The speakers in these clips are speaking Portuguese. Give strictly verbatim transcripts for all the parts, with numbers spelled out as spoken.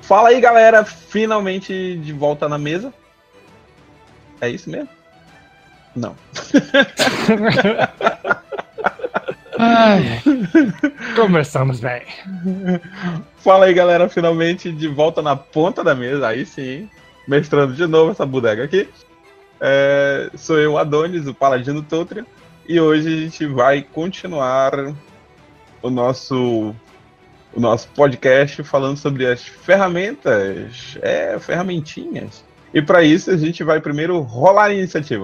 Fala aí, galera, finalmente de volta na mesa. É isso mesmo? Não. Ai, começamos bem. Fala aí, galera, finalmente de volta na ponta da mesa. Aí sim, mestrando de novo essa bodega aqui. É, sou eu, Adonis, o Paladino Totria. E hoje a gente vai continuar o nosso, o nosso podcast falando sobre as ferramentas, é, ferramentinhas. E para isso a gente vai primeiro rolar a iniciativa.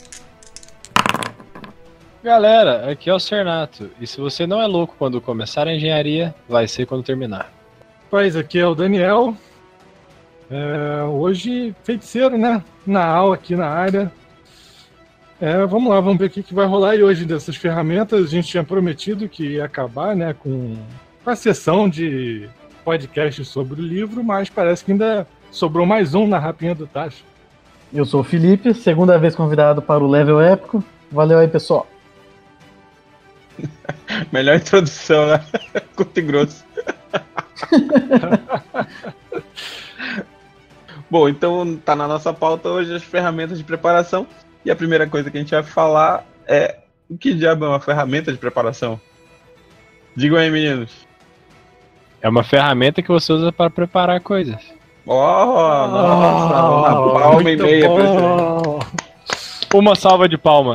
Galera, aqui é o Cernato. E se você não é louco quando começar a engenharia, vai ser quando terminar. Pois, aqui é o Daniel. É, hoje, feiticeiro, né? Na aula aqui na área. É, vamos lá, vamos ver o que, que vai rolar aí hoje dessas ferramentas. A gente tinha prometido que ia acabar, né, com a sessão de podcast sobre o livro, mas parece que ainda sobrou mais um na rapinha do Tacho. Eu sou o Felipe, segunda vez convidado para o Level Épico. Valeu aí, pessoal. Melhor introdução, né? Curto e grosso. Bom, então tá na nossa pauta hoje as ferramentas de preparação. E a primeira coisa que a gente vai falar é o que diabo é uma ferramenta de preparação? Digam aí, meninos. É uma ferramenta que você usa para preparar coisas. Oh, nossa, Oh, uma palma e muito meia pra bom. Uma salva de palma.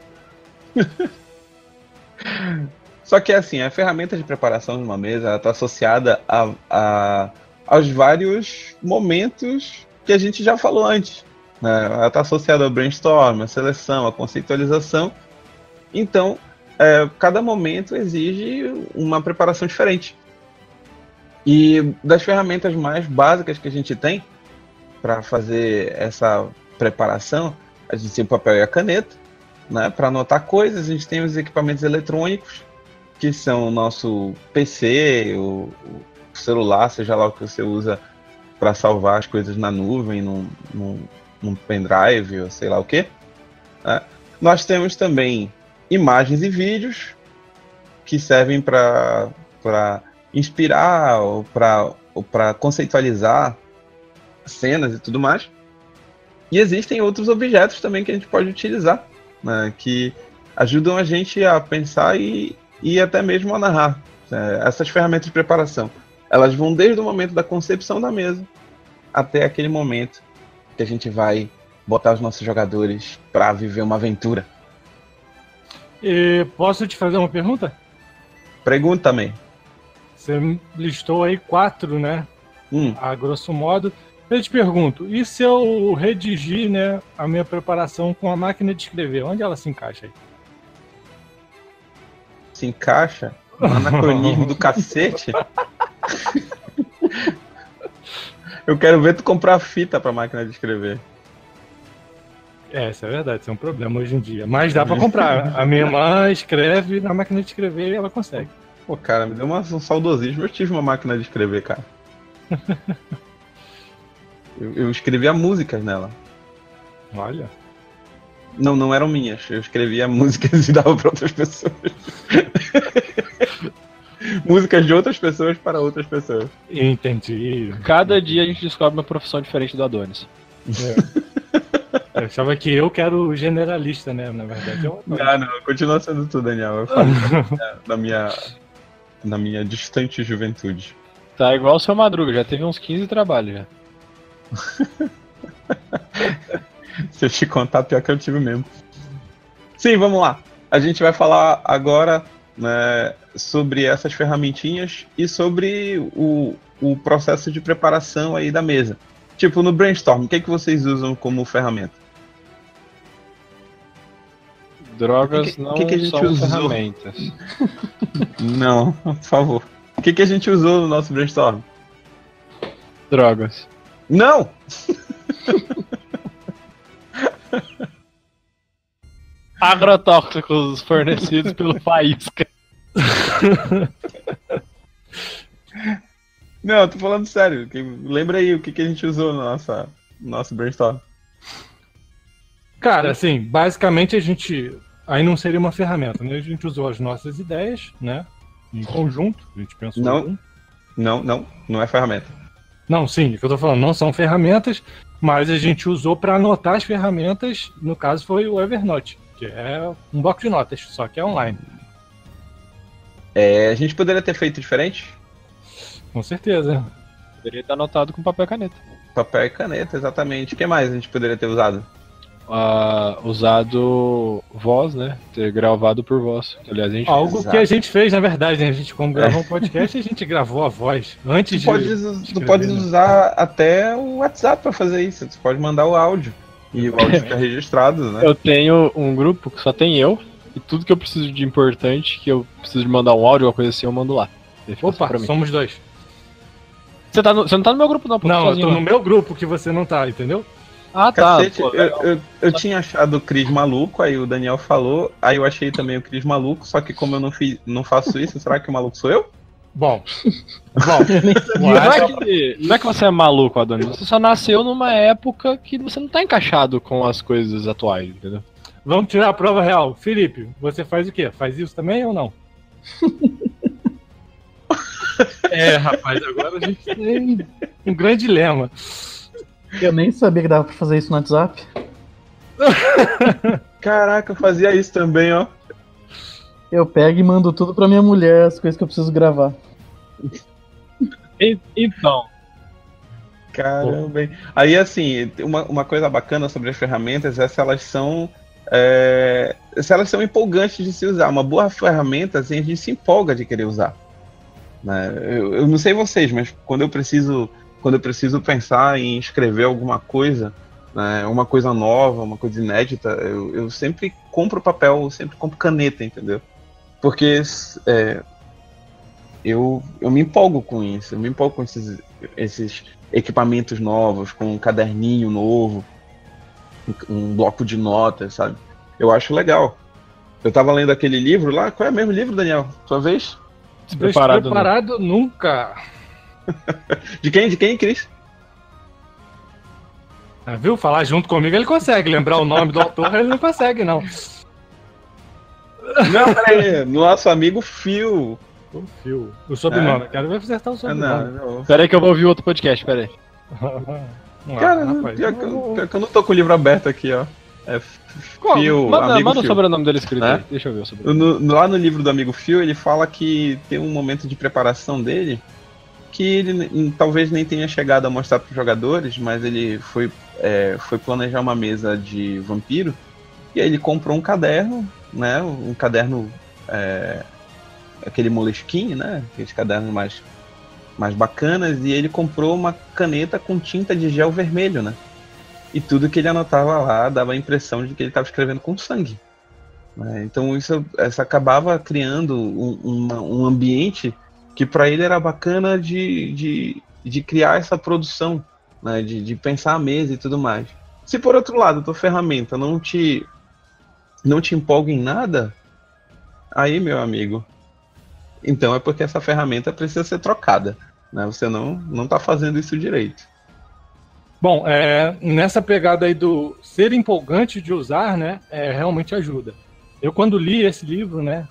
Só que assim, a ferramenta de preparação de uma mesa está associada a, a, aos vários momentos que a gente já falou antes. Né? Ela está associada ao brainstorm, à seleção, à conceitualização. Então, é, cada momento exige uma preparação diferente. E das ferramentas mais básicas que a gente tem para fazer essa preparação, a gente tem o papel e a caneta. Né, para anotar coisas, a gente tem os equipamentos eletrônicos, que são o nosso P C, o, o celular, seja lá o que você usa para salvar as coisas na nuvem, num, num, num pendrive, ou sei lá o que. Né. Nós temos também imagens e vídeos, que servem para inspirar ou para conceitualizar cenas e tudo mais. E existem outros objetos também que a gente pode utilizar, né, que ajudam a gente a pensar e, e até mesmo a narrar. É, essas ferramentas de preparação, elas vão desde o momento da concepção da mesa até aquele momento que a gente vai botar os nossos jogadores para viver uma aventura. E posso te fazer uma pergunta? Pergunta também. Você listou aí quatro, né? Hum. A grosso modo. Eu te pergunto, e se eu redigir, né, a minha preparação com a máquina de escrever, onde ela se encaixa aí? Se encaixa? Um anacronismo do cacete? Eu quero ver tu comprar fita pra máquina de escrever. É, isso é verdade, isso é um problema hoje em dia. Mas dá pra comprar. A minha irmã escreve na máquina de escrever e ela consegue. Pô, cara, me deu uma, um saudosismo. Eu tive uma máquina de escrever, cara. Eu, eu escrevia músicas nela. Olha. Não, não eram minhas. Eu escrevia músicas e dava para outras pessoas. Músicas de outras pessoas para outras pessoas. Entendi. Cada dia a gente descobre uma profissão diferente do Adonis. É. Eu achava que eu que era o generalista, né? Na verdade, eu... Não, não, continua sendo tu, Daniel. Eu falo da minha, da minha distante juventude. Tá igual o seu Madruga, já teve uns quinze trabalhos já. Se eu te contar, pior que eu tive mesmo. Sim, vamos lá. A gente vai falar agora, né, sobre essas ferramentinhas e sobre o, o processo de preparação aí da mesa. Tipo, no brainstorm, o que, é que vocês usam como ferramenta? Drogas que que, não que que a gente são usou? ferramentas. Não, por favor. O que, que a gente usou no nosso brainstorm? Drogas. Não! Agrotóxicos fornecidos pelo Faísca. Não, eu tô falando sério. Lembra aí o que, que a gente usou no nossa, no nosso brainstorm. Cara, assim, basicamente a gente... Aí não seria uma ferramenta, né? A gente usou as nossas ideias, né? Em conjunto, a gente pensou Não. em... Não, não, não é ferramenta. Não, sim, o que eu tô falando, não são ferramentas, mas a gente usou para anotar as ferramentas, no caso foi o Evernote, que é um bloco de notas, só que é online. É, a gente poderia ter feito diferente? Com certeza. Poderia estar anotado com papel e caneta. Papel e caneta, exatamente. O que mais a gente poderia ter usado? Uh, usado voz, né? Ter gravado por voz. Aliás, a gente... Algo Exato. que a gente fez, na verdade, né? A gente, como gravou um podcast, a gente gravou a voz antes Tu de. pode, escrever, tu pode né? usar até o WhatsApp para fazer isso. Tu pode mandar o áudio. E o áudio fica registrado, né? Eu tenho um grupo que só tem eu, e tudo que eu preciso de importante, que eu preciso de mandar um áudio ou coisa assim, eu mando lá. Ele fica só Opa, pra mim. somos dois. Você, tá no, você não tá no meu grupo, não, pô. Não, sozinho, eu tô não. no meu grupo que você não tá, entendeu? Ah, tá. Cacete, Pô, eu, eu, eu tinha achado o Cris maluco, aí o Daniel falou, aí eu achei também o Cris maluco, só que como eu não, fiz, não faço isso, será que o maluco sou eu? Bom. Bom, Eu nem Não sabia. é, que, não é que você é maluco, Adonis. Você só nasceu numa época que você não tá encaixado com as coisas atuais, entendeu? vamos tirar a prova real. Felipe, você faz o quê? Faz isso também ou não? É, rapaz, agora a gente tem um grande dilema. Eu nem sabia que dava pra fazer isso no WhatsApp. Caraca, eu fazia isso também, ó. Eu pego e mando tudo pra minha mulher, as coisas que eu preciso gravar. E- então, Caramba, hein? Aí, assim, uma, uma coisa bacana sobre as ferramentas é se elas são. é, se elas são empolgantes de se usar. Uma boa ferramenta, assim, a gente se empolga de querer usar. Né? Eu, eu não sei vocês, mas quando eu preciso, quando eu preciso pensar em escrever alguma coisa, né, uma coisa nova, uma coisa inédita, eu, eu sempre compro papel, eu sempre compro caneta, entendeu? Porque é, eu, eu me empolgo com isso, eu me empolgo com esses, esses equipamentos novos, com um caderninho novo, um, um bloco de notas, sabe? Eu acho legal. Eu tava lendo aquele livro lá, qual é o mesmo livro, Daniel? Sua vez? despreparado, Despreparado nunca. De quem? De quem, Cris? Ah, viu? Falar junto comigo ele consegue. Lembrar o nome do autor ele não consegue, não. Não, peraí, nosso amigo Phil. O fio. O sobrenome. Quero ver acertar o Ah, sobrenome. não, não. Pera aí que eu vou ouvir outro podcast, pera aí. Ah, Cara, rapaz, pior, que, eu eu- vou- pior que eu não tô com o livro aberto aqui, ó. É Qual? Phil, manda amigo manda o Phil. sobrenome dele escrito Né? aí. Deixa eu ver o sobrenome. No- no- lá no livro do amigo Phil, ele fala que tem um momento de preparação dele que ele n- talvez nem tenha chegado a mostrar para os jogadores, mas ele foi, é, foi planejar uma mesa de vampiro e aí ele comprou um caderno, né? Um caderno, é, aquele Moleskine, né? Aqueles cadernos mais, mais bacanas, e ele comprou uma caneta com tinta de gel vermelho, né? E tudo que ele anotava lá dava a impressão de que ele estava escrevendo com sangue. Né? Então isso, isso acabava criando um, uma- um ambiente que para ele era bacana de, de, de criar essa produção, né? de, de pensar a mesa e tudo mais. Se por outro lado a tua ferramenta não te, não te empolga em nada, aí meu amigo, então é porque essa ferramenta precisa ser trocada. Né? Você não não está fazendo isso direito. Bom, é, nessa pegada aí do ser empolgante de usar, né, é, realmente ajuda. Eu, quando li esse livro, né,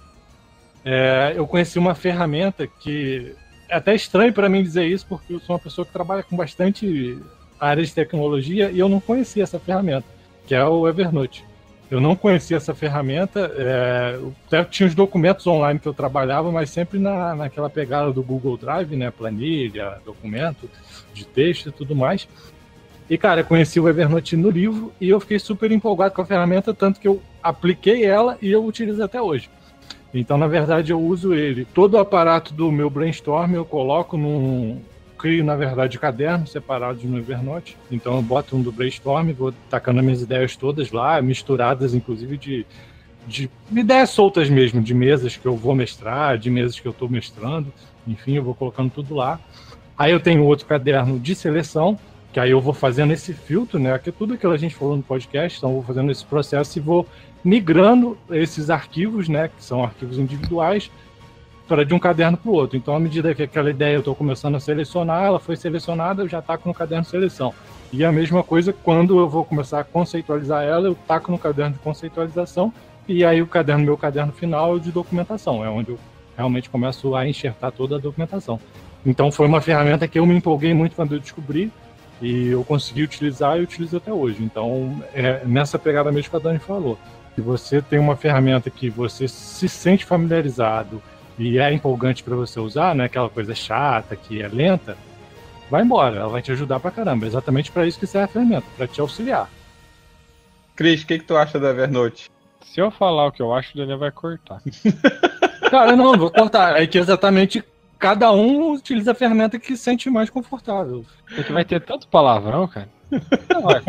é, eu conheci uma ferramenta que é até estranho para mim dizer isso, porque eu sou uma pessoa que trabalha com bastante área de tecnologia e eu não conhecia essa ferramenta, que é o Evernote. Eu não conhecia essa ferramenta, é, eu até tinha os documentos online que eu trabalhava, mas sempre na, naquela pegada do Google Drive, né, planilha, documento de texto e tudo mais. E, cara, eu conheci o Evernote no livro e eu fiquei super empolgado com a ferramenta, tanto que eu apliquei ela e eu utilizo até hoje. Então, na verdade, eu uso ele. Todo o aparato do meu brainstorm eu coloco num... Crio, na verdade, cadernos separados no Evernote. Então, eu boto um do brainstorm, vou tacando as minhas ideias todas lá, misturadas, inclusive, de, de ideias soltas mesmo, de mesas que eu vou mestrar, de mesas que eu estou mestrando. Enfim, eu vou colocando tudo lá. Aí eu tenho outro caderno de seleção, que aí eu vou fazendo esse filtro, né? Que é tudo aquilo que a gente falou no podcast, então eu vou fazendo esse processo e vou migrando esses arquivos, né? Que são arquivos individuais, para de um caderno para o outro. Então, à medida que aquela ideia eu estou começando a selecionar, ela foi selecionada, eu já taco no caderno de seleção. E a mesma coisa quando eu vou começar a conceitualizar ela, eu taco no caderno de conceitualização, e aí o caderno, meu caderno final é o de documentação, é onde eu realmente começo a enxertar toda a documentação. Então foi uma ferramenta que eu me empolguei muito quando eu descobri, e eu consegui utilizar e utilizo até hoje. Então é nessa pegada mesmo que a Dani falou. Se você tem uma ferramenta que você se sente familiarizado e é empolgante para você usar, não é aquela coisa chata, que é lenta, vai embora, ela vai te ajudar pra caramba. É exatamente para isso que serve a ferramenta, para te auxiliar. Cris, o que, que tu acha da Evernote? Se eu falar o que eu acho, o Daniel vai cortar. Cara, não, não vou cortar. É que exatamente cada um utiliza a ferramenta que se sente mais confortável. É que vai ter tanto palavrão, cara. Não, é.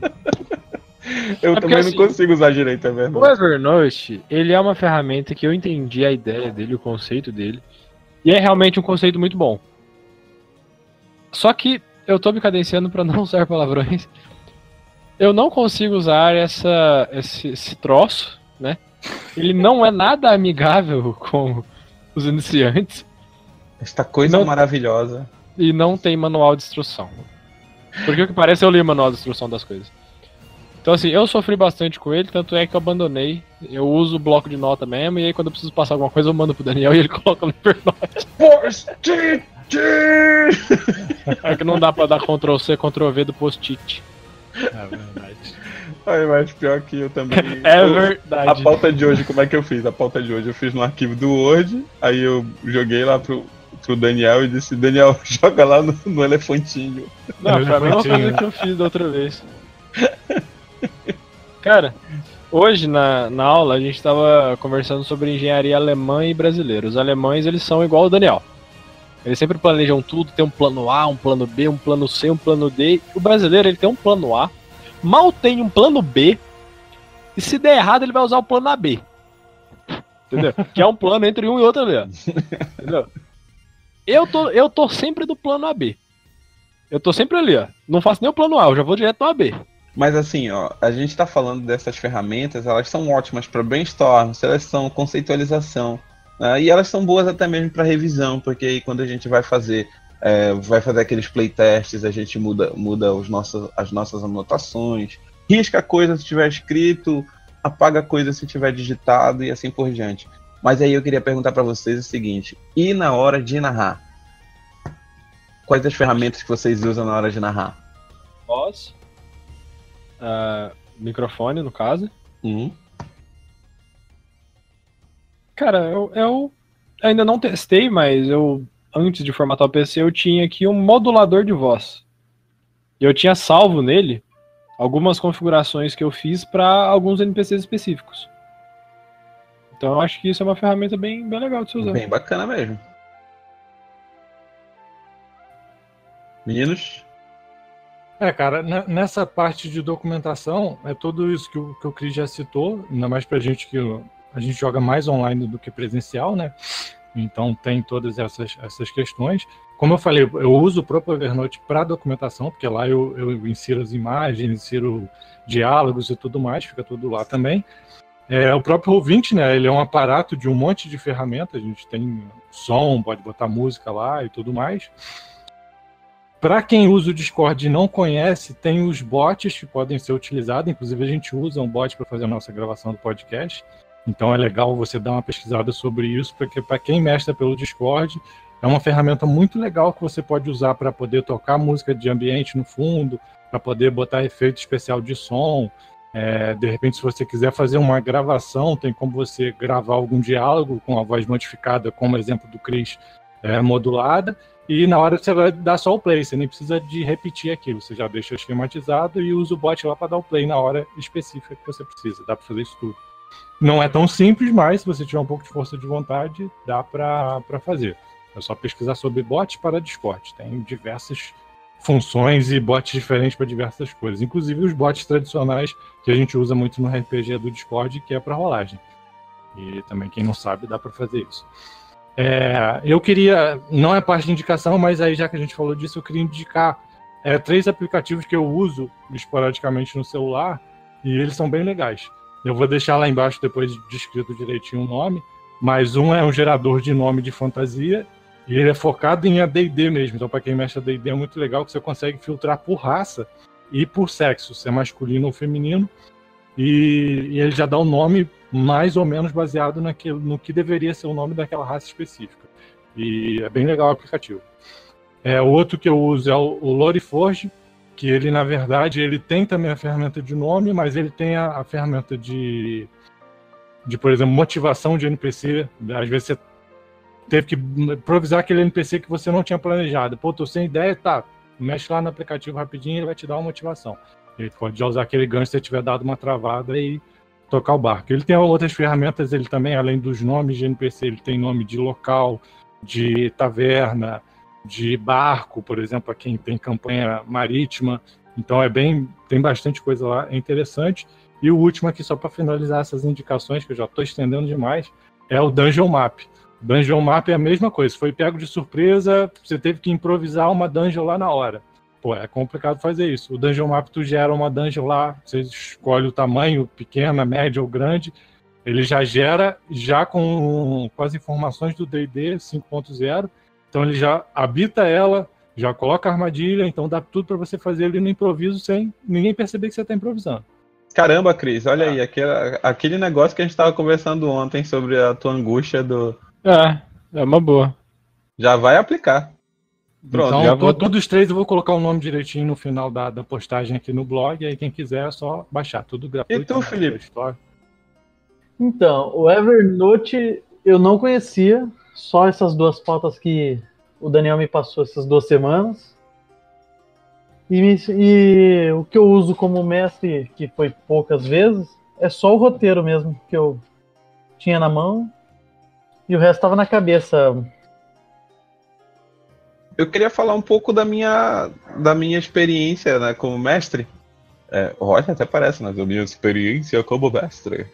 Eu É porque, também assim, não consigo usar direito a O Evernote. Evernote, ele é uma ferramenta que eu entendi a ideia dele, o conceito dele, e é realmente um conceito muito bom. Só que eu tô me cadenciando pra não usar palavrões. Eu não consigo usar essa, esse, esse troço, né? Ele não é nada amigável com os iniciantes Esta coisa Não- maravilhosa. e não tem manual de instrução. Porque o que parece eu li o manual de instrução das coisas. Então assim, eu sofri bastante com ele, tanto é que eu abandonei. Eu uso o bloco de nota mesmo, e aí quando eu preciso passar alguma coisa eu mando pro Daniel e ele coloca no Evernote. Post-it! É que não dá pra dar control C, control V do post-it. É verdade. Ai, mas pior que eu também. É eu- verdade. A pauta de hoje, como é que eu fiz? A pauta de hoje eu fiz no arquivo do Word, aí eu joguei lá pro, pro Daniel e disse, Daniel, joga lá no, no elefantinho. Não, foi a mesma Elefantinho. coisa que eu fiz da outra vez. Cara, hoje na, na aula a gente tava conversando sobre engenharia alemã e brasileira. Os alemães, eles são igual o Daniel. Eles sempre planejam tudo, tem um plano A, um plano B, um plano C, um plano D. O brasileiro, ele tem um plano A, mal tem um plano B, e se der errado, ele vai usar o plano A B. Entendeu? Que é um plano entre um e outro ali, ó. Entendeu? Eu tô, eu tô sempre do plano A B. Eu tô sempre ali, ó. Não faço nem o plano A, eu já vou direto no A B. Mas assim, ó, a gente tá falando dessas ferramentas, elas são ótimas para brainstorm, seleção, conceitualização, né? E elas são boas até mesmo para revisão, porque aí quando a gente vai fazer, é, vai fazer aqueles playtests, a gente muda, muda os nossos, as nossas anotações, risca coisa se tiver escrito, apaga coisa se tiver digitado e assim por diante. Mas aí eu queria perguntar para vocês o seguinte: e na hora de narrar? Quais as ferramentas que vocês usam na hora de narrar? Voz. Uh, microfone, no caso. Uhum. Cara, eu, eu ainda não testei, mas eu, antes de formatar o P C, eu tinha aqui um modulador de voz. E eu tinha salvo nele algumas configurações que eu fiz para alguns N P Cs específicos. Então eu acho que isso é uma ferramenta bem, bem legal de se usar. Bem bacana mesmo. Meninos? É, cara, ne- nessa parte de documentação, é tudo isso que o, que o Cris já citou, ainda mais pra gente que o- a gente joga mais online do que presencial, né? Então tem todas essas, essas questões. Como eu falei, eu uso o próprio Evernote para documentação, porque lá eu, eu insiro as imagens, insiro diálogos e tudo mais, fica tudo lá também. É, o próprio ouvinte, né? Ele é um aparato de um monte de ferramentas, a gente tem som, pode botar música lá e tudo mais. Para quem usa o Discord e não conhece, tem os bots que podem ser utilizados. Inclusive, a gente usa um bot para fazer a nossa gravação do podcast. Então, é legal você dar uma pesquisada sobre isso, porque para quem mestra pelo Discord, é uma ferramenta muito legal que você pode usar para poder tocar música de ambiente no fundo, para poder botar efeito especial de som. É, de repente, se você quiser fazer uma gravação, tem como você gravar algum diálogo com a voz modificada, como o exemplo do Cris, é, modulada. E na hora você vai dar só o play, você nem precisa de repetir aquilo, você já deixa esquematizado e usa o bot lá para dar o play na hora específica que você precisa, dá para fazer isso tudo. Não é tão simples, mas se você tiver um pouco de força de vontade, dá para fazer. É só pesquisar sobre bots para Discord, tem diversas funções e bots diferentes para diversas coisas, inclusive os bots tradicionais que a gente usa muito no R P G do Discord, que é para rolagem. E também, quem não sabe, dá para fazer isso. É, eu queria, não é parte de indicação, mas aí já que a gente falou disso, eu queria indicar é, três aplicativos que eu uso esporadicamente no celular e eles são bem legais. Eu vou deixar lá embaixo depois descrito direitinho o nome, mas um é um gerador de nome de fantasia e ele é focado em A D e D mesmo, então para quem mexe A D e D é muito legal que você consegue filtrar por raça e por sexo, se é masculino ou feminino, e, e ele já dá o nome mais ou menos baseado naquilo, no que deveria ser o nome daquela raça específica. E é bem legal o aplicativo. É, o outro que eu uso é o, o Loreforge, que ele, na verdade, ele tem também a ferramenta de nome, mas ele tem a, a ferramenta de, de, por exemplo, motivação de N P C. Às vezes você teve que improvisar aquele N P C que você não tinha planejado. Pô, tô sem ideia, tá, mexe lá no aplicativo rapidinho, ele vai te dar uma motivação. Ele pode já usar aquele gancho se você tiver dado uma travada e tocar o barco. Ele tem outras ferramentas, ele também, além dos nomes de N P C, ele tem nome de local, de taverna, de barco, por exemplo, para quem tem campanha marítima. Então é bem, tem bastante coisa lá, é interessante. E o último aqui, só para finalizar essas indicações, que eu já estou estendendo demais, é o Dungeon Map. Dungeon Map é a mesma coisa, foi pego de surpresa, você teve que improvisar uma dungeon lá na hora. Pô, é complicado fazer isso. O Dungeon Map, tu gera uma dungeon lá, você escolhe o tamanho, pequena, média ou grande, ele já gera, já com, com as informações do D e D cinco ponto zero, então ele já habita ela, já coloca a armadilha, então dá tudo para você fazer ali no improviso sem ninguém perceber que você está improvisando. Caramba, Cris, olha aí, aquele, aquele negócio que a gente estava conversando ontem sobre a tua angústia do... É, é uma boa. Já vai aplicar. Pronto, então, já vou... todos os três eu vou colocar o nome direitinho no final da, da postagem aqui no blog, aí quem quiser é só baixar, tudo gratuito. E tu, Felipe? Então, o Evernote eu não conhecia, só essas duas pautas que o Daniel me passou essas duas semanas. E, e o que eu uso como mestre, que foi poucas vezes, é só o roteiro mesmo, que eu tinha na mão, e o resto estava na cabeça. Eu queria falar um pouco da minha, da minha experiência, né, como mestre. É, o Roger até parece, mas a minha experiência como mestre.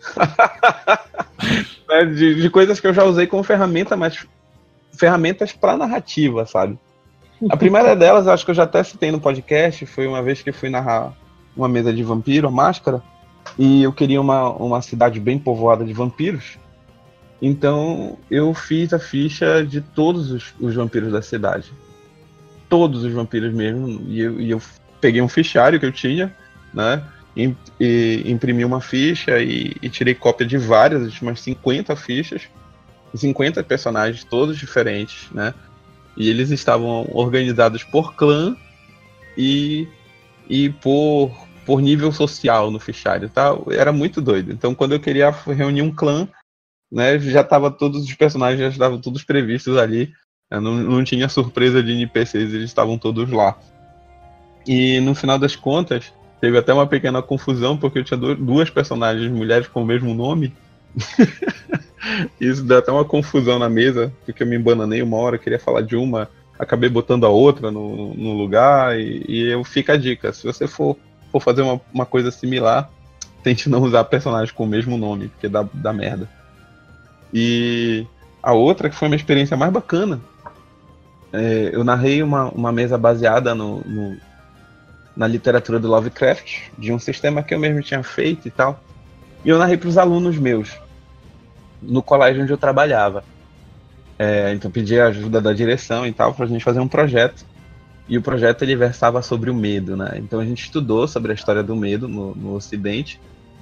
é, de, de coisas que eu já usei como ferramenta, mas ferramentas para narrativa, sabe? A primeira delas, eu acho que eu já até citei no podcast, foi uma vez que eu fui narrar uma mesa de vampiro, a Máscara, e eu queria uma, uma cidade bem povoada de vampiros. Então eu fiz a ficha de todos os, os vampiros da cidade. Todos os vampiros mesmo. E eu, e eu peguei um fichário que eu tinha, né? E, e imprimi uma ficha e, e tirei cópia de várias, umas cinquenta fichas, cinquenta personagens, todos diferentes, né? E eles estavam organizados por clã e, e por, por nível social no fichário, tá? Era muito doido. Então quando eu queria reunir um clã, né, já tava todos os personagens, já estavam todos previstos ali, não, não tinha surpresa de N P Cs, eles estavam todos lá. E no final das contas, teve até uma pequena confusão, porque eu tinha duas personagens mulheres com o mesmo nome. Isso deu até uma confusão na mesa, porque eu me embananei uma hora, queria falar de uma, acabei botando a outra no, no lugar, e, e eu fica a dica, se você for, for fazer uma, uma coisa similar, tente não usar personagens com o mesmo nome, porque dá, dá merda. E a outra, que foi uma experiência mais bacana, é, eu narrei uma, uma mesa baseada no, no, na literatura do Lovecraft, de um sistema que eu mesmo tinha feito e tal, e eu narrei para os alunos meus, no colégio onde eu trabalhava. É, então pedi a ajuda da direção e tal, para a gente fazer um projeto, e o projeto ele versava sobre o medo, né? Então a gente estudou sobre a história do medo no, no Ocidente,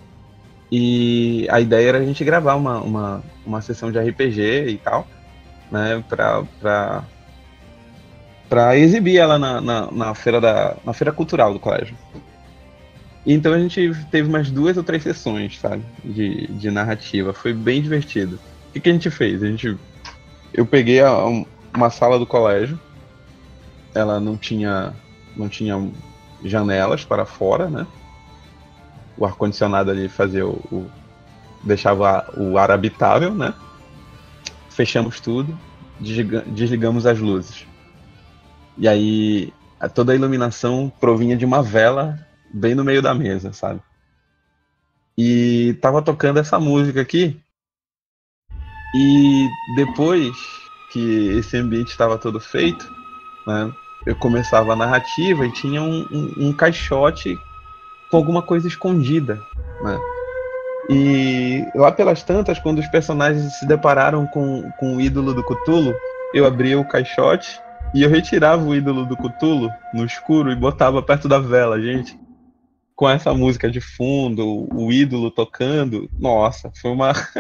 e a ideia era a gente gravar uma, uma, uma sessão de R P G e tal, né, pra, pra, pra exibir ela na, na, na, feira da, na feira cultural do colégio. E então a gente teve umas duas ou três sessões, sabe, de, de narrativa, foi bem divertido. O que, que a gente fez? A gente, eu peguei a, uma sala do colégio, ela não tinha, não tinha janelas para fora, né? O ar-condicionado ali fazia o, o deixava o ar habitável, né? Fechamos tudo, desliga, desligamos as luzes. E aí a, toda a iluminação provinha de uma vela bem no meio da mesa, sabe? E tava tocando essa música aqui. E depois que esse ambiente estava todo feito, né? Eu começava a narrativa e tinha um, um, um caixote com alguma coisa escondida, né? E lá pelas tantas, quando os personagens se depararam com, com o ídolo do Cthulhu, eu abria o caixote e eu retirava o ídolo do Cthulhu no escuro e botava perto da vela, gente. Com essa música de fundo, o ídolo tocando, nossa, foi uma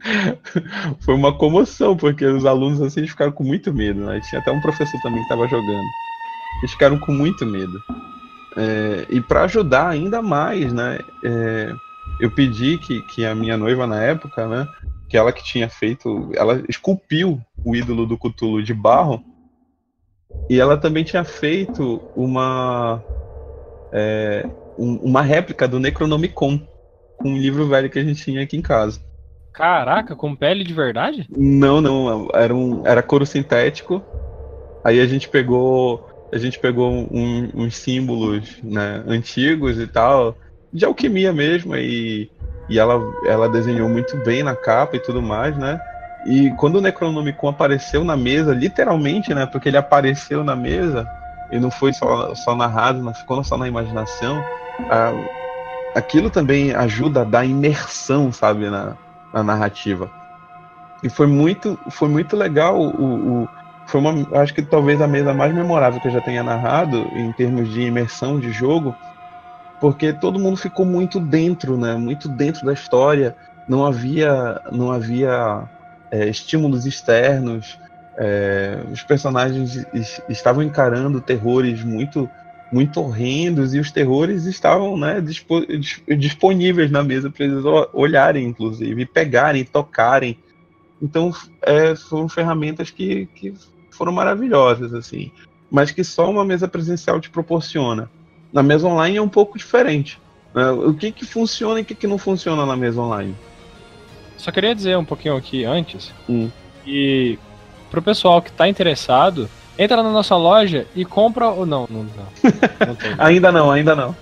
Foi uma comoção, porque os alunos assim ficaram com muito medo, né? Tinha até um professor também que estava jogando. Eles ficaram com muito medo. É, e para ajudar ainda mais, né? É, eu pedi que, que a minha noiva na época, né? Que ela que tinha feito, ela esculpiu o ídolo do Cthulhu de barro. E ela também tinha feito uma é, um, uma réplica do Necronomicon, com um livro velho que a gente tinha aqui em casa. Caraca, com pele de verdade? Não, não, era, um, era couro sintético. Aí a gente pegou, a gente pegou um, uns símbolos, né, antigos e tal, de alquimia mesmo, e, e ela, ela desenhou muito bem na capa e tudo mais, né? E quando o Necronomicon apareceu na mesa, literalmente, né, porque ele apareceu na mesa, e não foi só, só narrado, não ficou só na imaginação, a, aquilo também ajuda a dar imersão, sabe, na, na narrativa. E foi muito, foi muito legal. O, o, foi uma, acho que talvez a mesa mais memorável que eu já tenha narrado em termos de imersão de jogo, porque todo mundo ficou muito dentro, né? Muito dentro da história. Não havia, não havia é, estímulos externos. É, os personagens est- estavam encarando terrores muito, muito horrendos, e os terrores estavam, né, dispo, disponíveis na mesa para eles olharem, inclusive, pegarem, tocarem. Então, é, foram ferramentas que, que foram maravilhosas, assim, mas que só uma mesa presencial te proporciona. Na mesa online é um pouco diferente, né? O que que funciona e o que que não funciona na mesa online? Só queria dizer um pouquinho aqui antes, Hum. e pro pessoal que tá interessado, entra na nossa loja e compra ou não, não, não, não tem. Ainda não, ainda não.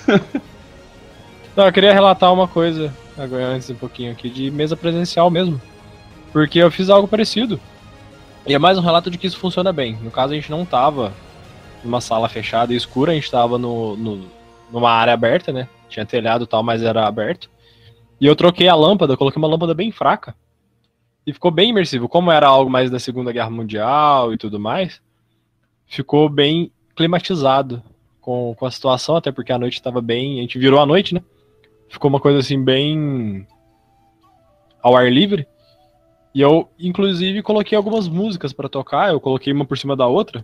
Não, eu queria relatar uma coisa agora antes um pouquinho aqui de mesa presencial mesmo. Porque eu fiz algo parecido. E é mais um relato de que isso funciona bem. No caso, a gente não tava numa sala fechada e escura, a gente tava no, no, numa área aberta, né? Tinha telhado e tal, mas era aberto. E eu troquei a lâmpada, coloquei uma lâmpada bem fraca. E ficou bem imersivo. Como era algo mais da Segunda Guerra Mundial e tudo mais, ficou bem climatizado com, com a situação, até porque a noite tava bem... A gente virou a noite, né? Ficou uma coisa assim, bem ao ar livre. E eu, inclusive, coloquei algumas músicas pra tocar, eu coloquei uma por cima da outra.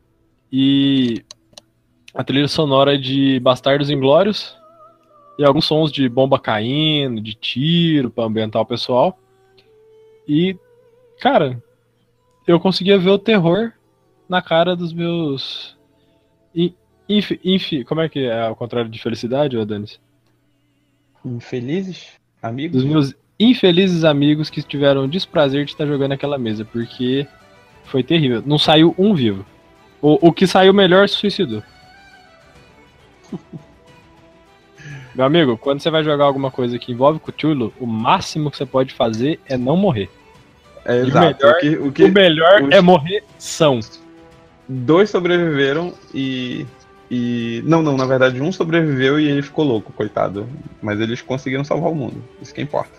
E a trilha sonora de Bastardos Inglórios e alguns sons de bomba caindo, de tiro pra ambientar o pessoal. E, cara, eu conseguia ver o terror na cara dos meus... Inf... Inf... Como é que é ao contrário de felicidade, ô Danis? Infelizes amigos? Dos meus infelizes amigos que tiveram o desprazer de estar jogando aquela mesa, porque foi terrível. Não saiu um vivo. O, o que saiu melhor se suicidou. Meu amigo, quando você vai jogar alguma coisa que envolve Cthulhu, o máximo que você pode fazer é não morrer. É, E exato. O melhor, o, que, o, que, o melhor os... é morrer são. Dois sobreviveram e... E. Não, não, na verdade um sobreviveu e ele ficou louco, coitado. Mas eles conseguiram salvar o mundo. Isso que importa.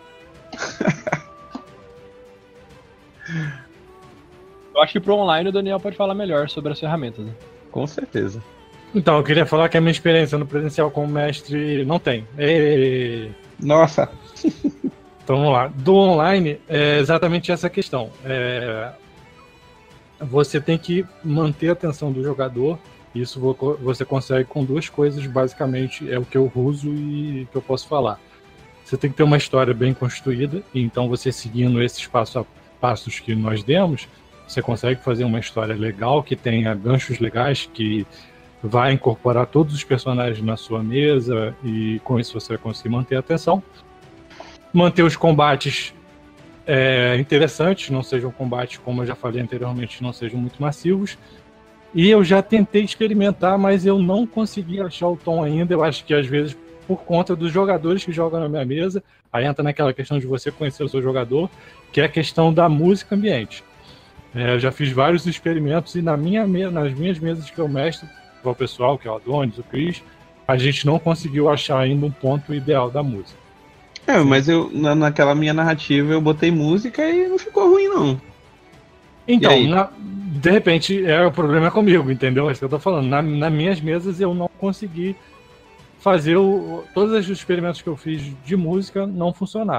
Eu acho que pro online o Daniel pode falar melhor sobre as ferramentas, né? Com certeza. Então, eu queria falar que a minha experiência no presencial como mestre não tem. E... Nossa! Então vamos lá. Do online é exatamente essa questão. É... Você tem que manter a atenção do jogador. Isso você consegue com duas coisas, basicamente, é o que eu uso e que eu posso falar. Você tem que ter uma história bem construída, e então você seguindo esses passos a passos que nós demos, você consegue fazer uma história legal, que tenha ganchos legais, que vai incorporar todos os personagens na sua mesa, e com isso você vai conseguir manter a atenção. Manter os combates é, interessantes, não sejam combates, como eu já falei anteriormente, não sejam muito massivos. E eu já tentei experimentar, mas eu não consegui achar o tom ainda. Eu acho que às vezes, por conta dos jogadores que jogam na minha mesa, aí entra naquela questão de você conhecer o seu jogador, que é a questão da música ambiente. É, eu já fiz vários experimentos e na minha, nas minhas mesas que eu mestro, para o pessoal, que é o Adonis, o Chris, a gente não conseguiu achar ainda um ponto ideal da música. É, mas eu na, naquela minha narrativa eu botei música e não ficou ruim, não. Então, na, de repente, é, o problema é comigo, entendeu? É isso que eu tô falando. Na, nas minhas mesas eu não consegui fazer o, todos os experimentos que eu fiz de música não funcionaram.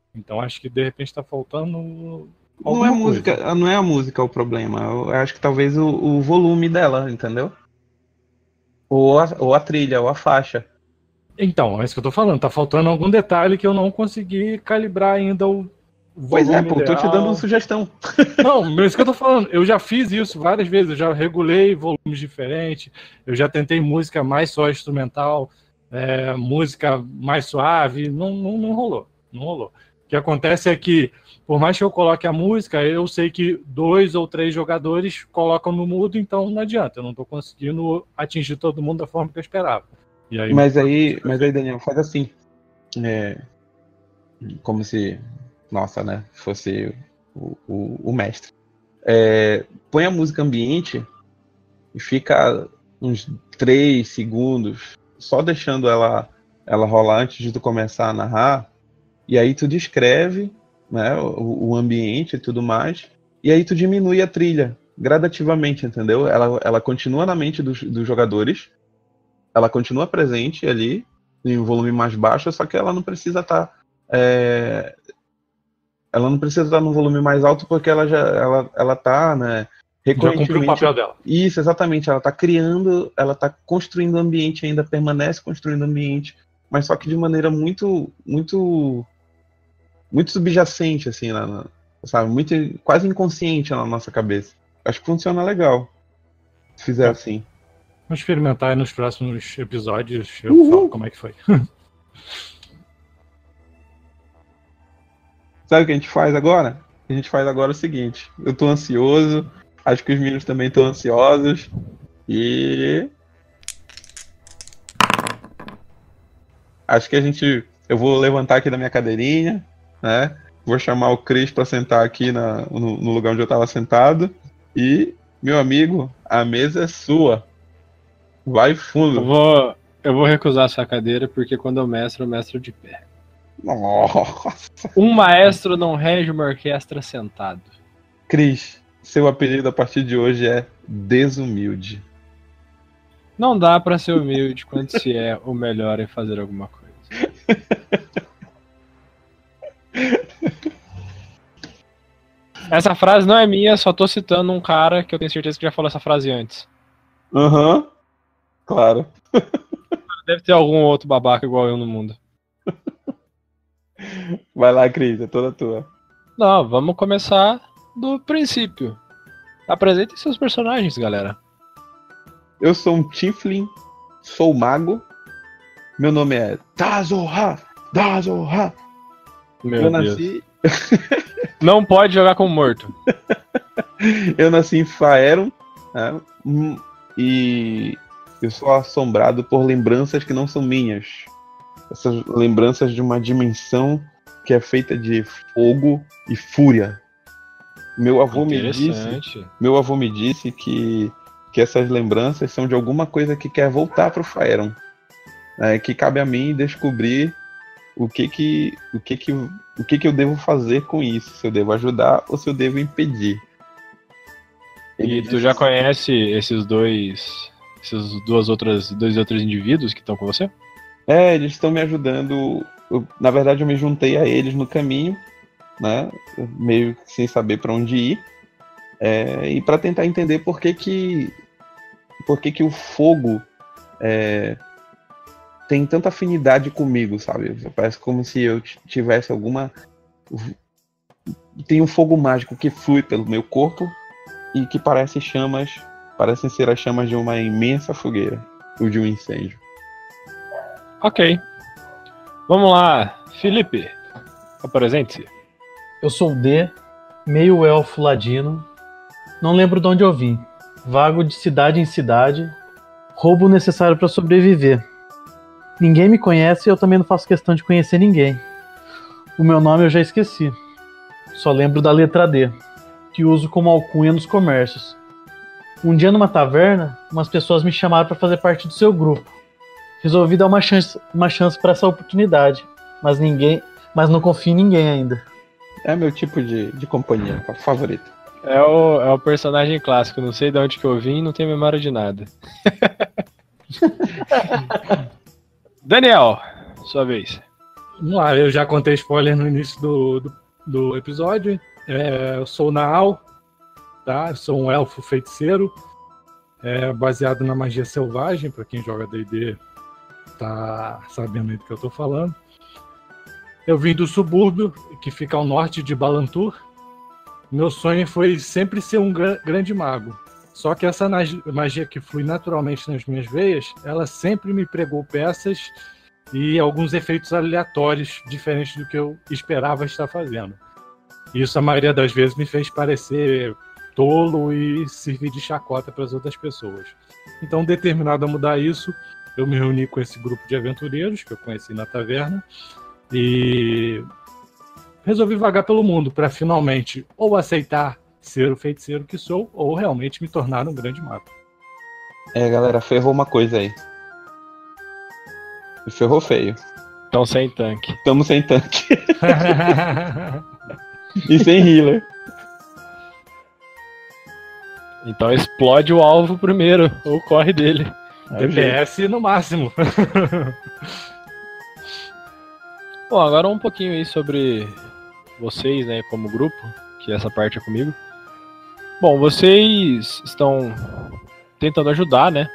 Então acho que de repente tá faltando Não alguma é, coisa. música, não é a música o problema. Eu acho que talvez o, o volume dela, entendeu? Ou a, ou a trilha, ou a faixa. Então, é isso que eu tô falando. Tá faltando algum detalhe que eu não consegui calibrar ainda o volume Pois é, pô, tô te dando ideal. sugestão. Não, mas é isso que eu tô falando. Eu já fiz isso várias vezes. Eu já regulei volumes diferentes. Eu já tentei música mais só instrumental, é, música mais suave. Não, não, não rolou. Não rolou. O que acontece é que, por mais que eu coloque a música, eu sei que dois ou três jogadores colocam no mudo, então não adianta. Eu não tô conseguindo atingir todo mundo da forma que eu esperava. E aí, Mas aí, mas aí, Daniel, faz assim. É, como se, nossa, né, fosse o, o, o mestre. É, põe a música ambiente e fica uns três segundos só deixando ela, ela rolar antes de tu começar a narrar. E aí tu descreve, né, o, o ambiente e tudo mais. E aí tu diminui a trilha gradativamente, entendeu? Ela, ela continua na mente dos, dos jogadores. Ela continua presente ali, em um volume mais baixo, só que ela não precisa estar. É... Ela não precisa estar num volume mais alto porque ela já ela, ela tá, né, já cumpriu o recorrentemente. papel dela. Isso, exatamente. Ela está criando, ela está construindo o ambiente, ainda permanece construindo o ambiente, mas só que de maneira muito, muito, muito subjacente, assim, na, na- sabe? Muito, quase inconsciente na nossa cabeça. Acho que funciona legal se fizer É. assim. Vamos experimentar aí nos próximos episódios. Eu Uhul. falo como é que foi. Sabe o que a gente faz agora? A gente faz agora o seguinte: eu tô ansioso, acho que os meninos também estão ansiosos, e acho que a gente. Eu vou levantar aqui da minha cadeirinha, né? Vou chamar o Cris para sentar aqui na, no, no lugar onde eu estava sentado. E, meu amigo, a mesa é sua. Vai Eu fundo. vou, eu vou recusar essa cadeira porque quando eu mestro, eu mestro de pé. Nossa. Um maestro não rege uma orquestra sentado. Cris, seu apelido a partir de hoje é Desumilde. Não dá pra ser humilde quando se é o melhor em fazer alguma coisa. Essa frase não é minha, só tô citando um cara que eu tenho certeza que já falou essa frase antes. Aham. Uhum. Claro. Deve ter algum outro babaca igual eu no mundo. Vai lá, Cris, é toda tua. Não, vamos começar do princípio. Apresentem seus personagens, galera. Eu sou um Tiflin, sou mago. Meu nome é Dazorra, Dazorra. Meu Eu Deus. nasci, Não pode jogar com morto. eu nasci em Faerun, né? Hum, e eu sou assombrado por lembranças que não são minhas. Essas lembranças de uma dimensão que é feita de fogo e fúria. Meu avô me disse, Interessante. meu avô me disse que, que essas lembranças são de alguma coisa que quer voltar para o Faerun. É, que cabe a mim descobrir o que que, o que que, o que que eu devo fazer com isso. Se eu devo ajudar ou se eu devo impedir. Ele E tu disse já assim, conhece esses dois, esses duas outras, dois outros indivíduos que estão com você? É, eles estão me ajudando. Eu, na verdade, eu me juntei a eles no caminho, né? Meio que sem saber para onde ir. É, e para tentar entender por que que, por que que o fogo é, tem tanta afinidade comigo, sabe? Parece como se eu t- tivesse alguma. Tem um fogo mágico que flui pelo meu corpo e que parece chamas, parecem ser as chamas de uma imensa fogueira ou de um incêndio. Ok. Vamos lá, Felipe. Apresente-se. Eu sou o D, meio elfo ladino. Não lembro de onde eu vim. Vago de cidade em cidade. Roubo o necessário para sobreviver. Ninguém me conhece e eu também não faço questão de conhecer ninguém. O meu nome eu já esqueci. Só lembro da letra D, que uso como alcunha nos comércios. Um dia numa taverna, umas pessoas me chamaram para fazer parte do seu grupo. Resolvi dar uma chance, uma chance para essa oportunidade, mas ninguém, mas não confio em ninguém ainda. É meu tipo de, de companhia favorito. É o, é o personagem clássico, não sei de onde que eu vim, não tenho memória de nada. Daniel, sua vez. Vamos lá, eu já contei spoiler no início do, do, do episódio. É, eu sou o Naal, tá? Eu sou um elfo feiticeiro, é, baseado na magia selvagem. Para quem joga D e D tá sabendo aí do que eu tô falando. Eu vim do subúrbio, que fica ao norte de Balantur. Meu sonho foi sempre ser um gra- grande mago. Só que essa magia que flui naturalmente nas minhas veias, ela sempre me pregou peças e alguns efeitos aleatórios, diferentes do que eu esperava estar fazendo. Isso, a maioria das vezes, me fez parecer tolo e servir de chacota para as outras pessoas. Então, determinado a mudar isso, eu me reuni com esse grupo de aventureiros que eu conheci na taverna e resolvi vagar pelo mundo para finalmente ou aceitar ser o feiticeiro que sou ou realmente me tornar um grande mago. É, galera, ferrou uma coisa aí. E ferrou feio. Então sem tanque. Estamos sem tanque. E sem healer. Então explode o alvo primeiro, ou corre dele. D P S no máximo. Bom, agora um pouquinho aí sobre vocês, né, como grupo, que essa parte é comigo. Bom, vocês estão tentando ajudar, né?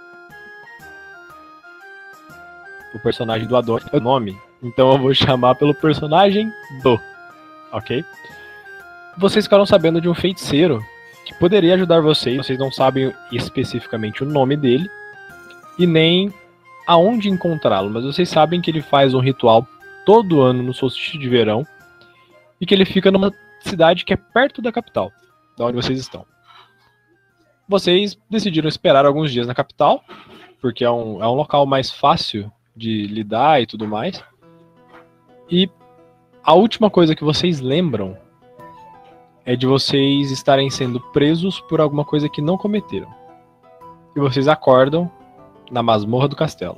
O personagem do Adon é o nome, então eu vou chamar pelo personagem do, ok? Vocês ficaram sabendo de um feiticeiro que poderia ajudar vocês, vocês não sabem especificamente o nome dele e nem aonde encontrá-lo, mas vocês sabem que ele faz um ritual todo ano no solstício de verão e que ele fica numa cidade que é perto da capital, da onde vocês estão. Vocês decidiram esperar alguns dias na capital, porque é um, é um local mais fácil de lidar e tudo mais. E a última coisa que vocês lembram é de vocês estarem sendo presos por alguma coisa que não cometeram. E vocês acordam na masmorra do castelo.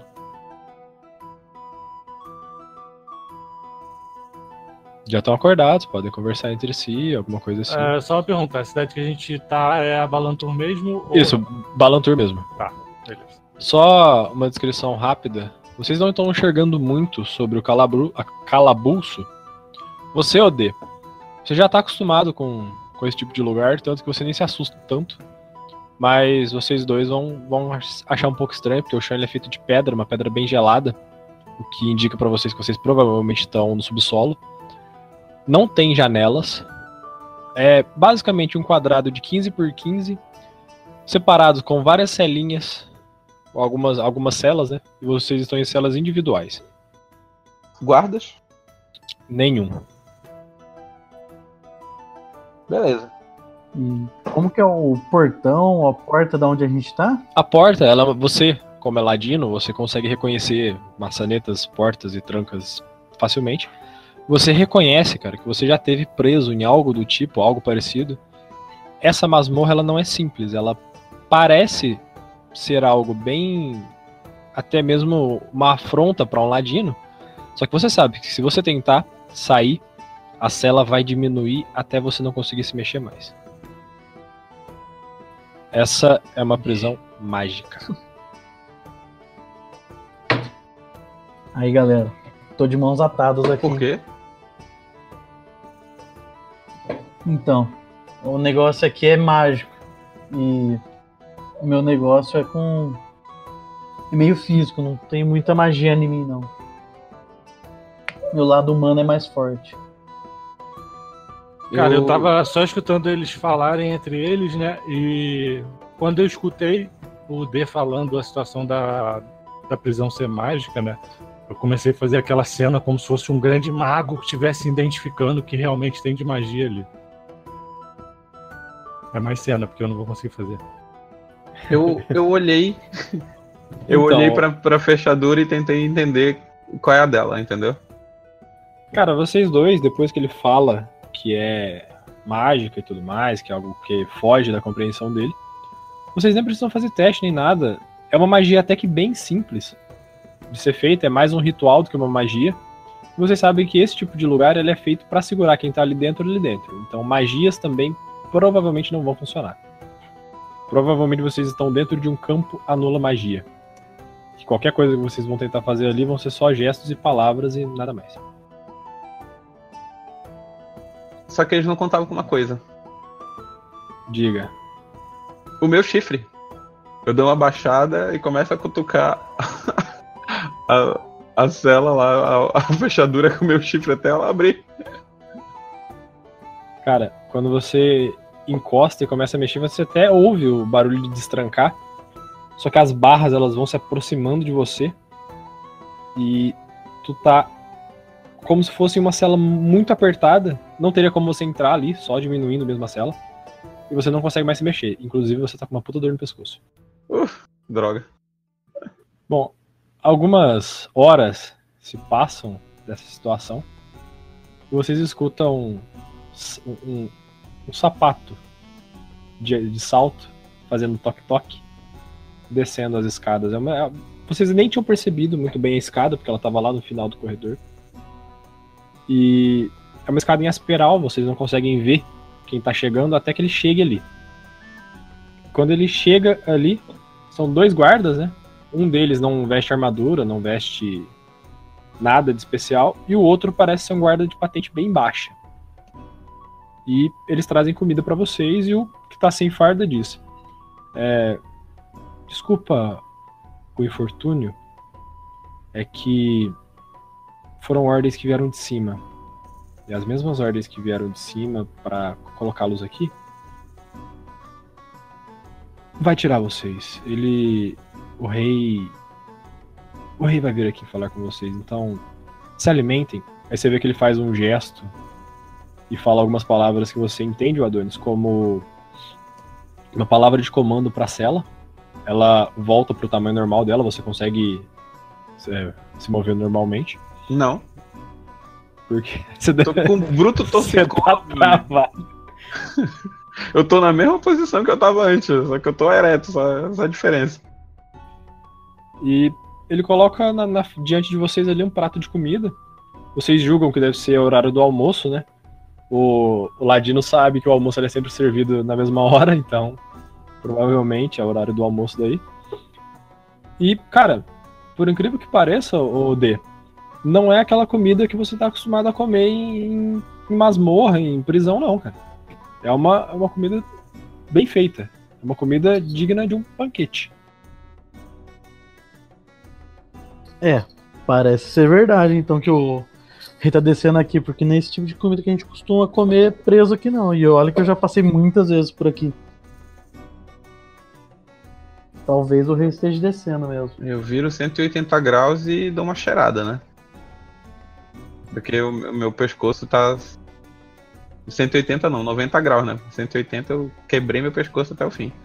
Já estão acordados, podem conversar entre si, alguma coisa assim. É, só uma pergunta, a cidade que a gente tá é a Balantur mesmo? Ou... Isso, Balantur mesmo. Tá, beleza. Só uma descrição rápida. Vocês não estão enxergando muito sobre o calabru... a calabouço. Você, Odê, você já está acostumado com, com esse tipo de lugar, tanto que você nem se assusta tanto. Mas vocês dois vão, vão achar um pouco estranho, porque o chão ele é feito de pedra, uma pedra bem gelada, o que indica para vocês que vocês provavelmente estão no subsolo. Não tem janelas. É basicamente um quadrado de quinze por quinze, separado com várias celinhas, algumas, algumas celas, né? E vocês estão em celas individuais. Guardas? Nenhum. Beleza. E como que é o portão, a porta da onde a gente tá? A porta, ela, você, como é ladino, você consegue reconhecer maçanetas, portas e trancas facilmente. Você reconhece, cara, que você já esteve preso em algo do tipo, algo parecido. Essa masmorra, ela não é simples, ela parece ser algo bem, até mesmo uma afronta para um ladino. Só que você sabe que se você tentar sair, a cela vai diminuir até você não conseguir se mexer mais. Essa é uma prisão mágica. Aí, galera, tô de mãos atadas aqui. Por quê? Então, o negócio aqui é mágico. E o meu negócio é com... é meio físico, não tem muita magia em mim, não. Meu lado humano é mais forte. Cara, eu... eu tava só escutando eles falarem entre eles, né? E quando eu escutei o D falando a situação da, da prisão ser mágica, né? Eu comecei a fazer aquela cena como se fosse um grande mago que estivesse identificando o que realmente tem de magia ali. É mais cena, porque eu não vou conseguir fazer. Eu, eu olhei. Eu Então... olhei pra, pra fechadura e tentei entender qual é a dela, entendeu? Cara, vocês dois, depois que ele fala que é mágica e tudo mais, que é algo que foge da compreensão dele, vocês nem precisam fazer teste nem nada. É uma magia até que bem simples de ser feita, é mais um ritual do que uma magia. E vocês sabem que esse tipo de lugar ele é feito para segurar quem tá ali dentro ali dentro. Então magias também provavelmente não vão funcionar. Provavelmente vocês estão dentro de um campo anula magia. Que qualquer coisa que vocês vão tentar fazer ali vão ser só gestos e palavras e nada mais. Só que eles não contavam com uma coisa. Diga. O meu chifre. Eu dou uma baixada e começo a cutucar a, a cela lá, a, a fechadura com o meu chifre até ela abrir. Cara, quando você encosta e começa a mexer, você até ouve o barulho de destrancar. Só que as barras, elas vão se aproximando de você. E tu tá como se fosse uma cela muito apertada. Não teria como você entrar ali, só diminuindo mesmo a cela. E você não consegue mais se mexer. Inclusive, você tá com uma puta dor no pescoço. Uf, droga. Bom, algumas horas se passam dessa situação. E vocês escutam um, um, um sapato de, de salto fazendo toque-toque, descendo as escadas. É uma, vocês nem tinham percebido muito bem a escada, porque ela estava lá no final do corredor. E é uma escada em espiral, vocês não conseguem ver quem tá chegando até que ele chegue ali. Quando ele chega ali, são dois guardas, né? Um deles não veste armadura, não veste nada de especial, e o outro parece ser um guarda de patente bem baixa. E eles trazem comida pra vocês, e o que tá sem farda diz: é, desculpa o infortúnio, é que foram ordens que vieram de cima. E as mesmas ordens que vieram de cima pra colocá-los aqui vai tirar vocês. Ele... O rei... O rei vai vir aqui falar com vocês, então se alimentem. Aí você vê que ele faz um gesto e fala algumas palavras que você entende, o Adonis, como uma palavra de comando pra cela. Ela volta pro tamanho normal dela, você consegue é, se mover normalmente. Não. Porque você Tô com um bruto torcicolo. tá travado. Eu tô na mesma posição que eu tava antes, só que eu tô ereto, só essa diferença. E ele coloca na, na, diante de vocês ali um prato de comida. Vocês julgam que deve ser o horário do almoço, né? O, o Ladino sabe que o almoço ele é sempre servido na mesma hora, então provavelmente é o horário do almoço daí. E, cara, por incrível que pareça, o D, não é aquela comida que você tá acostumado a comer em, em masmorra, em prisão, não, cara. É uma, uma comida bem feita. É uma comida digna de um banquete. É, parece ser verdade, então, que o rei tá descendo aqui, porque nem esse tipo de comida que a gente costuma comer preso aqui, não. E olha que eu já passei muitas vezes por aqui. Talvez o rei esteja descendo mesmo. Eu viro cento e oitenta graus e dou uma cheirada, né? Porque o meu, meu pescoço tá... cento e oitenta não, noventa graus, né? cento e oitenta eu quebrei meu pescoço até o fim.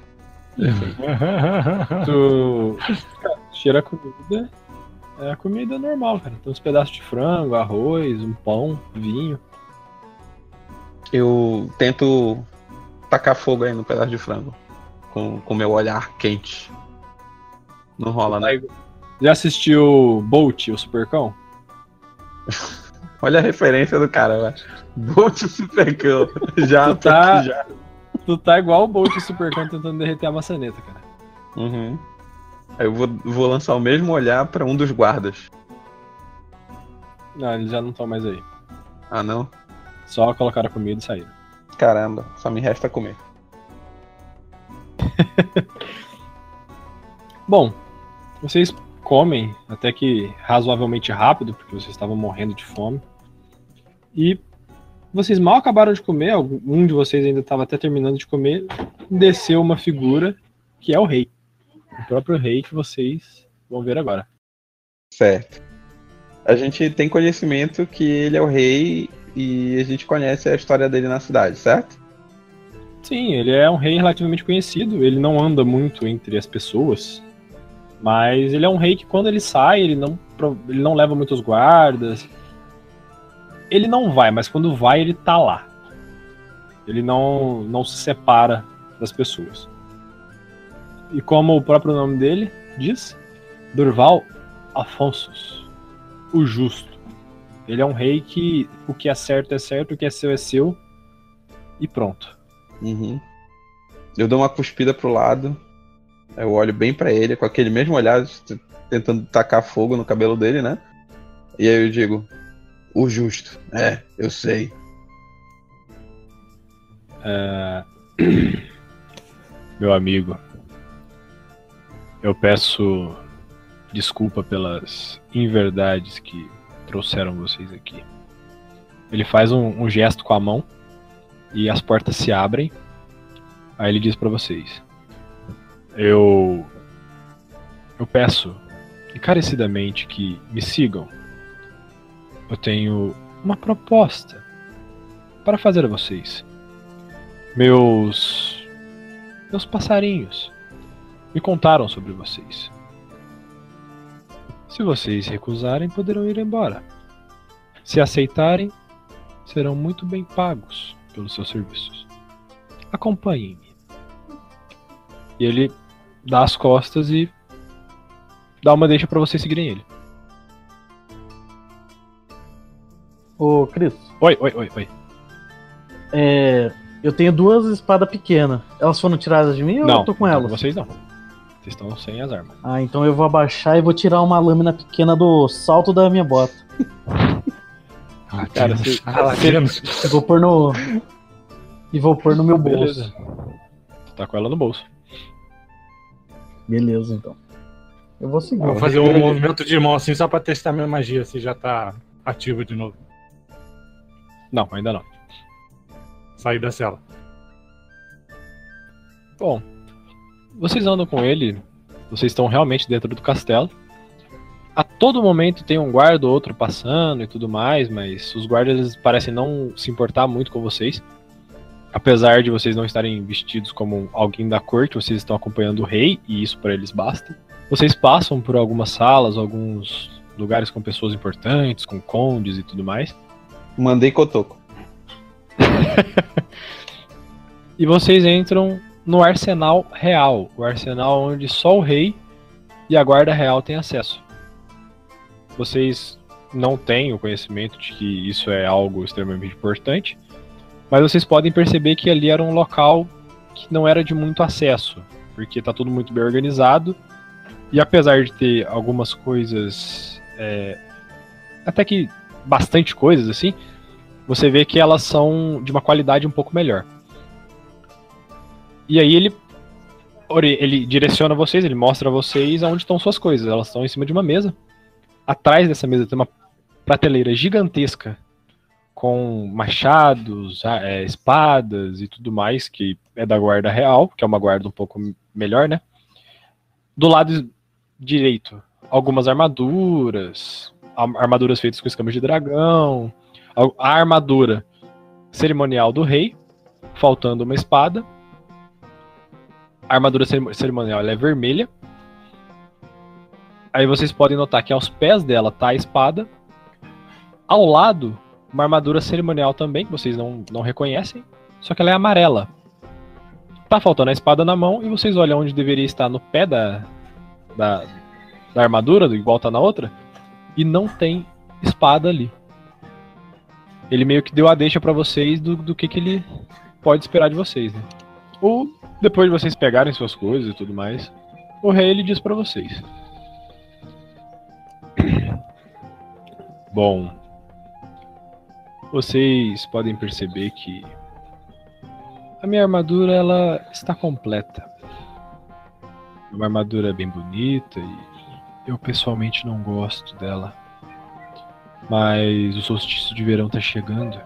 Tu cheira a comida. É a comida normal, cara. Tem uns pedaços de frango, arroz, um pão, vinho. Eu tento tacar fogo aí no pedaço de frango. Com o meu olhar quente. Não rola, né? Já assistiu Bolt, o Supercão? Olha a referência do cara, velho. Bolt Supercão. Já, tu tá, já. Tu tá igual o Bolt o Supercão tentando derreter a maçaneta, cara. Uhum. Aí eu vou, vou lançar o mesmo olhar pra um dos guardas. Não, eles já não estão mais aí. Ah, não? Só colocaram a comida e saíram. Caramba, só me resta comer. Bom, vocês comem até que razoavelmente rápido, porque vocês estavam morrendo de fome. E vocês mal acabaram de comer, um de vocês ainda estava até terminando de comer, desceu uma figura que é o rei. O próprio rei que vocês vão ver agora. Certo. A gente tem conhecimento que ele é o rei e a gente conhece a história dele na cidade, certo? Sim, ele é um rei relativamente conhecido, ele não anda muito entre as pessoas, mas ele é um rei que quando ele sai, ele não, ele não leva muitos guardas. Ele não vai, mas quando vai, ele tá lá. Ele não, não se separa das pessoas. E como o próprio nome dele diz, Durval Afonsos, o Justo. Ele é um rei que o que é certo é certo, o que é seu é seu, e pronto. Uhum. Eu dou uma cuspida pro lado Eu olho bem pra ele, com aquele mesmo olhar, tentando tacar fogo no cabelo dele, né? E aí eu digo, o justo. É, eu sei. É... Meu amigo, eu peço desculpa pelas inverdades que trouxeram vocês aqui. Ele faz um, um gesto com a mão e as portas se abrem. Aí ele diz pra vocês: Eu... Eu peço encarecidamente que me sigam. Eu tenho uma proposta para fazer a vocês. Meus... Meus passarinhos me contaram sobre vocês. Se vocês recusarem, poderão ir embora. Se aceitarem, serão muito bem pagos pelos seus serviços. Acompanhem-me. E ele dá as costas e dá uma deixa pra vocês seguirem ele. Ô, Cris. Oi, oi, oi, oi. É, eu tenho duas espadas pequenas. Elas foram tiradas de mim ou Não, eu tô com não, elas? vocês não. Vocês estão sem as armas. Ah, então eu vou abaixar e vou tirar uma lâmina pequena do salto da minha bota. Cara, você... Eu vou pôr no... E vou pôr no meu bolso. Beleza. Tu tá com ela no bolso. Beleza, então. Eu vou seguir. Eu vou fazer um movimento de mão assim só pra testar minha magia, se já tá ativa de novo. Não, ainda não. Sair da cela. Bom, vocês andam com ele, vocês estão realmente dentro do castelo. A todo momento tem um guarda ou outro passando e tudo mais, mas os guardas eles parecem não se importar muito com vocês. Apesar de vocês não estarem vestidos como alguém da corte, vocês estão acompanhando o rei e isso para eles basta. Vocês passam por algumas salas, alguns lugares com pessoas importantes, com condes e tudo mais. Mandei cotoco. E vocês entram no arsenal real, o arsenal onde só o rei e a guarda real têm acesso. Vocês não têm o conhecimento de que isso é algo extremamente importante, mas vocês podem perceber que ali era um local que não era de muito acesso, porque está tudo muito bem organizado, e apesar de ter algumas coisas, é, até que bastante coisas assim, você vê que elas são de uma qualidade um pouco melhor. E aí ele, ele direciona vocês, ele mostra a vocês aonde estão suas coisas. Elas estão em cima de uma mesa. Atrás dessa mesa tem uma prateleira gigantesca com machados, é, espadas e tudo mais, que é da guarda real, que é uma guarda um pouco melhor, né? Do lado direito, algumas armaduras, armaduras feitas com escamas de dragão, a armadura cerimonial do rei, faltando uma espada. A armadura cerimonial ela é vermelha. Aí vocês podem notar que aos pés dela tá a espada. Ao lado, uma armadura cerimonial também, que vocês não, não reconhecem, só que ela é amarela. Tá faltando a espada na mão, e vocês olham onde deveria estar no pé da, da, da armadura, igual tá na outra, e não tem espada ali. Ele meio que deu a deixa pra vocês do, do que, que ele pode esperar de vocês, né? Ou, depois de vocês pegarem suas coisas e tudo mais, o rei ele diz pra vocês: Bom, vocês podem perceber que a minha armadura ela está completa. É uma armadura bem bonita e eu pessoalmente não gosto dela. Mas o solstício de verão está chegando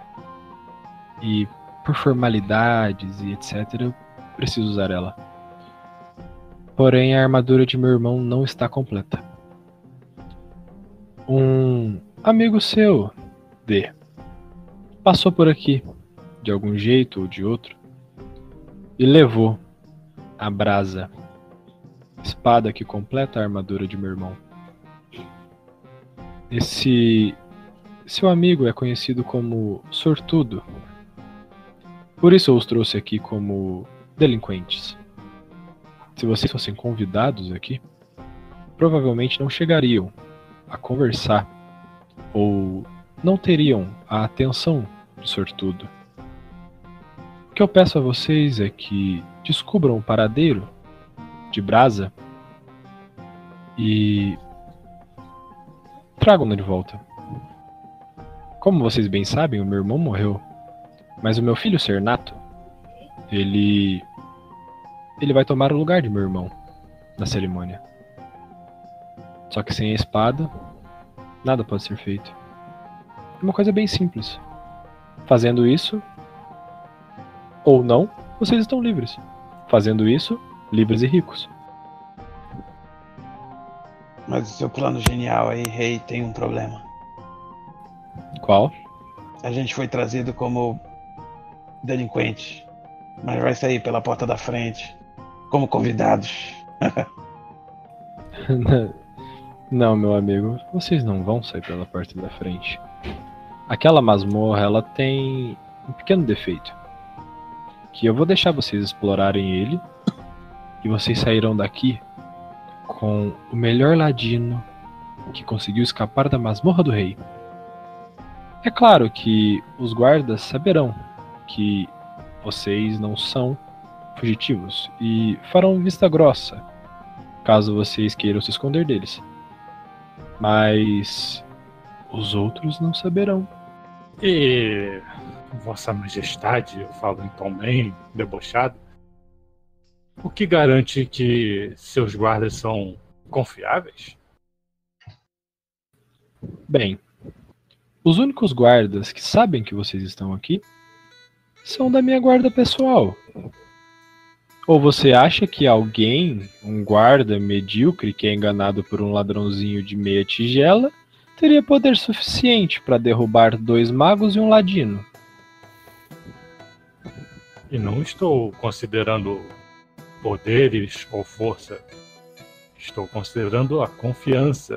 e por formalidades e etcétera eu preciso usar ela. Porém a armadura de meu irmão não está completa. Um amigo seu, D, passou por aqui, de algum jeito ou de outro, e levou a brasa, espada que completa a armadura de meu irmão. Esse seu amigo é conhecido como sortudo. Por isso eu os trouxe aqui como delinquentes. Se vocês fossem convidados aqui, provavelmente não chegariam a conversar ou não teriam a atenção de sortudo. O que eu peço a vocês é que descubram o paradeiro de brasa e tragam-no de volta. Como vocês bem sabem, o meu irmão morreu, mas o meu filho Cernato, ele ele vai tomar o lugar de meu irmão na cerimônia. Só que sem a espada, nada pode ser feito. É uma coisa bem simples. Fazendo isso, ou não, vocês estão livres. Fazendo isso, livres e ricos. Mas o seu plano genial aí, rei, tem um problema. Qual? A gente foi trazido como delinquente, mas vai sair pela porta da frente, como convidados. Não, meu amigo, vocês não vão sair pela porta da frente. Aquela masmorra, ela tem um pequeno defeito. Que eu vou deixar vocês explorarem ele, e vocês sairão daqui com o melhor ladino que conseguiu escapar da masmorra do rei. É claro que os guardas saberão que vocês não são fugitivos e farão vista grossa caso vocês queiram se esconder deles. Mas os outros não saberão. E Vossa Majestade, eu falo em tom bem debochado, o que garante que seus guardas são confiáveis? Bem, os únicos guardas que sabem que vocês estão aqui são da minha guarda pessoal. Ou você acha que alguém, um guarda medíocre que é enganado por um ladrãozinho de meia tigela, teria poder suficiente para derrubar dois magos e um ladino? E não estou considerando poderes ou força. Estou considerando a confiança.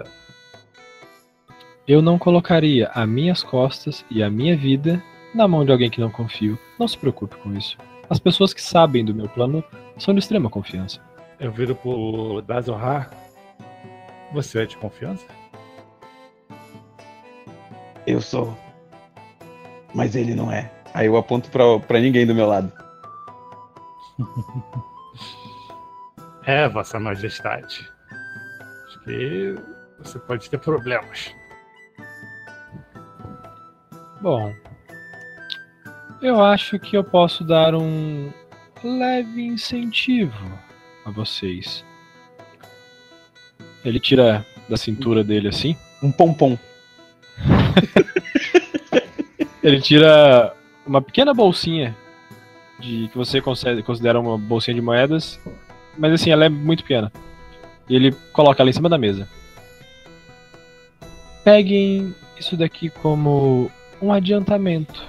Eu não colocaria as minhas costas e a minha vida na mão de alguém que não confio. Não se preocupe com isso. As pessoas que sabem do meu plano são de extrema confiança. Eu viro pro Dazohar. Você é de confiança? Eu sou. Mas ele não é. Aí eu aponto pra, pra ninguém do meu lado. É, Vossa Majestade. Acho que você pode ter problemas. Bom, eu acho que eu posso dar um leve incentivo a vocês. Ele tira da cintura dele assim. Um pompom. Ele tira uma pequena bolsinha de que você considera uma bolsinha de moedas, mas assim, ela é muito pequena. E ele coloca ela em cima da mesa. Peguem isso daqui como um adiantamento.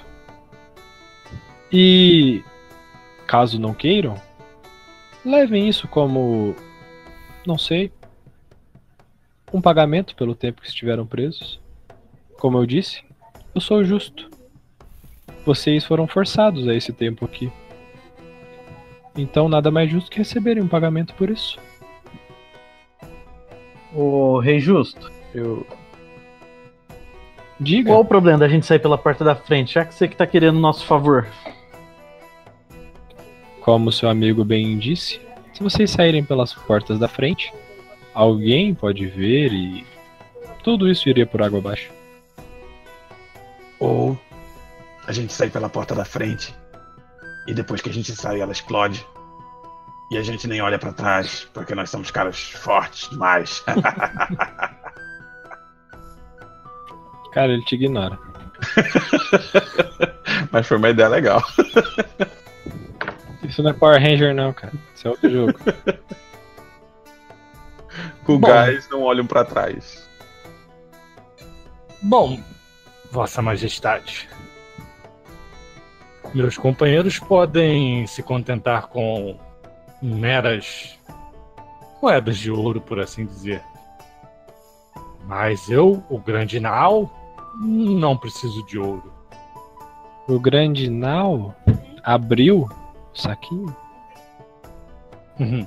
E caso não queiram, levem isso como, não sei, um pagamento pelo tempo que estiveram presos. Como eu disse, eu sou justo. Vocês foram forçados a esse tempo aqui. Então nada mais justo que receberem um pagamento por isso. Ô, Rei Justo, Eu... Diga. qual o problema da gente sair pela porta da frente, já que você que tá querendo o nosso favor? Como seu amigo bem disse, se vocês saírem pelas portas da frente, alguém pode ver e tudo isso iria por água abaixo. Ou a gente sai pela porta da frente e depois que a gente sai ela explode. E a gente nem olha pra trás, porque nós somos caras fortes demais. Cara, ele te ignora. Mas foi uma ideia legal. Isso não é Power Ranger não, cara. Isso é outro jogo. Com Bom. gás não olham pra trás. Bom, Vossa Majestade, meus companheiros podem se contentar com meras moedas de ouro, por assim dizer. Mas eu, o Grande Nau, não preciso de ouro. O grande Nau abriu o saquinho. Uhum.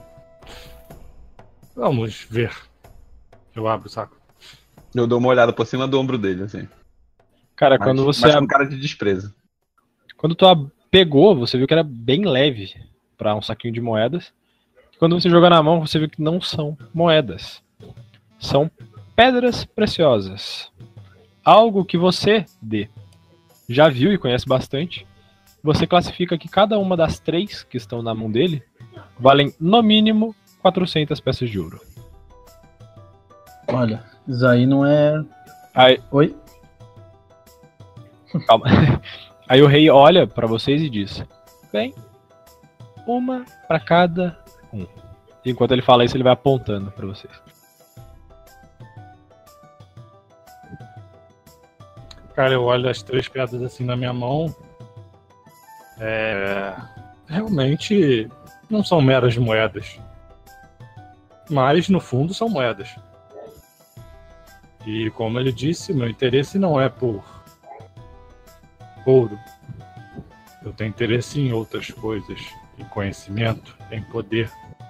Vamos ver. Eu abro o saco. Eu dou uma olhada por cima do ombro dele, assim. Cara, Mas, quando você mas ab- com cara de desprezo. quando tu ab- pegou, você viu que era bem leve para um saquinho de moedas. Quando você joga na mão, você vê que não são moedas. São pedras preciosas. Algo que você, D, já viu e conhece bastante. Você classifica que cada uma das três que estão na mão dele valem, no mínimo, quatrocentas peças de ouro. Olha, isso aí não é... Aí, Oi? calma. Aí o rei olha pra vocês e diz: bem, uma pra cada um. Enquanto ele fala isso, ele vai apontando pra vocês. Cara, eu olho as três pedras assim na minha mão. É... Realmente não são meras moedas. Mas, no fundo, são moedas. E, como ele disse, meu interesse não é por ouro. Eu tenho interesse em outras coisas. Em conhecimento, em poder.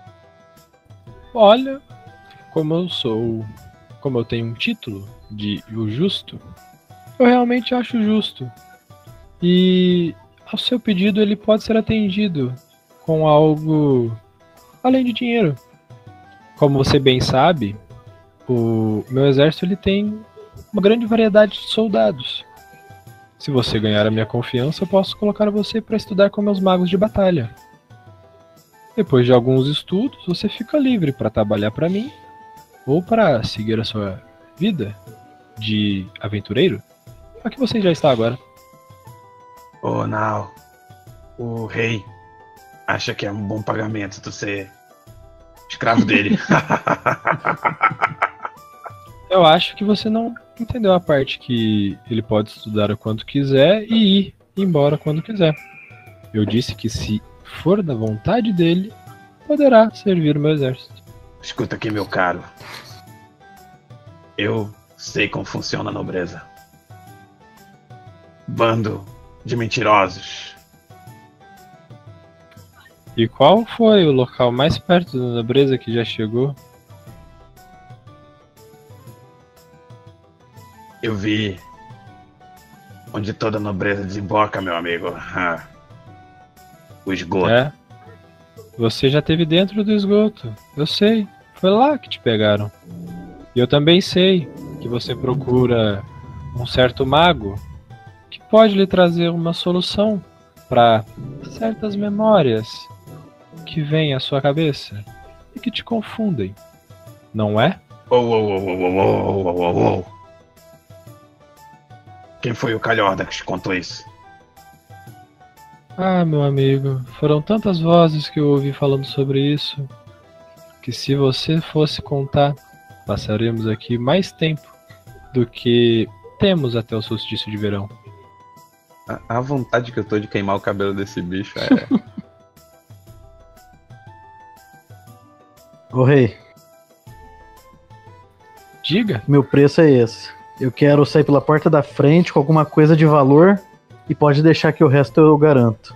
Olha, como eu sou... Como eu tenho um título de o justo, eu realmente acho justo. E ao seu pedido ele pode ser atendido com algo além de dinheiro. Como você bem sabe, o meu exército ele tem uma grande variedade de soldados. Se você ganhar a minha confiança, eu posso colocar você para estudar com meus magos de batalha. Depois de alguns estudos, você fica livre para trabalhar para mim ou para seguir a sua vida de aventureiro. Aqui você já está agora. Ô, Nau, o rei acha que é um bom pagamento tu ser escravo dele. Eu acho que você não entendeu a parte que ele pode estudar o quanto quiser e ir embora quando quiser. Eu disse que se for da vontade dele, poderá servir o meu exército. Escuta aqui, meu caro. Eu sei como funciona a nobreza. Bando de mentirosos. E qual foi o local mais perto da nobreza que já chegou? Eu vi onde toda nobreza desemboca, meu amigo. Ah, o esgoto. É? Você já esteve dentro do esgoto. Eu sei. Foi lá que te pegaram. E eu também sei que você procura um certo mago que pode lhe trazer uma solução para certas memórias que vêm à sua cabeça e que te confundem. Não é? Oh, oh, oh, oh, oh, oh, oh, oh. Quem foi o calhorda que te contou isso? Ah, meu amigo, foram tantas vozes que eu ouvi falando sobre isso, que se você fosse contar, passaríamos aqui mais tempo do que temos até o solstício de verão. A, a vontade que eu tô de queimar o cabelo desse bicho é... Ô rei, Diga. meu preço é esse. Eu quero sair pela porta da frente com alguma coisa de valor e pode deixar que o resto eu garanto.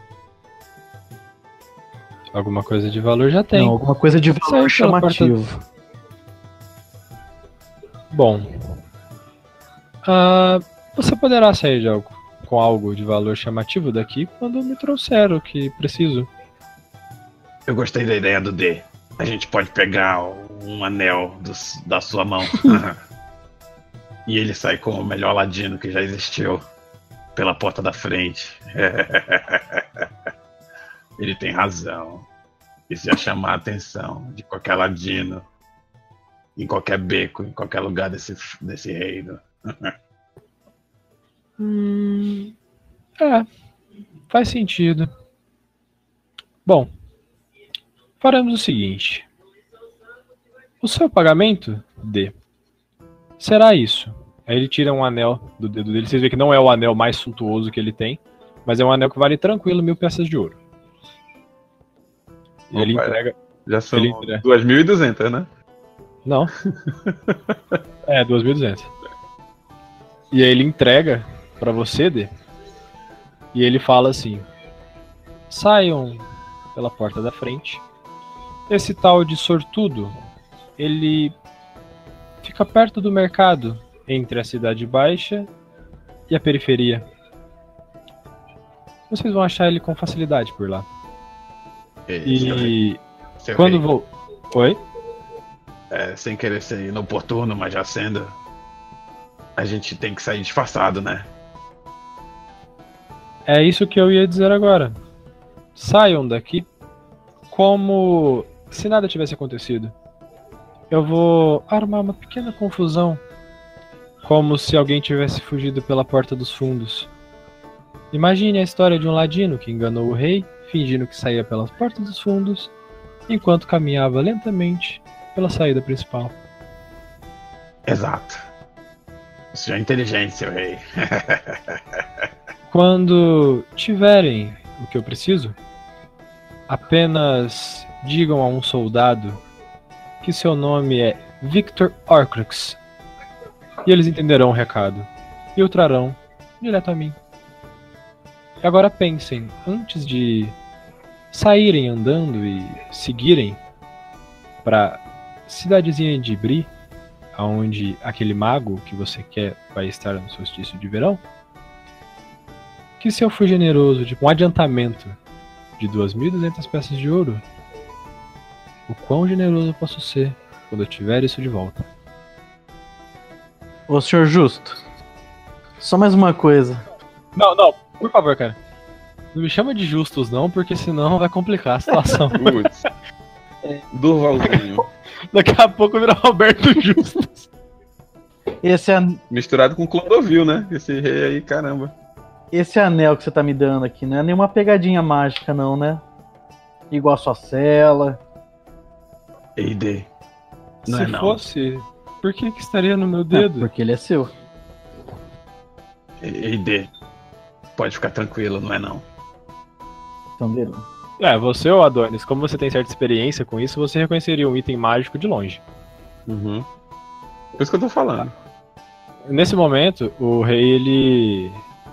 Alguma coisa de valor já tem. Não, alguma coisa de valor Sai pela chamativo. Bom, ah, você poderá sair de algo, com algo de valor chamativo daqui quando me trouxer o que preciso. Eu gostei da ideia do D. A gente pode pegar um anel do, da sua mão. E ele sai com o melhor ladino que já existiu. Pela porta da frente. Ele tem razão. Isso ia chamar a atenção de qualquer ladino. Em qualquer beco, em qualquer lugar desse, desse reino. Hum, é, faz sentido. Bom, faremos o seguinte. O seu pagamento, D, será isso. Aí ele tira um anel do dedo dele. Vocês veem que não é o anel mais suntuoso que ele tem, mas é um anel que vale tranquilo mil peças de ouro. E Opa, ele entrega... Já são ele entrega... duas mil e duzentas, né? Não. É, duas mil e duzentas. E aí ele entrega pra você, D. E ele fala assim: saiam pela porta da frente. Esse tal de sortudo, ele fica perto do mercado, entre a cidade baixa e a periferia. Vocês vão achar ele com facilidade por lá. E... E Seu Quando rei. vou. Oi? É, sem querer ser inoportuno, mas já sendo. A gente tem que sair disfarçado, né? É isso que eu ia dizer agora. Saiam daqui como se nada tivesse acontecido. Eu vou armar uma pequena confusão, como se alguém tivesse fugido pela porta dos fundos. Imagine a história de um ladino que enganou o rei, fingindo que saía pelas portas dos fundos, enquanto caminhava lentamente pela saída principal. Exato. Isso já é inteligente, seu rei. Quando tiverem o que eu preciso, apenas digam a um soldado que seu nome é Victor Orcrux, e eles entenderão o recado e o trarão direto a mim. E agora pensem, antes de saírem andando e seguirem para cidadezinha de Bri, onde aquele mago que você quer vai estar no solstício de verão, que se eu for generoso de um adiantamento de duas mil e duzentas peças de ouro, o quão generoso eu posso ser quando eu tiver isso de volta? Ô, senhor Justo, só mais uma coisa. Não, não, por favor, cara. Não me chama de Justus não, porque senão vai complicar a situação. Putz. Durvalzinho. Daqui a pouco vira Roberto Justus. Esse, an... Misturado com Clodovil, né? Esse rei aí, caramba. Esse anel que você tá me dando aqui não é nenhuma pegadinha mágica, não, né? Igual a sua cela. Eide. Não Se é não. fosse, por que que estaria no meu É, dedo? porque ele é seu. Eide. Pode ficar tranquilo, não é não. Então, dele. É, você ou Adonis, como você tem certa experiência com isso, você reconheceria um item mágico de longe. Uhum. Por isso que eu tô falando. Nesse momento, o rei, ele...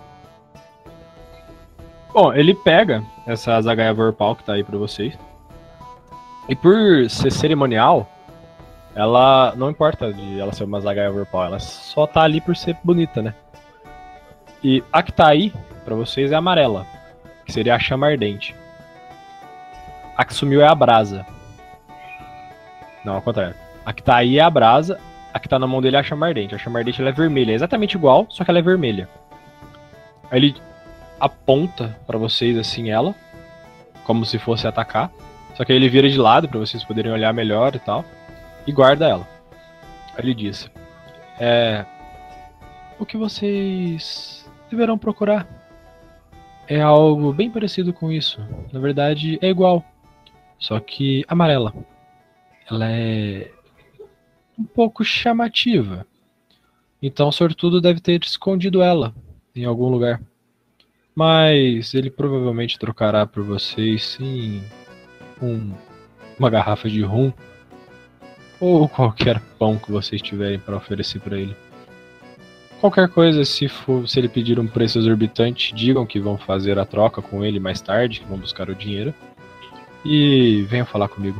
Bom, ele pega essa Zagaia Vorpal que tá aí pra vocês. E por ser cerimonial, ela não importa de ela ser uma Zagaia Vorpal, ela só tá ali por ser bonita, né? E a que tá aí pra vocês é a amarela, que seria a chama ardente. A que sumiu é a brasa. Não, ao contrário. A que tá aí é a brasa, a que tá na mão dele é a chama ardente. A chama ardente ela é vermelha, é exatamente igual, só que ela é vermelha. Aí ele aponta pra vocês assim ela, como se fosse atacar. Só que aí ele vira de lado pra vocês poderem olhar melhor e tal, e guarda ela. Aí ele diz: É... O que vocês deverão procurar é algo bem parecido com isso. Na verdade, é igual, só que amarela. Ela é um pouco chamativa. Então o sortudo deve ter escondido ela em algum lugar. Mas ele provavelmente trocará por vocês, sim, um, uma garrafa de rum ou qualquer pão que vocês tiverem para oferecer para ele. Qualquer coisa, se, for, se ele pedir um preço exorbitante, digam que vão fazer a troca com ele mais tarde, que vão buscar o dinheiro. E venham falar comigo.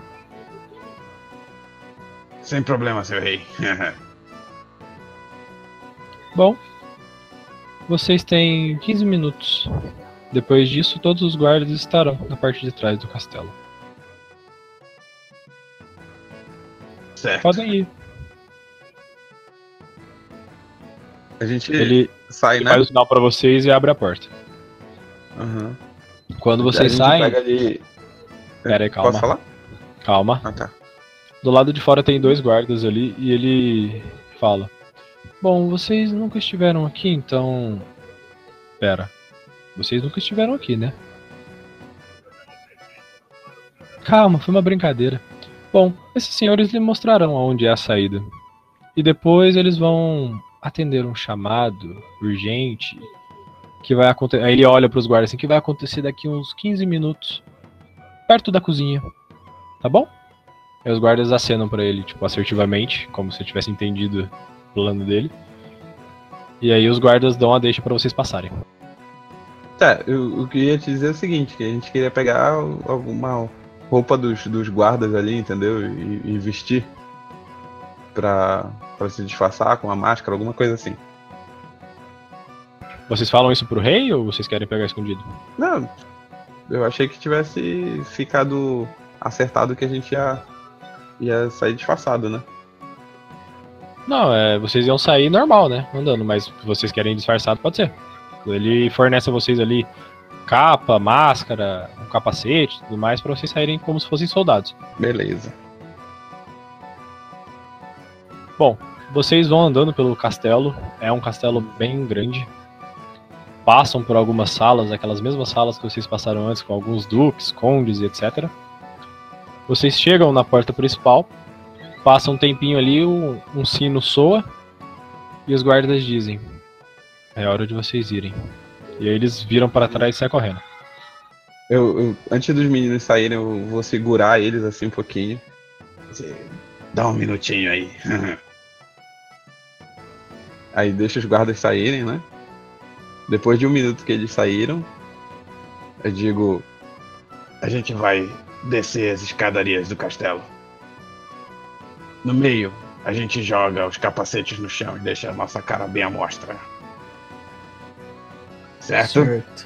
Sem problema, seu rei. Bom, vocês têm quinze minutos. Depois disso, todos os guardas estarão na parte de trás do castelo. Certo. Podem ir. A gente Ele, sai, ele né? faz o sinal pra vocês e abre a porta. Uhum. Quando A vocês gente saem... pega ali... Pera aí, calma. Posso falar? Calma. Ah, tá. Do lado de fora tem dois guardas ali e ele fala: Bom, vocês nunca estiveram aqui, então... Pera. Vocês nunca estiveram aqui, né? Calma, foi uma brincadeira. Bom, esses senhores lhe mostrarão aonde é a saída. E depois eles vão atender um chamado urgente que vai acontecer. Aí ele olha pros guardas assim, que vai acontecer daqui uns quinze minutos, perto da cozinha. Tá bom? Aí os guardas acenam pra ele, tipo, assertivamente, como se tivesse entendido o plano dele. E aí os guardas dão a deixa pra vocês passarem. Tá, eu, eu queria te dizer o seguinte, que a gente queria pegar alguma roupa dos, dos guardas ali, entendeu? E, e vestir pra, pra se disfarçar com uma máscara, alguma coisa assim. Vocês falam isso pro rei ou vocês querem pegar escondido? Não, eu achei que tivesse ficado acertado que a gente ia, ia sair disfarçado, né? Não, é, vocês iam sair normal, né? Andando, mas se vocês querem disfarçado, pode ser. Ele fornece a vocês ali capa, máscara, um capacete e tudo mais pra vocês saírem como se fossem soldados. Beleza. Bom, vocês vão andando pelo castelo. É um castelo bem grande. Passam por algumas salas, aquelas mesmas salas que vocês passaram antes, com alguns duques, condes e etcétera. Vocês chegam na porta principal. Passa um tempinho ali, um, um sino soa. E os guardas dizem: é hora de vocês irem. E aí eles viram para trás e saem correndo. Eu, eu, antes dos meninos saírem, eu vou segurar eles assim um pouquinho. Dá um minutinho aí. Aí deixa os guardas saírem, né? Depois de um minuto que eles saíram, eu digo: a gente vai descer as escadarias do castelo. No meio, a gente joga os capacetes no chão e deixa a nossa cara bem à mostra. Certo? Certo.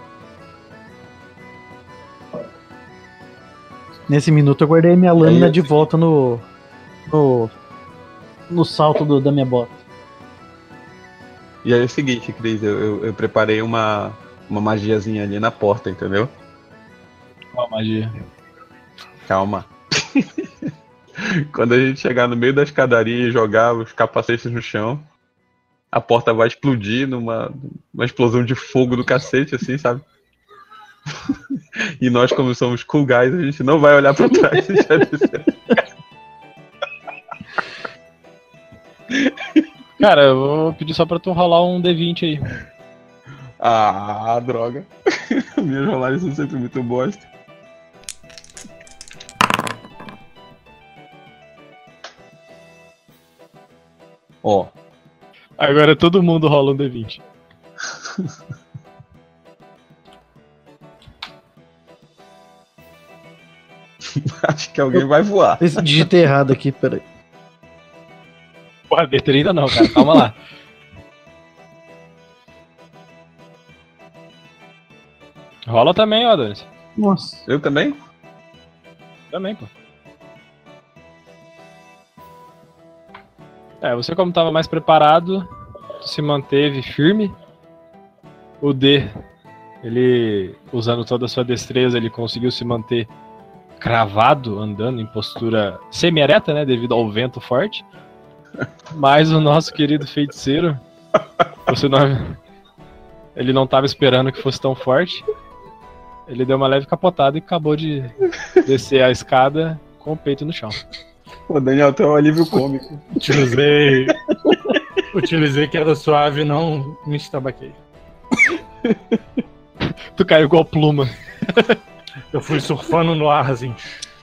Nesse minuto eu guardei minha lâmina Aí, de volta no, no. no salto do, da minha bota. E aí é o seguinte, Cris, eu, eu, eu preparei uma, uma magiazinha ali na porta, entendeu? Qual magia? Calma. Quando a gente chegar no meio da escadaria e jogar os capacetes no chão, a porta vai explodir numa uma explosão de fogo do cacete, assim, sabe? E nós, como somos cool guys, a gente não vai olhar pra trás e já descer. Cara, eu vou pedir só pra tu rolar um D vinte aí. Ah, droga. Minhas rolagens são sempre muito bosta. Ó. Agora todo mundo rola um D vinte. Acho que alguém vai voar. Eu digitei errado aqui, peraí. Porra, D trinta não, cara. Calma lá. Rola também, ó, Adonis. Nossa. Eu também? Também, pô. É, você como tava mais preparado, se manteve firme. O D, ele, usando toda a sua destreza, ele conseguiu se manter cravado, andando em postura semi-ereta, né, devido ao vento forte. Mas o nosso querido feiticeiro, você não, ele não tava esperando que fosse tão forte. Ele deu uma leve capotada e acabou de descer a escada com o peito no chão. Pô, Daniel, tu é um alívio cômico. Utilizei. Utilizei que era suave, não me estabaquei. Tu caiu igual pluma. Eu fui surfando no ar, assim.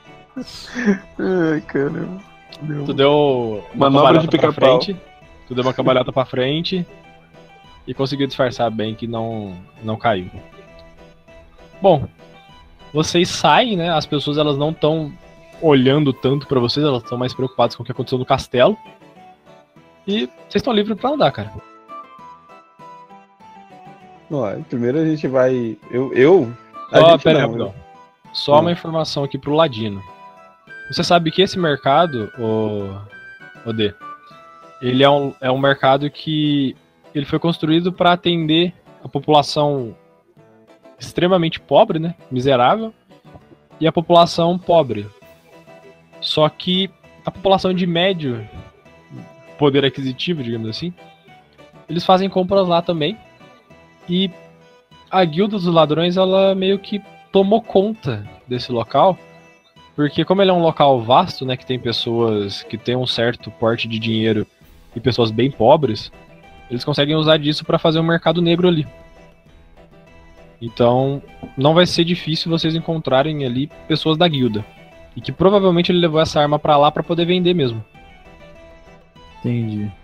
Ai, caramba. Deu... Tu deu uma manobra de cambalhota pra pica-pau. frente. Tu deu uma cambalhota pra frente e conseguiu disfarçar bem que não, não caiu. Bom, vocês saem, né? As pessoas elas não estão olhando tanto pra vocês, elas estão mais preocupadas com o que aconteceu no castelo. E vocês estão livres pra andar, cara. Ó, primeiro a gente vai. Eu. eu a Só, gente pera aí, não, rapidão. eu- Só Hum. uma informação aqui pro Ladino. Você sabe que esse mercado, o, o D, ele é um, é um mercado que ele foi construído para atender a população extremamente pobre, né, miserável, e a população pobre. Só que a população de médio poder aquisitivo, digamos assim, eles fazem compras lá também. E a Guilda dos Ladrões, ela meio que tomou conta desse local, porque como ele é um local vasto, né, que tem pessoas que têm um certo porte de dinheiro e pessoas bem pobres, eles conseguem usar disso para fazer um mercado negro ali. Então, não vai ser difícil vocês encontrarem ali pessoas da guilda. E que provavelmente ele levou essa arma para lá para poder vender mesmo. Entendi.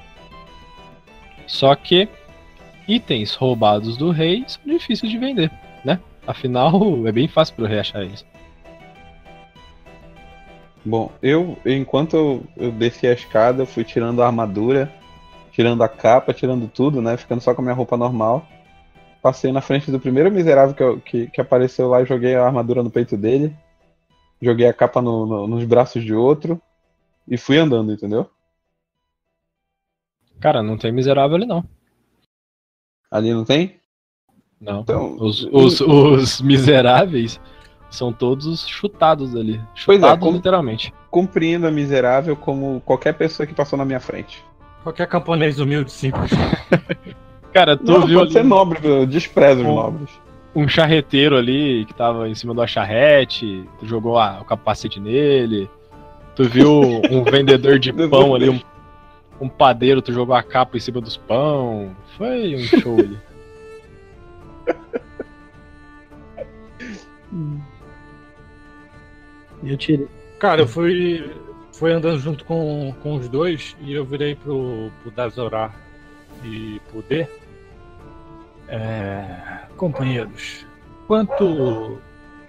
Só que itens roubados do rei são difíceis de vender, né? Afinal, é bem fácil pro rei achar eles. Bom, eu, enquanto eu, eu desci a escada, eu fui tirando a armadura, tirando a capa, tirando tudo, né? Ficando só com a minha roupa normal. Passei na frente do primeiro miserável que, eu- que, que apareceu lá e joguei a armadura no peito dele. joguei a capa no, no, nos braços de outro e fui andando, entendeu? Cara, não tem miserável ali, não. Ali não tem? Não. Então, Os, os, os miseráveis são todos chutados ali. Pois é, Chutados como- literalmente. compreendo a miserável como qualquer pessoa que passou na minha frente. Qualquer camponês humilde, simples. Cara, tu Não, viu pode ser ali nobre, eu desprezo os Um- nobres. um charreteiro ali que tava em cima da charrete, tu jogou a- o capacete nele. Tu viu um vendedor de pão ali, um, um padeiro, tu jogou a capa em cima dos pão. Foi um show ali. E eu tirei. Cara, eu fui, fui andando junto com, com os dois e eu virei pro, pro Dazorar e pro D. É, companheiros, quanto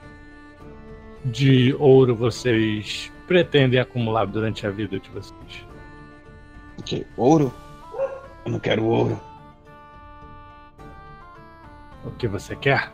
de ouro vocês pretendem acumular durante a vida de vocês? O quê? Ouro? Eu não quero ouro. O que você quer?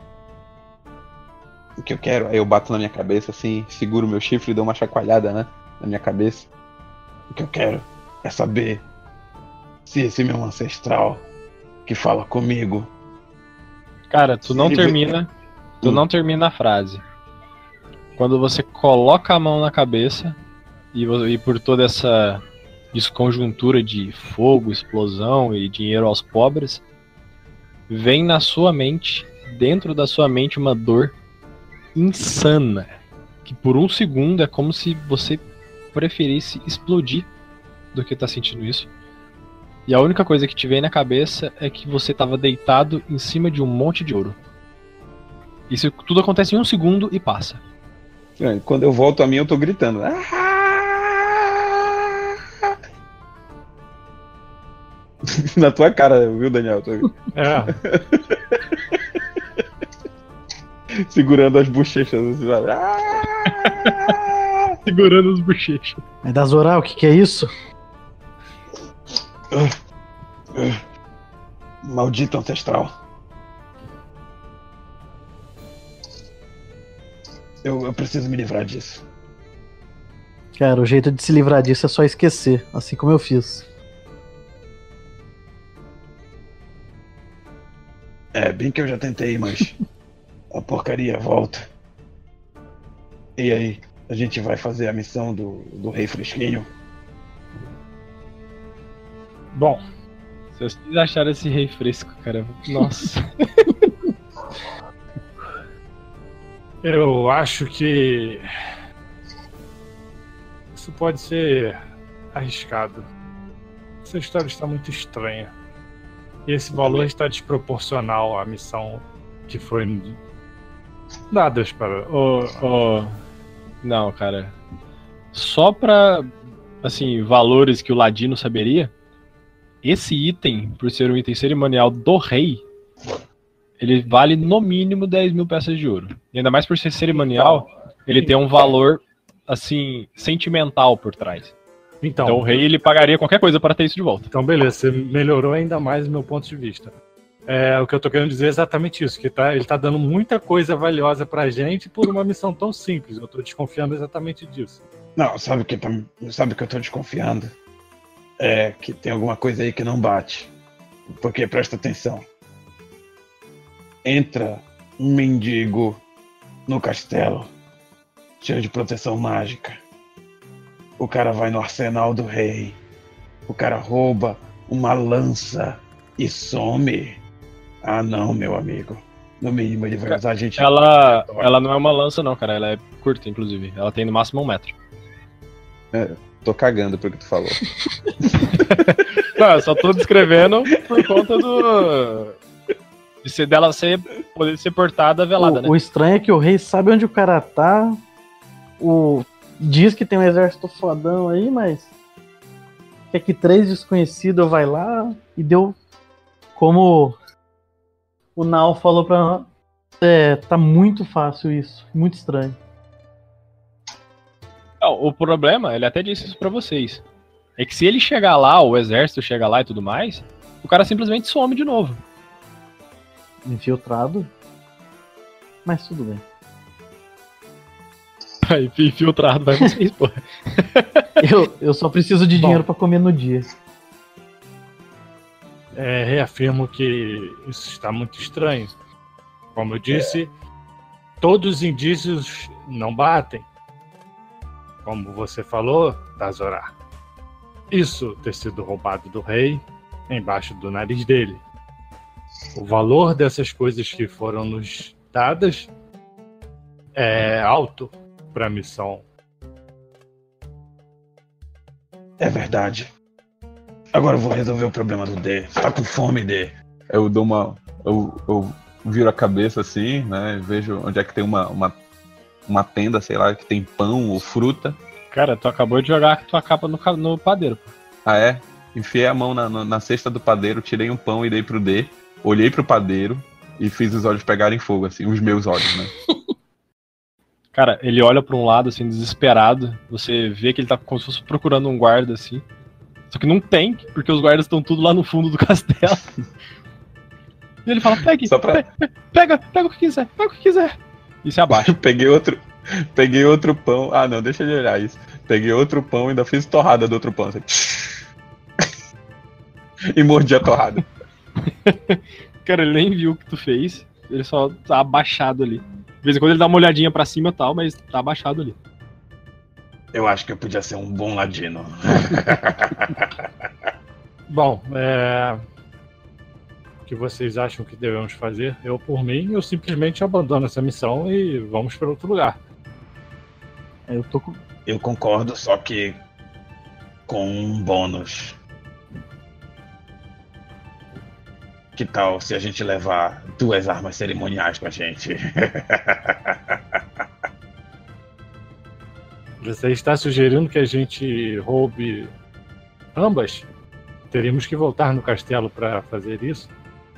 O que eu quero? Aí eu bato na minha cabeça assim, seguro meu chifre e dou uma chacoalhada, né? Na minha cabeça. O que eu quero é saber se esse meu ancestral que fala comigo. Cara, tu não Ele vê- termina. Tu Hum. não termina a frase. Quando você coloca a mão na cabeça e, vo- e por toda essa desconjuntura de fogo, explosão e dinheiro aos pobres, vem na sua mente, dentro da sua mente, uma dor insana. Que por um segundo é como se você preferisse explodir do que tá sentindo isso. E a única coisa que te vem na cabeça é que você tava deitado em cima de um monte de ouro. Isso tudo acontece em um segundo e passa. É, Quando eu volto a mim, eu tô gritando. Ah! Na tua cara, viu, Daniel? Tô É, segurando as bochechas. Assim, sabe? Ah! Segurando os bochechos. Mas Dazorar, o que, que é isso? Maldito ancestral. Eu, eu preciso me livrar disso. Cara, o jeito de se livrar disso é só esquecer, assim como eu fiz. É, bem que eu já tentei, mas a porcaria volta. E aí, a gente vai fazer a missão do, do Rei Fresquinho? bom, Se vocês acharam esse rei fresco, cara, nossa. eu acho que isso pode ser arriscado. Essa história está muito estranha. E esse valor está desproporcional à missão que foi dada para. Ô, ô, não, cara. Só pra, assim, valores que o Ladino saberia, esse item, por ser um item cerimonial do rei, ele vale no mínimo dez mil peças de ouro. E ainda mais por ser cerimonial, ele tem um valor, assim, sentimental por trás. Então, Então o rei, ele pagaria qualquer coisa para ter isso de volta. Então, beleza, você melhorou ainda mais o meu ponto de vista. É, o que eu tô querendo dizer é exatamente isso, que tá, ele tá dando muita coisa valiosa pra gente por uma missão tão simples. Eu tô desconfiando exatamente disso. Não, sabe o que, tá, sabe o que eu tô desconfiando? É que tem alguma coisa aí que não bate. Porque presta atenção. Entra um mendigo no castelo, cheio de proteção mágica. O cara vai no arsenal do rei. O cara rouba uma lança e some. Ah, não, meu amigo. No mínimo ele vai usar a gente. Ela, ela não é uma lança não, cara, ela é curta, inclusive. Ela tem no máximo um metro. Tô cagando pro que tu falou. Não, eu só tô descrevendo por conta do... de ser dela ser, poder ser portada velada, o, né? o estranho é que o rei sabe onde o cara tá. O... Diz que tem um exército fodão aí, mas quer que três desconhecidos vai lá e deu como o Nau falou pra nós. É, tá muito fácil isso, muito estranho. Não, o problema, ele até disse isso pra vocês, é que se ele chegar lá, o exército chegar lá e tudo mais, o cara simplesmente some de novo. Infiltrado. Mas tudo bem. Vai, infiltrado, vai vocês, pô. Eu, eu só preciso de Bom. dinheiro pra comer no dia. É, reafirmo que isso está muito estranho. Como eu disse, todos os indícios não batem. Como você falou, Dazorá. Isso ter sido roubado do rei embaixo do nariz dele. O valor dessas coisas que foram nos dadas é alto para a missão. É verdade. Agora eu vou resolver o problema do D. Tá com fome, D. Eu dou uma. Eu, eu viro a cabeça assim, né? Vejo onde é que tem uma, uma, uma tenda, sei lá, que tem pão ou fruta. Cara, tu acabou de jogar a tua capa no, ca- no padeiro, pô. Ah, é? Enfiei a mão na, na, na cesta do padeiro, tirei um pão e dei pro D. Olhei pro padeiro e fiz os olhos pegarem fogo, assim, os meus olhos, né? Cara, ele olha pra um lado, assim, desesperado. Você vê que ele tá como se fosse procurando um guarda, assim. Só que não tem, porque os guardas estão tudo lá no fundo do castelo. E ele fala, pegue, Só pra- pe- pega, pega o que quiser, pega o que quiser. E se abaixa. Peguei outro. Peguei outro pão. Ah, não, deixa eu olhar isso. Peguei outro pão e ainda fiz torrada do outro pão. Assim. E mordi a torrada. Cara, ele nem viu o que tu fez. Ele só tá abaixado ali. De vez em quando ele dá uma olhadinha pra cima e tal, mas tá abaixado ali. Eu acho que eu podia ser um bom ladino. Bom, é... o que vocês acham que devemos fazer? Eu, por mim, eu simplesmente abandono essa missão e vamos para outro lugar. Eu tô com. Eu concordo, só que com um bônus. Que tal se a gente levar duas armas cerimoniais com a gente? Você está sugerindo que a gente roube ambas? Teríamos que voltar no castelo para fazer isso?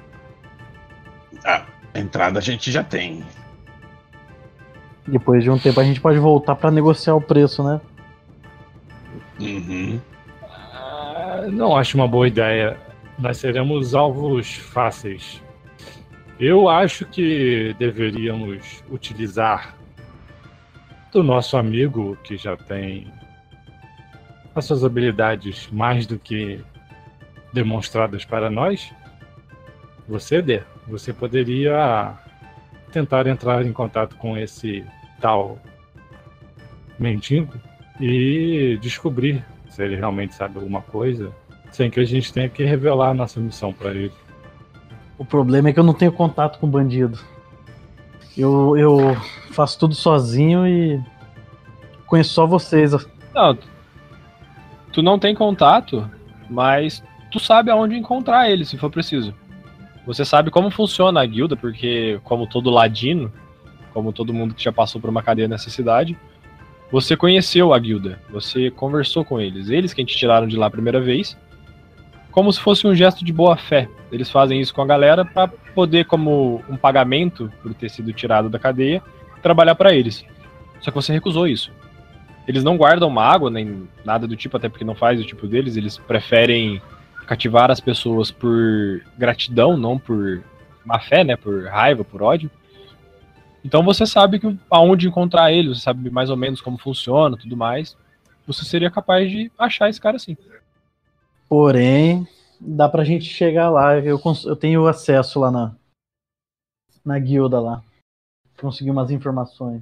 A entrada a gente já tem. Depois de um tempo a gente pode voltar pra negociar o preço, né? Uhum. Ah, não acho uma boa ideia. Nós seremos alvos fáceis. Eu acho que deveríamos utilizar do nosso amigo, que já tem as suas habilidades mais do que demonstradas para nós. Você, D, você poderia tentar entrar em contato com esse tal mendigo e descobrir se ele realmente sabe alguma coisa, sem que a gente tenha que revelar a nossa missão para ele. O problema é que eu não tenho contato com bandido. Eu, eu faço tudo sozinho e conheço só vocês. Não, tu- tu não tem contato, mas tu sabe aonde encontrar ele, se for preciso. Você sabe como funciona a guilda, porque como todo ladino, como todo mundo que já passou por uma cadeia nessa cidade, você conheceu a guilda, você conversou com eles. Eles quem te tiraram de lá a primeira vez, como se fosse um gesto de boa fé. Eles fazem isso com a galera para poder, como um pagamento por ter sido tirado da cadeia, trabalhar para eles. Só que você recusou isso. Eles não guardam mágoa, nem nada do tipo, até porque não faz o tipo deles. Eles preferem cativar as pessoas por gratidão, não por má fé, né? Por raiva, por ódio. Então você sabe que aonde encontrar ele, você sabe mais ou menos como funciona, tudo mais. Você seria capaz de achar esse cara assim. Porém, dá pra gente chegar lá. Eu, cons- eu tenho acesso lá na, na guilda lá. Consegui umas informações.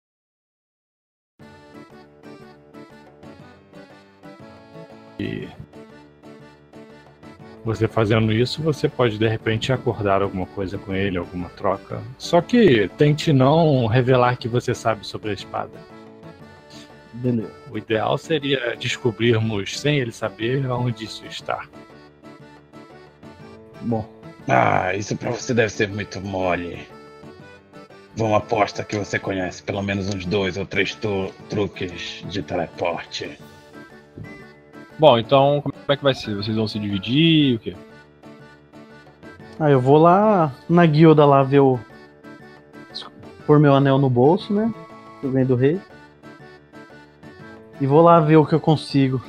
Você fazendo isso, você pode de repente acordar alguma coisa com ele, alguma troca. Só que tente não revelar que você sabe sobre a espada. Beleza. O ideal seria descobrirmos, sem ele saber, onde isso está. Bom, Ah, isso pra você deve ser muito mole. Vamos aposta que você conhece pelo menos uns dois ou três tu- truques de teleporte. Bom, então como é que vai ser? Vocês vão se dividir? O quê? ah, eu vou lá na guilda lá ver o. Pôr meu anel no bolso, né? Eu venho do rei. E vou lá ver o que eu consigo.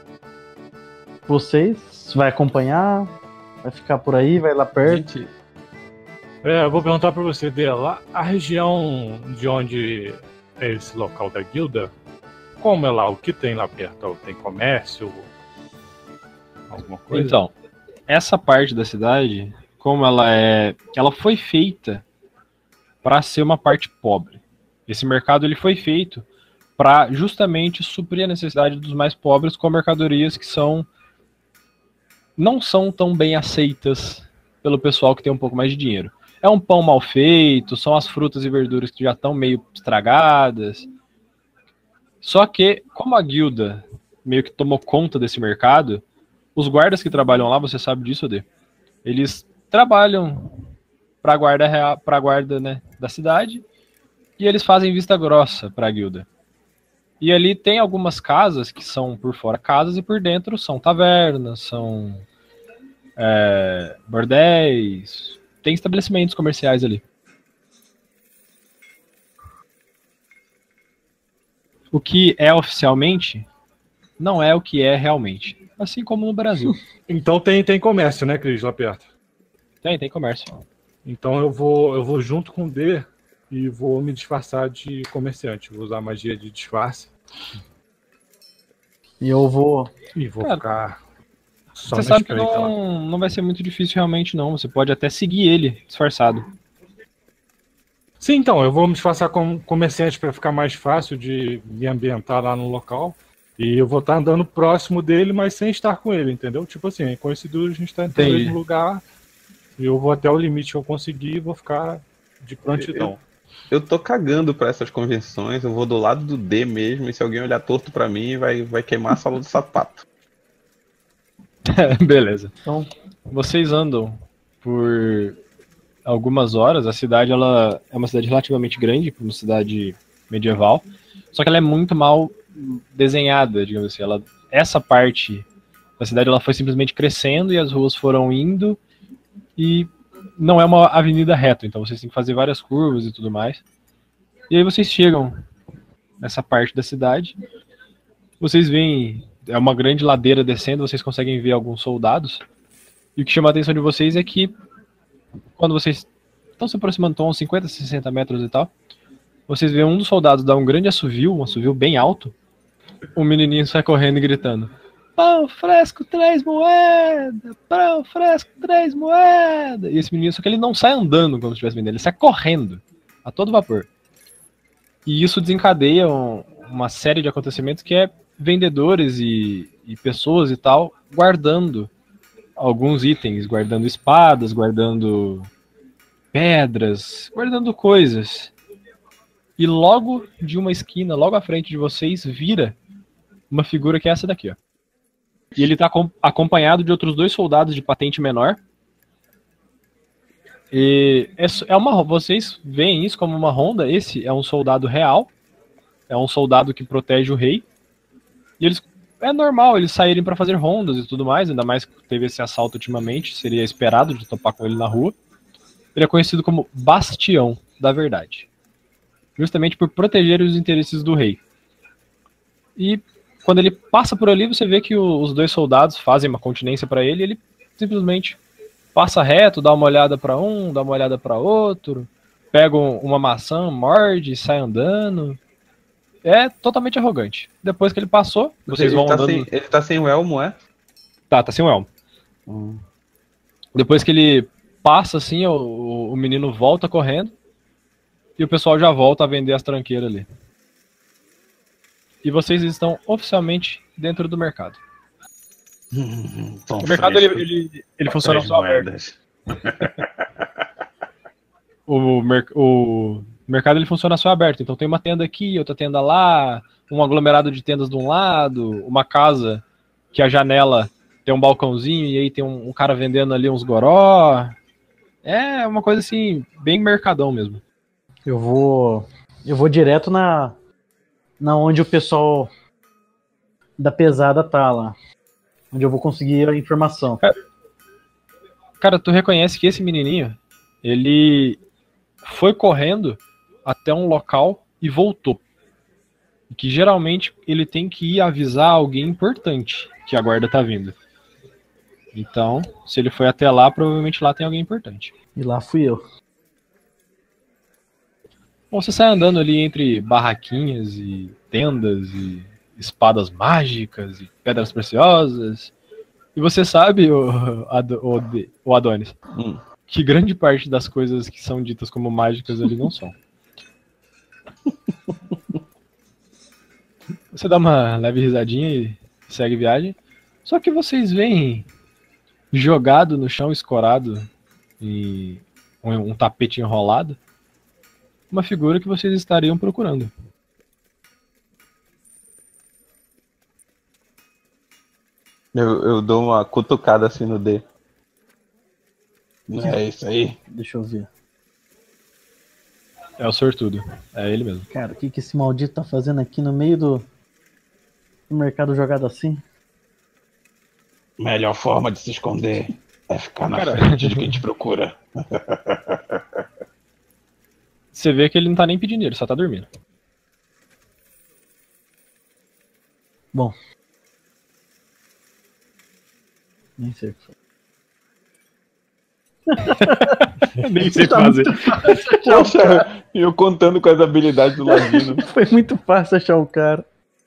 Vocês? Vai acompanhar? Vai ficar por aí? Vai lá perto? Gente, É, eu vou perguntar pra você, Dê, lá a região de onde é esse local da guilda? Como é lá? O que tem lá perto? Tem comércio? Alguma coisa? Então, essa parte da cidade, como ela é, ela foi feita para ser uma parte pobre. Esse mercado ele foi feito para justamente suprir a necessidade dos mais pobres com mercadorias que são não são tão bem aceitas pelo pessoal que tem um pouco mais de dinheiro. É um pão mal feito, são as frutas e verduras que já estão meio estragadas. Só que, como a guilda meio que tomou conta desse mercado, os guardas que trabalham lá, você sabe disso, Adê, eles trabalham para a guarda, real, pra guarda né, da cidade e eles fazem vista grossa para a guilda. E ali tem algumas casas que são por fora casas e por dentro são tavernas, são é, bordéis, tem estabelecimentos comerciais ali. O que é oficialmente não é o que é realmente. Assim como no Brasil. Então tem, tem comércio, né, Cris, lá perto? Tem, tem comércio. Então eu vou, eu vou junto com o D e vou me disfarçar de comerciante. Vou usar magia de disfarce. E eu vou... E vou Cara, ficar só Você na sabe que espreita lá. não, não vai ser muito difícil realmente não. Você pode até seguir ele disfarçado. Sim, então, eu vou me disfarçar como comerciante para ficar mais fácil de me ambientar lá no local. E eu vou estar andando próximo dele, mas sem estar com ele, entendeu? Tipo assim, coincidiu a gente estar no mesmo lugar. E eu vou até o limite que eu conseguir e vou ficar de prontidão. Eu, eu tô cagando pra essas convenções, eu vou do lado do D mesmo, e se alguém olhar torto pra mim, vai, vai queimar a sola do sapato. Beleza. Então, Vocês andam por algumas horas. A cidade ela é uma cidade relativamente grande, uma cidade medieval, só que ela é muito mal desenhada, digamos assim. Ela, essa parte da cidade ela foi simplesmente crescendo e as ruas foram indo e não é uma avenida reta, então vocês têm que fazer várias curvas e tudo mais. E aí vocês chegam nessa parte da cidade, vocês veem, é uma grande ladeira descendo, vocês conseguem ver alguns soldados. E o que chama a atenção de vocês é que quando vocês estão se aproximando, estão uns cinquenta, sessenta metros e tal, vocês veem um dos soldados dar um grande assovio, um assovio bem alto, o menininho sai correndo e gritando: pão fresco, três moedas! Pão fresco, três moedas! E esse menino, só que ele não sai andando como se estivesse vendendo, ele sai correndo, a todo vapor. E isso desencadeia um, uma série de acontecimentos que é vendedores e, e pessoas e tal guardando alguns itens, guardando espadas, guardando pedras, guardando coisas. E logo de uma esquina, logo à frente de vocês, vira uma figura que é essa daqui, ó. E ele tá acompanhado de outros dois soldados de patente menor. E é uma, vocês veem isso como uma ronda. Esse é um soldado real. É um soldado que protege o rei. E eles, é normal eles saírem para fazer rondas e tudo mais. Ainda mais que teve esse assalto ultimamente. Seria esperado de topar com ele na rua. Ele é conhecido como Bastião da Verdade. Justamente por proteger os interesses do rei. E quando ele passa por ali, você vê que o, os dois soldados fazem uma continência para ele, e ele simplesmente passa reto, dá uma olhada para um, dá uma olhada para outro, pega um, uma maçã, morde, sai andando. É totalmente arrogante. Depois que ele passou, vocês ele vão tá andando... Sem, ele tá sem o elmo, é? Tá, tá sem o elmo. Hum. Depois que ele passa assim, o, o menino volta correndo, e o pessoal já volta a vender as tranqueiras ali. E vocês estão oficialmente dentro do mercado. Hum, o mercado ele, ele, ele funciona só aberto. o, mer o mercado ele funciona só aberto. Então tem uma tenda aqui, outra tenda lá, um aglomerado de tendas de um lado, uma casa que a janela tem um balcãozinho e aí tem um, um cara vendendo ali uns goró. É uma coisa assim, bem mercadão mesmo. Eu vou. Eu vou direto na. Na onde o pessoal da pesada tá lá. Onde eu vou conseguir a informação. Cara, cara, tu reconhece que esse menininho, ele foi correndo até um local e voltou. E que geralmente ele tem que ir avisar alguém importante que a guarda tá vindo. Então, se ele foi até lá, provavelmente lá tem alguém importante. E lá fui eu. Bom, você sai andando ali entre barraquinhas e tendas e espadas mágicas e pedras preciosas. E você sabe, o, Ad- o, De- o Adonis, Hum. que grande parte das coisas que são ditas como mágicas ali não são. Você dá uma leve risadinha e segue viagem. Só que vocês veem jogado no chão, escorado em um, um tapete enrolado, uma figura que vocês estariam procurando. Eu, eu dou uma cutucada assim no D. Não é isso aí? Deixa eu ver. É o sortudo. É ele mesmo. Cara, o que, que esse maldito tá fazendo aqui no meio do, do mercado jogado assim? Melhor forma de se esconder é ficar na Cara. frente de quem te procura. Você vê que ele não tá nem pedindo, ele só tá dormindo. Bom. Nem sei o que fazer. Nem sei o que Tá fazer. Poxa, eu contando com as habilidades do Ladino. Foi muito fácil achar o cara.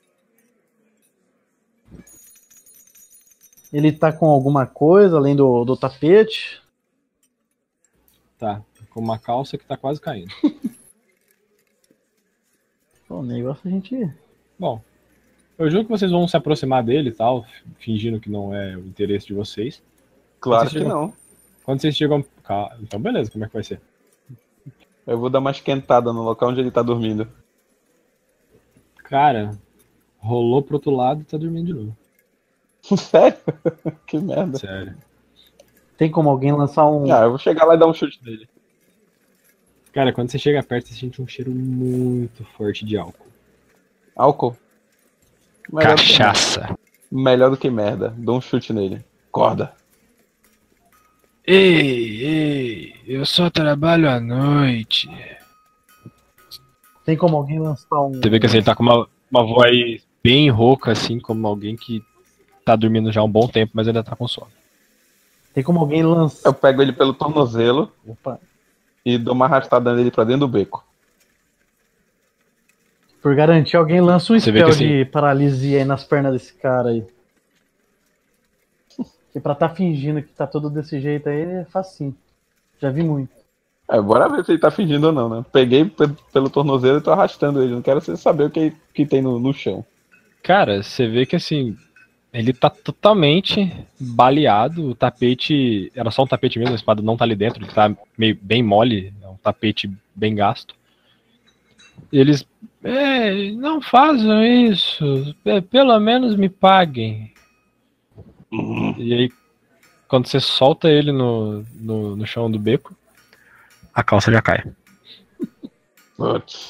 Ele tá com alguma coisa além do, do tapete? Tá, com uma calça que tá quase caindo. O negócio a gente. Bom, eu juro que vocês vão se aproximar dele e tal, fingindo que não é o interesse de vocês. Claro Vocês que chegam- não. Quando vocês chegam... Ca- Então beleza, como é que vai ser? Eu vou dar uma esquentada no local onde ele tá dormindo. Cara, rolou pro outro lado e tá dormindo de novo. Sério? Que merda. Sério. Tem como alguém lançar um. Ah, eu vou chegar lá e dar um chute nele. Cara, quando você chega perto, você sente um cheiro muito forte de álcool. Álcool? Melhor do que merda. Cachaça. Melhor do que merda. Dou um chute nele. Acorda. Ei, ei, eu só trabalho à noite. Tem como alguém lançar um. Você vê que assim, ele tá com uma, uma voz bem rouca, assim, como alguém que tá dormindo já há um bom tempo, mas ainda tá com sono. Tem como alguém lançar. Eu pego ele pelo tornozelo Opa. e dou uma arrastada nele pra dentro do beco. Por garantir, alguém lança um Você vê spell que assim- de paralisia aí nas pernas desse cara aí. Que pra tá fingindo que tá todo desse jeito aí é facinho. Já vi muito. É, bora ver se ele tá fingindo ou não, né? Peguei pe- pelo tornozelo e tô arrastando ele. Não quero saber o que, que tem no, no chão. Cara, você vê que assim, ele tá totalmente baleado, o tapete, era só um tapete mesmo, a espada não tá ali dentro, ele tá meio bem mole, é um tapete bem gasto. E eles, é, não façam isso, é, pelo menos me paguem. Uhum. E aí, quando você solta ele no, no, no chão do beco, a calça já cai. Putz.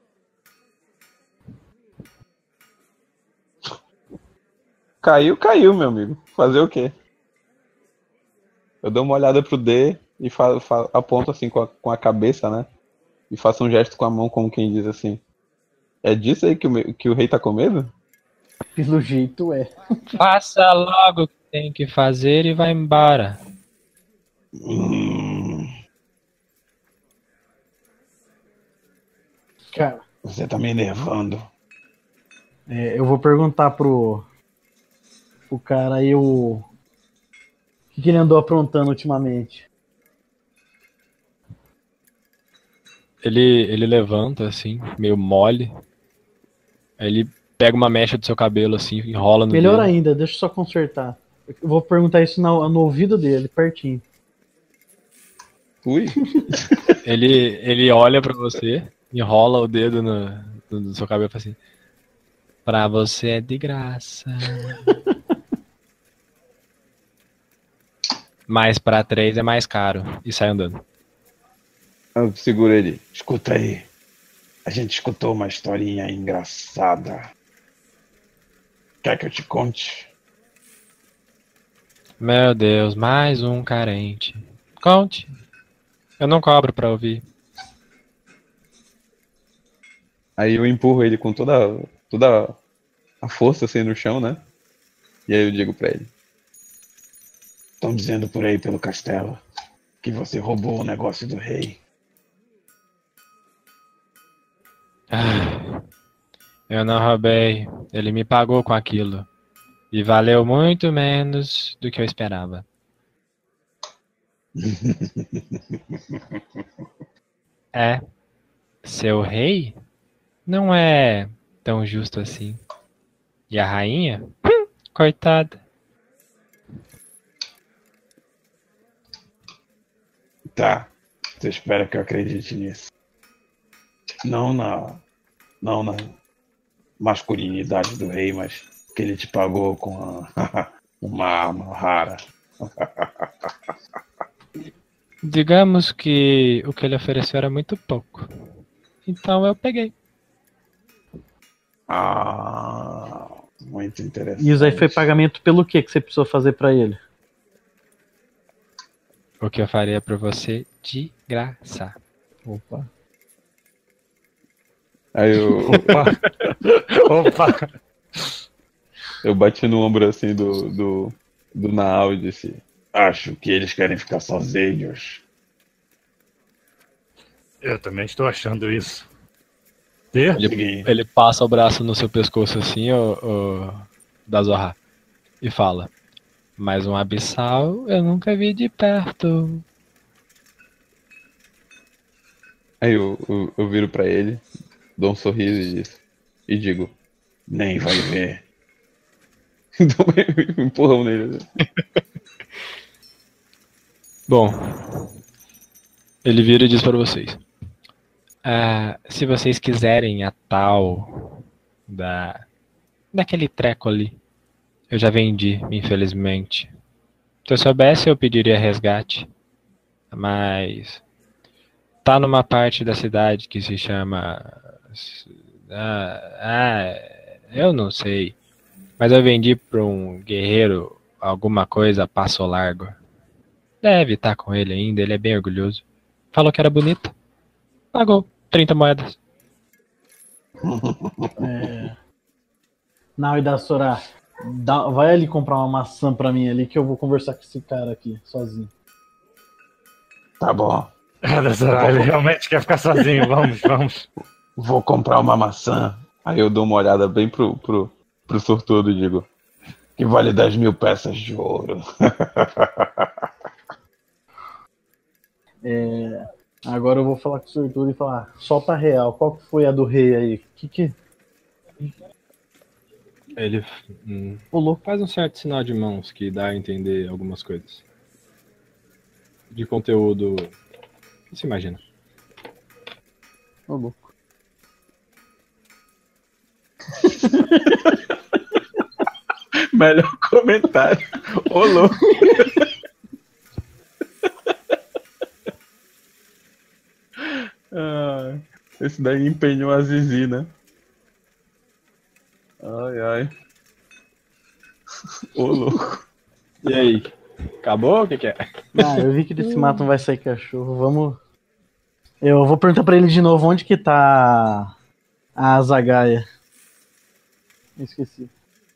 Caiu, caiu, meu amigo. Fazer o quê? Eu dou uma olhada pro D e fa fa aponto assim com a, com a cabeça, né? E faço um gesto com a mão, como quem diz assim. É disso aí que o, me- que o rei tá com medo? Pelo jeito é. Faça logo o que tem que fazer e vai embora. Hum, Cara, você tá me enervando. é, eu vou perguntar pro. pro cara aí o. O que, que ele andou aprontando ultimamente. Ele, ele levanta, assim, meio mole. Aí ele pega uma mecha do seu cabelo, assim, enrola no Melhor dedo. ainda, deixa eu só consertar. Eu vou perguntar isso no, no ouvido dele, pertinho. Ui. Ele, ele olha pra você, enrola o dedo no, no, no seu cabelo e fala assim: pra você é de graça. Mas pra três é mais caro. E sai andando. Eu seguro ele. Escuta aí. A gente escutou uma historinha engraçada. Quer que eu te conte? Meu Deus, mais um carente. Conte. Eu não cobro pra ouvir. Aí eu empurro ele com toda, toda a força assim no chão, né? E aí eu digo pra ele. Estão dizendo por aí pelo castelo que você roubou o negócio do rei. Ah, eu não roubei. Ele me pagou com aquilo. E valeu muito menos do que eu esperava. É, seu rei não é tão justo assim. E a rainha? Hum, coitada. Tá. Você espera que eu acredite nisso. Não na. Não na masculinidade do rei, mas que ele te pagou com a, uma arma rara. Digamos que o que ele ofereceu era muito pouco. Então eu peguei. Ah, muito interessante. E isso aí foi pagamento pelo que que você precisou fazer pra ele? O que eu faria pra você de graça. Opa. Aí eu, Opa! Opa! eu bati no ombro assim do, do, do Naal e disse: Acho que eles querem ficar sozinhos. Eu também estou achando isso. E? Ele, ele passa o braço no seu pescoço assim, ô, ô, da Zorra, e fala: Mas um abissal eu nunca vi de perto. Aí eu, eu, eu viro pra ele, dou um sorriso e, disse, e digo: Nem vai ver. Dou um empurrão nele. Bom, ele vira e diz para vocês: ah, se vocês quiserem a tal da daquele treco ali, eu já vendi, infelizmente. Se eu soubesse, eu pediria resgate, mas tá numa parte da cidade que se chama ah, ah, eu não sei, mas eu vendi para um guerreiro alguma coisa a passo largo. Deve estar com ele ainda, ele é bem orgulhoso. Falou que era bonita. Pagou trinta moedas. É... Não, e da Sora, dá... vai ali comprar uma maçã pra mim ali que eu vou conversar com esse cara aqui, sozinho. Tá bom. É, Dezera, ele realmente quer ficar sozinho. Vamos, vamos. Vou comprar uma maçã. Aí eu dou uma olhada bem pro, pro, pro sortudo e digo: Que vale dez mil peças de ouro. É... Agora eu vou falar com o sortudo e falar, solta a real, qual que foi a do rei aí? Que que... Ele hum, Ô, louco. faz um certo sinal de mãos que dá a entender algumas coisas. De conteúdo. O que você imagina? Ô, louco. Melhor comentário. Ô, louco. Ah, esse daí empenhou a Zizi, né? Ai, ai. Ô, louco. E aí? Acabou? O que, que é? Ah, eu vi que desse mato não vai sair cachorro, vamos... Eu vou perguntar pra ele de novo onde que tá a Zagaia. Esqueci.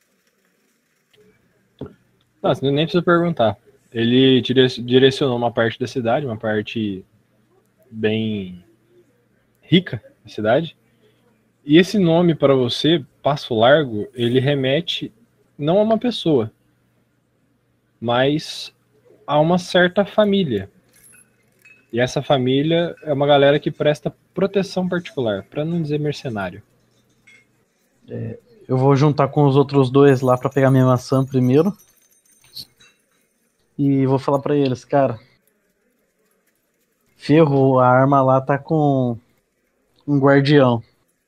Não, você nem precisa perguntar. Ele dire- direcionou uma parte da cidade, uma parte bem rica da cidade. E esse nome para você, Passo Largo, ele remete não a uma pessoa, mas a uma certa família. E essa família é uma galera que presta proteção particular, para não dizer mercenário. É, eu vou juntar com os outros dois lá pra pegar minha maçã primeiro. E vou falar pra eles, cara. Ferro, a arma lá tá com um guardião.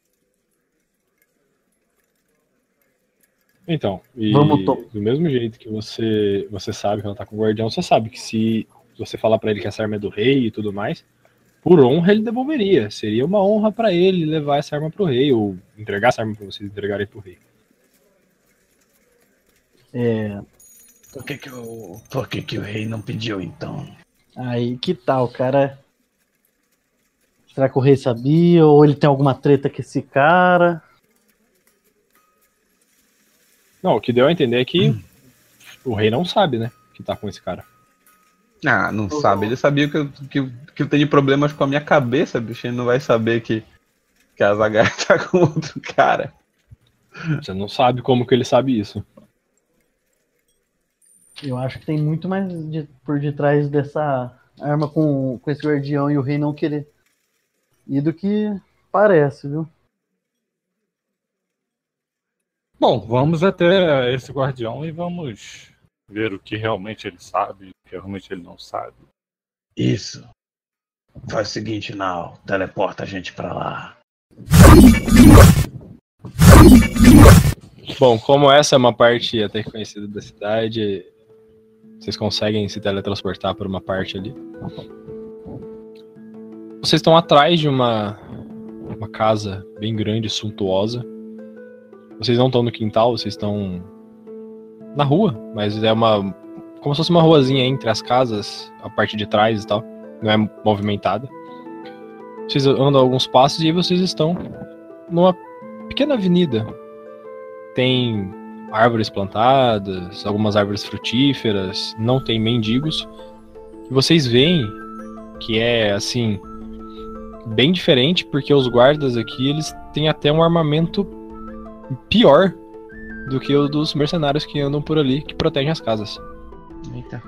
Então, e Vamos to- do mesmo jeito que você, você sabe que ela tá com o guardião, você sabe que se você falar pra ele que essa arma é do rei e tudo mais, por honra ele devolveria. Seria uma honra pra ele levar essa arma pro rei, ou entregar essa arma pra vocês entregarem pro rei. É, Por que que o, por que que o rei não pediu, então? aí que tal, cara? Será que o rei sabia? Ou ele tem alguma treta com esse cara? Não, o que deu a entender é que o rei não sabe, né, que tá com esse cara. Ah, não sabe. Ele sabia que eu, que, que eu tenho problemas com a minha cabeça, bicho. Ele não vai saber que, que a Zagaia tá com outro cara. Você não sabe como que ele sabe isso. Eu acho que tem muito mais de, por detrás dessa arma com, com esse guardião e o rei não querer ir do que parece, viu? Bom, vamos até esse guardião e vamos ver o que realmente ele sabe, o que realmente ele não sabe. Isso. Faz o seguinte, Nau. Teleporta a gente pra lá. Bom, como essa é uma parte até conhecida da cidade, vocês conseguem se teletransportar por uma parte ali. Vocês estão atrás de uma, uma casa bem grande e suntuosa. Vocês não estão no quintal, vocês estão na rua, mas é uma como se fosse uma ruazinha entre as casas, a parte de trás e tal, não é movimentada. Vocês andam alguns passos e aí vocês estão numa pequena avenida. Tem árvores plantadas, algumas árvores frutíferas, não tem mendigos. E vocês veem que é assim bem diferente, porque os guardas aqui eles têm até um armamento pior do que o dos mercenários que andam por ali, que protegem as casas. Eita.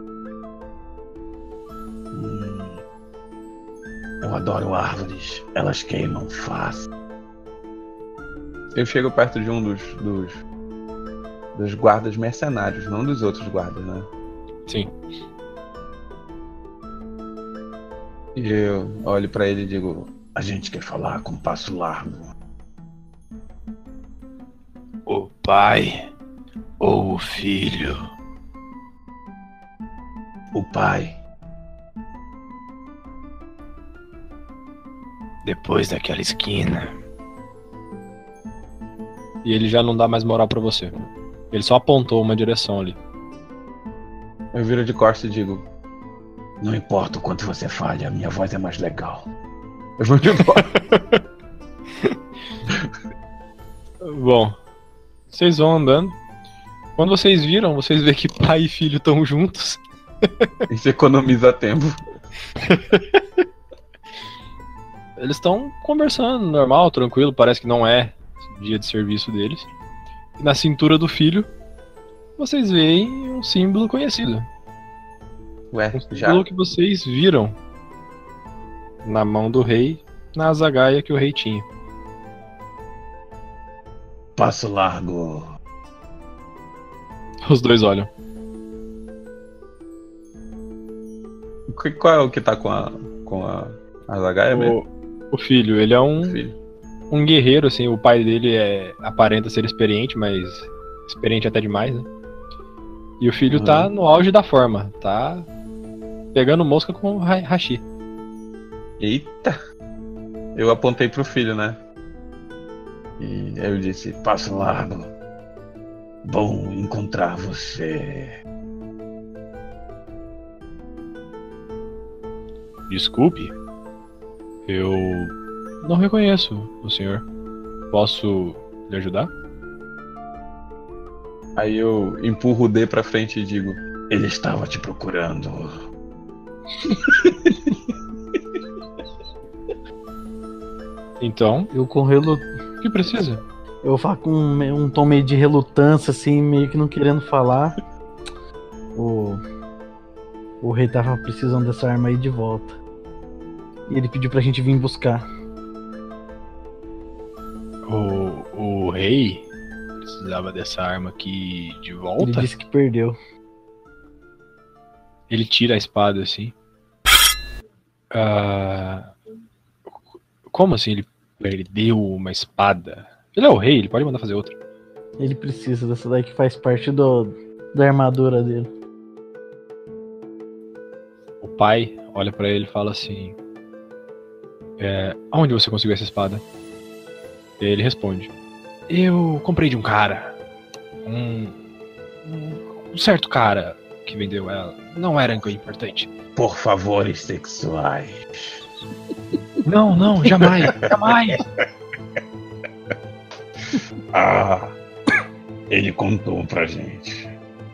Hum. Eu adoro árvores. Elas queimam fácil. Eu chego perto de um dos, dos, dos guardas mercenários, não dos outros guardas, né? Sim. E eu olho pra ele e digo: a gente quer falar com Passo Largo. O pai ou o filho? O pai. Depois daquela esquina. E ele já não dá mais moral pra você. Ele só apontou uma direção ali. Eu viro de costas e digo: não importa o quanto você fale, a minha voz é mais legal. Eu vou embora. Bom, vocês vão andando. Quando vocês viram, vocês veem que pai e filho estão juntos. Isso economiza tempo. Eles estão conversando normal, tranquilo, parece que não é dia de serviço deles. E na cintura do filho, vocês veem um símbolo conhecido. Ué, Um já? símbolo que vocês viram na mão do rei, na zagaia que o rei tinha. Passo Largo. Os dois olham. Que- Qual é o que tá com a com a, a Zagaia mesmo? O, o filho, ele é um, Filho. um guerreiro, assim, o pai dele é, aparenta ser experiente, mas experiente até demais, né? E o filho Uhum. tá no auge da forma, tá pegando mosca com o ha- hashi. Eita! Eu apontei pro filho, né? E eu disse: Passo Largo. Bom encontrar você. Desculpe, eu não reconheço o senhor. Posso lhe ajudar? Aí eu empurro o D pra frente e digo: ele estava te procurando. Então, Eu com relu... o que precisa? eu falo com um, um tom meio de relutância, assim, meio que não querendo falar. O, o rei tava precisando dessa arma aí de volta. E ele pediu pra gente vir buscar. O, o rei precisava dessa arma aqui de Ele volta? disse que perdeu. Ele tira a espada assim. Ah, como assim ele perdeu uma espada? Ele é o rei, ele pode mandar fazer outra. Ele precisa dessa daí que faz parte do, da armadura dele. O pai olha pra ele e fala assim: é, aonde você conseguiu essa espada? E ele responde: eu comprei de um cara. Um, um, um certo cara que vendeu ela. Não era importante. Por favores sexuais. Não, não, jamais, jamais. Ah, ele contou pra gente.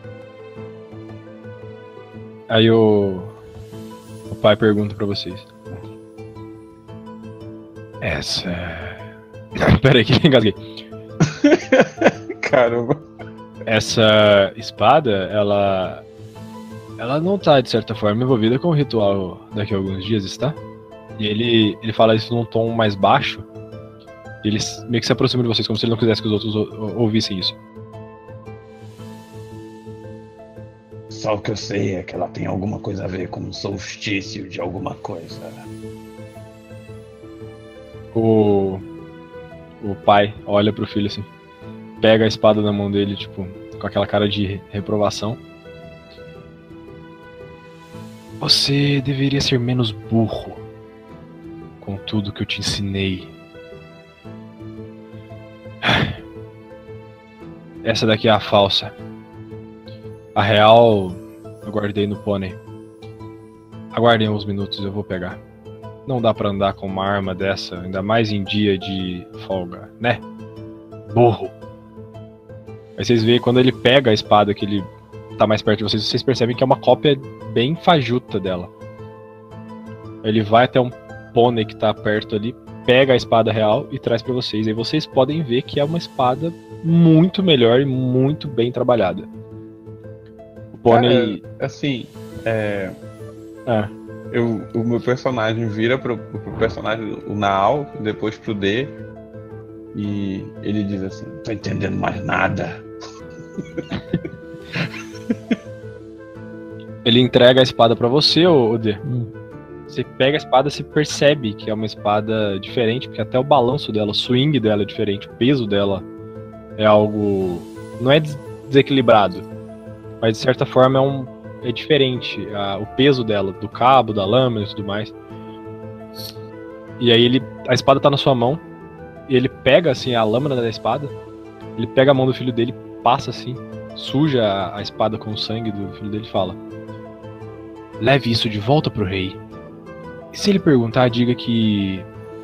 Aí o, o pai pergunta pra vocês: Essa. Pera aí que engasguei. Caramba. Essa espada, ela. Ela não tá, de certa forma, envolvida com o ritual daqui a alguns dias, está? E ele, ele fala isso num tom mais baixo. E ele meio que se aproxima de vocês, como se ele não quisesse que os outros ou- ouvissem isso. Só o que eu sei é que ela tem alguma coisa a ver com um solstício de alguma coisa. O. O pai olha pro filho assim. Pega a espada na mão dele, tipo, com aquela cara de reprovação. Você deveria ser menos burro com tudo que eu te ensinei. Essa daqui é a falsa. A real eu guardei no pônei. Aguardem uns minutos, eu vou pegar. Não dá pra andar com uma arma dessa, ainda mais em dia de folga, né? Burro. Aí vocês veem quando ele pega a espada que ele tá mais perto de vocês, vocês percebem que é uma cópia bem fajuta dela. Ele vai até um pônei que tá perto ali, pega a espada real e traz pra vocês. Aí vocês podem ver que é uma espada muito melhor e muito bem trabalhada. O pônei... Cara, assim, é... Ah, Eu, o meu personagem vira pro, pro personagem, o Naal, depois pro D, e ele diz assim: não tô entendendo mais nada. ele entrega a espada pra você, ô ô D. Hum. Você pega a espada, você percebe que é uma espada diferente, porque até o balanço dela, o swing dela é diferente, o peso dela é algo... não é des- desequilibrado, mas de certa forma é, um, é diferente, a- o peso dela, do cabo, da lâmina e tudo mais. E aí ele, a espada tá na sua mão, e ele pega assim a lâmina da espada, ele pega a mão do filho dele, passa assim, suja a, a espada com o sangue do filho dele e fala: leve isso de volta pro rei. E se ele perguntar, diga que...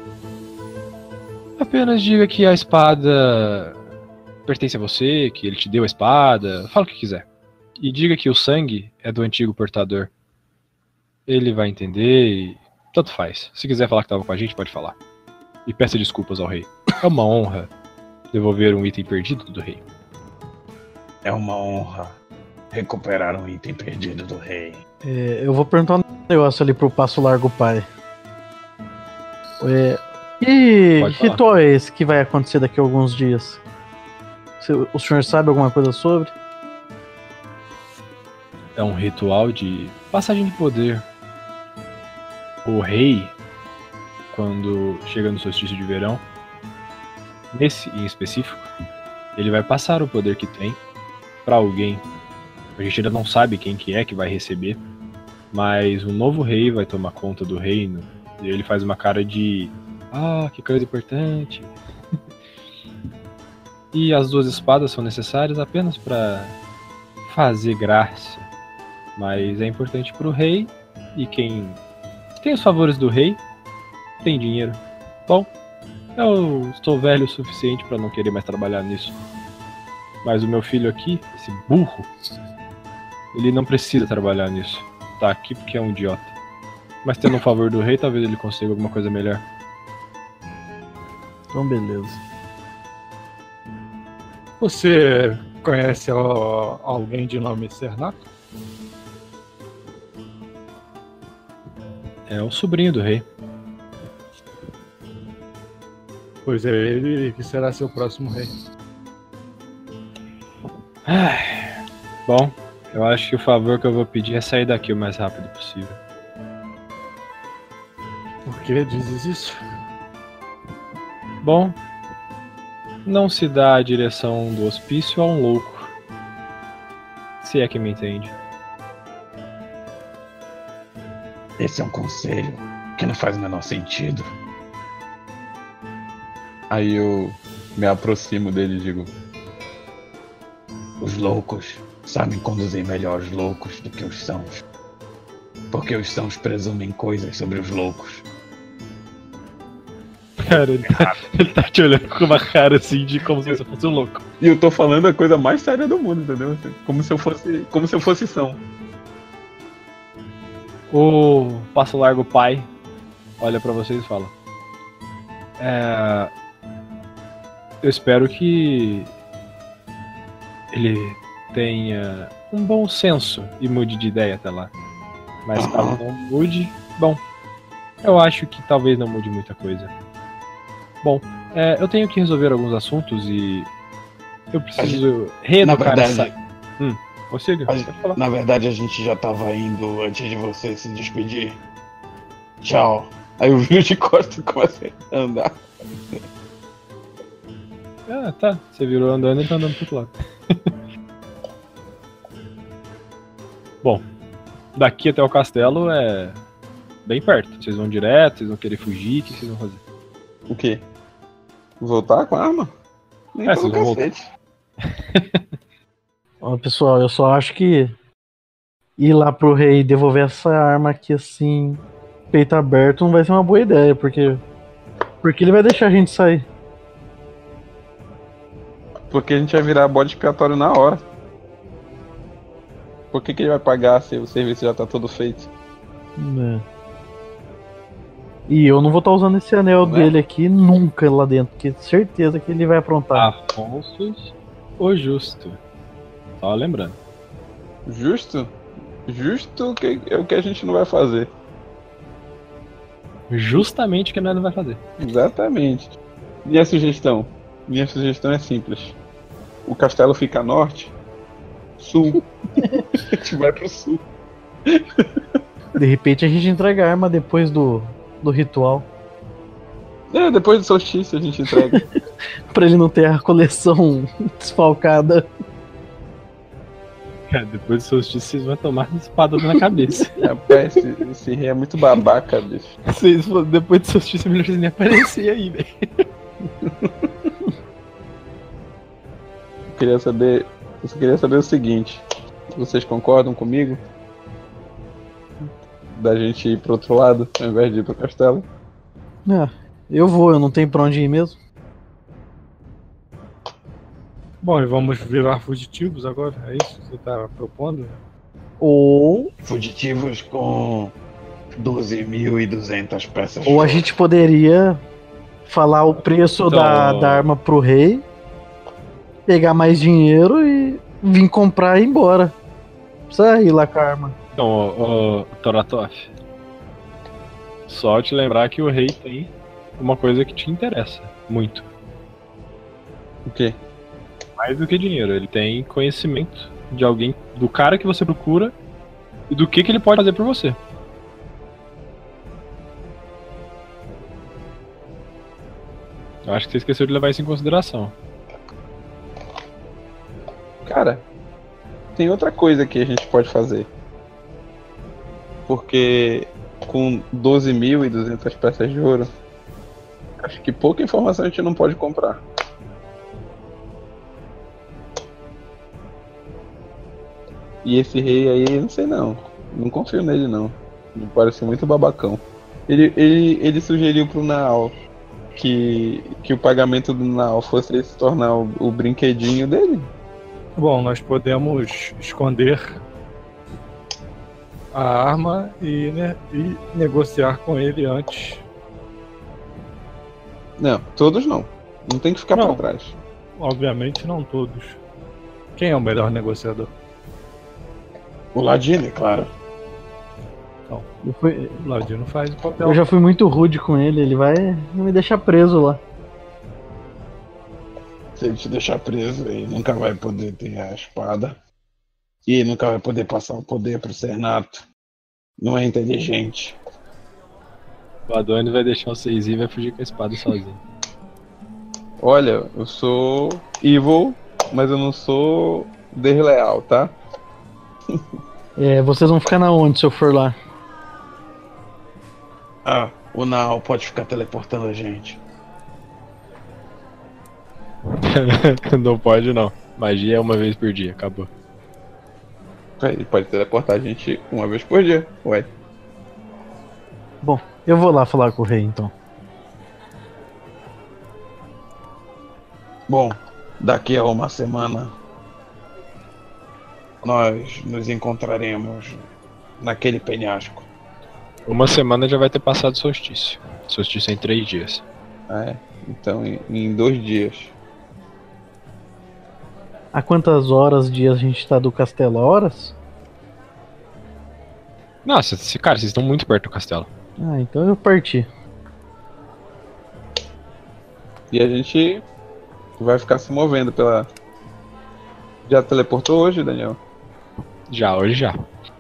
apenas diga que a espada pertence a você, que ele te deu a espada, fala o que quiser. E diga que o sangue é do antigo portador. Ele vai entender e tanto faz. Se quiser falar que estava com a gente, pode falar. E peça desculpas ao rei. É uma honra devolver um item perdido do rei. É uma honra recuperar um item perdido do rei. É, eu vou perguntar um negócio ali pro Passo Largo Pai. É, que Pode falar. ritual é esse que vai acontecer daqui a alguns dias? Se- O senhor sabe alguma coisa sobre? É um ritual de passagem de poder. O rei, quando chega no solstício de verão, nesse em específico, ele vai passar o poder que tem para alguém. A gente ainda não sabe quem que é que vai receber, mas um novo rei vai tomar conta do reino. E ele faz uma cara de: ah, que coisa importante. E as duas espadas são necessárias apenas para fazer graça. Mas é importante pro rei, e quem tem os favores do rei tem dinheiro. Bom, eu estou velho o suficiente para não querer mais trabalhar nisso. Mas o meu filho aqui, esse burro, ele não precisa trabalhar nisso. Tá aqui porque é um idiota. Mas tendo um favor do rei, talvez ele consiga alguma coisa melhor. Então, beleza. Você conhece ó, alguém de nome Cernaco? É o sobrinho do rei. Pois é, ele que será seu próximo rei. Ai, bom, eu acho que o favor que eu vou pedir é sair daqui o mais rápido possível. Por que dizes isso? Bom, não se dá a direção do hospício a um louco. Se é que me entende. Esse é um conselho que não faz o menor sentido. Aí eu me aproximo dele e digo: os loucos sabem conduzir melhor os loucos do que os sãos. Porque os sãos presumem coisas sobre os loucos. Cara, ele tá, ele tá te olhando com uma cara assim de como se você fosse um louco. E eu tô falando a coisa mais séria do mundo, entendeu? Como se eu fosse, como se eu fosse são. O Passo Largo Pai olha pra vocês e fala: É... Eu espero que ele tenha um bom senso e mude de ideia até lá. Mas Uhum. caso não mude, bom, eu acho que talvez não mude muita coisa. Bom, é, eu tenho que resolver alguns assuntos e eu preciso reeducar Na essa... verdade, Hum, consiga? a Pode gente- falar. na verdade, a gente já tava indo antes de você se despedir. Tchau. Aí eu vi de costas e comecei a andar. Ah, tá. Você virou andando e tá andando pro outro lado. Bom, daqui até o castelo é bem perto. Vocês vão direto, vocês vão querer fugir, o que vocês vão fazer? O quê? Voltar com a arma? Nem É, pelo vocês vão voltar. cacete. Ó, pessoal, eu só acho que ir lá pro rei e devolver essa arma aqui assim, peito aberto, não vai ser uma boa ideia, porque. Porque ele vai deixar a gente sair. Porque a gente vai virar bode expiatório na hora. Por que, que ele vai pagar se o serviço já tá todo feito? É. E eu não vou estar usando esse anel Não é? dele aqui nunca lá dentro, porque certeza que ele vai aprontar. Afonso ou Justo? Só lembrando. Justo? Justo que é o que a gente não vai fazer. Justamente o que nós não vai fazer. Exatamente. Minha sugestão. Minha sugestão é simples. O castelo fica a norte, sul. A gente vai pro sul. De repente a gente entrega a arma depois do, do ritual. É, depois do solstício a gente entrega. Pra ele não ter a coleção desfalcada. Cara, depois do solstício vocês vão tomar uma espada na cabeça. Rapaz, esse, esse rei é muito babaca, bicho. Vocês, depois do solstício, melhor vocês nem aparecer aí, velho. Eu queria saber. Eu só queria saber o seguinte. Vocês concordam comigo? Da gente ir pro outro lado, ao invés de ir pro castelo? É, eu vou, eu não tenho pra onde ir mesmo. Bom, e vamos virar fugitivos agora? É isso que você tá propondo? Ou, Fugitivos com doze mil e duzentas peças. ou a de gente poderia falar o preço Então- da, da arma pro rei, pegar mais dinheiro e vir comprar e ir embora. Não precisa ir lá com a arma. Então, ô, ô, Toratov, só te lembrar que o rei tem uma coisa que te interessa muito. O quê? Mais do que dinheiro, ele tem conhecimento de alguém, do cara que você procura e do que, que ele pode fazer por você. Eu acho que você esqueceu de levar isso em consideração. Cara, tem outra coisa que a gente pode fazer. Porque com doze mil e duzentas peças de ouro, acho que pouca informação a gente não pode comprar. E esse rei aí, não sei não. Não confio nele não. Me parece muito babacão. Ele, ele, ele sugeriu pro Naal que, que o pagamento do Naal fosse se tornar o, o brinquedinho dele. Bom, nós podemos esconder a arma e, né, e negociar com ele antes. Não, todos não. Não tem que ficar Não. pra trás. Obviamente não todos. Quem é o melhor negociador? O Ladino, é claro. Eu, fui- O Ladino faz o papel. eu já fui muito rude com ele, ele vai me deixar preso lá. Se ele te deixar preso, ele nunca vai poder ter a espada. E ele nunca vai poder passar o poder pro Cernato. Não é inteligente. O Adonis vai deixar vocês ir e vai fugir com a espada sozinho. Olha, eu sou evil, mas eu não sou desleal, tá? É, vocês vão ficar na onde se eu for lá? Ah, o Nao pode ficar teleportando a gente. Não pode não. Magia é uma vez por dia, acabou. Ele pode teleportar a gente uma vez por dia. Ué. Bom, eu vou lá falar com o rei então. Bom, daqui a uma semana nós nos encontraremos naquele penhasco. Uma semana já vai ter passado o solstício. Solstício é em três dias. É, então em, em dois dias. A quantas horas, dias a gente tá do castelo? Horas? Nossa, esse cara, vocês estão muito perto do castelo. Ah, então eu parti. E a gente vai ficar se movendo pela. Já teleportou hoje, Daniel? Já, hoje já.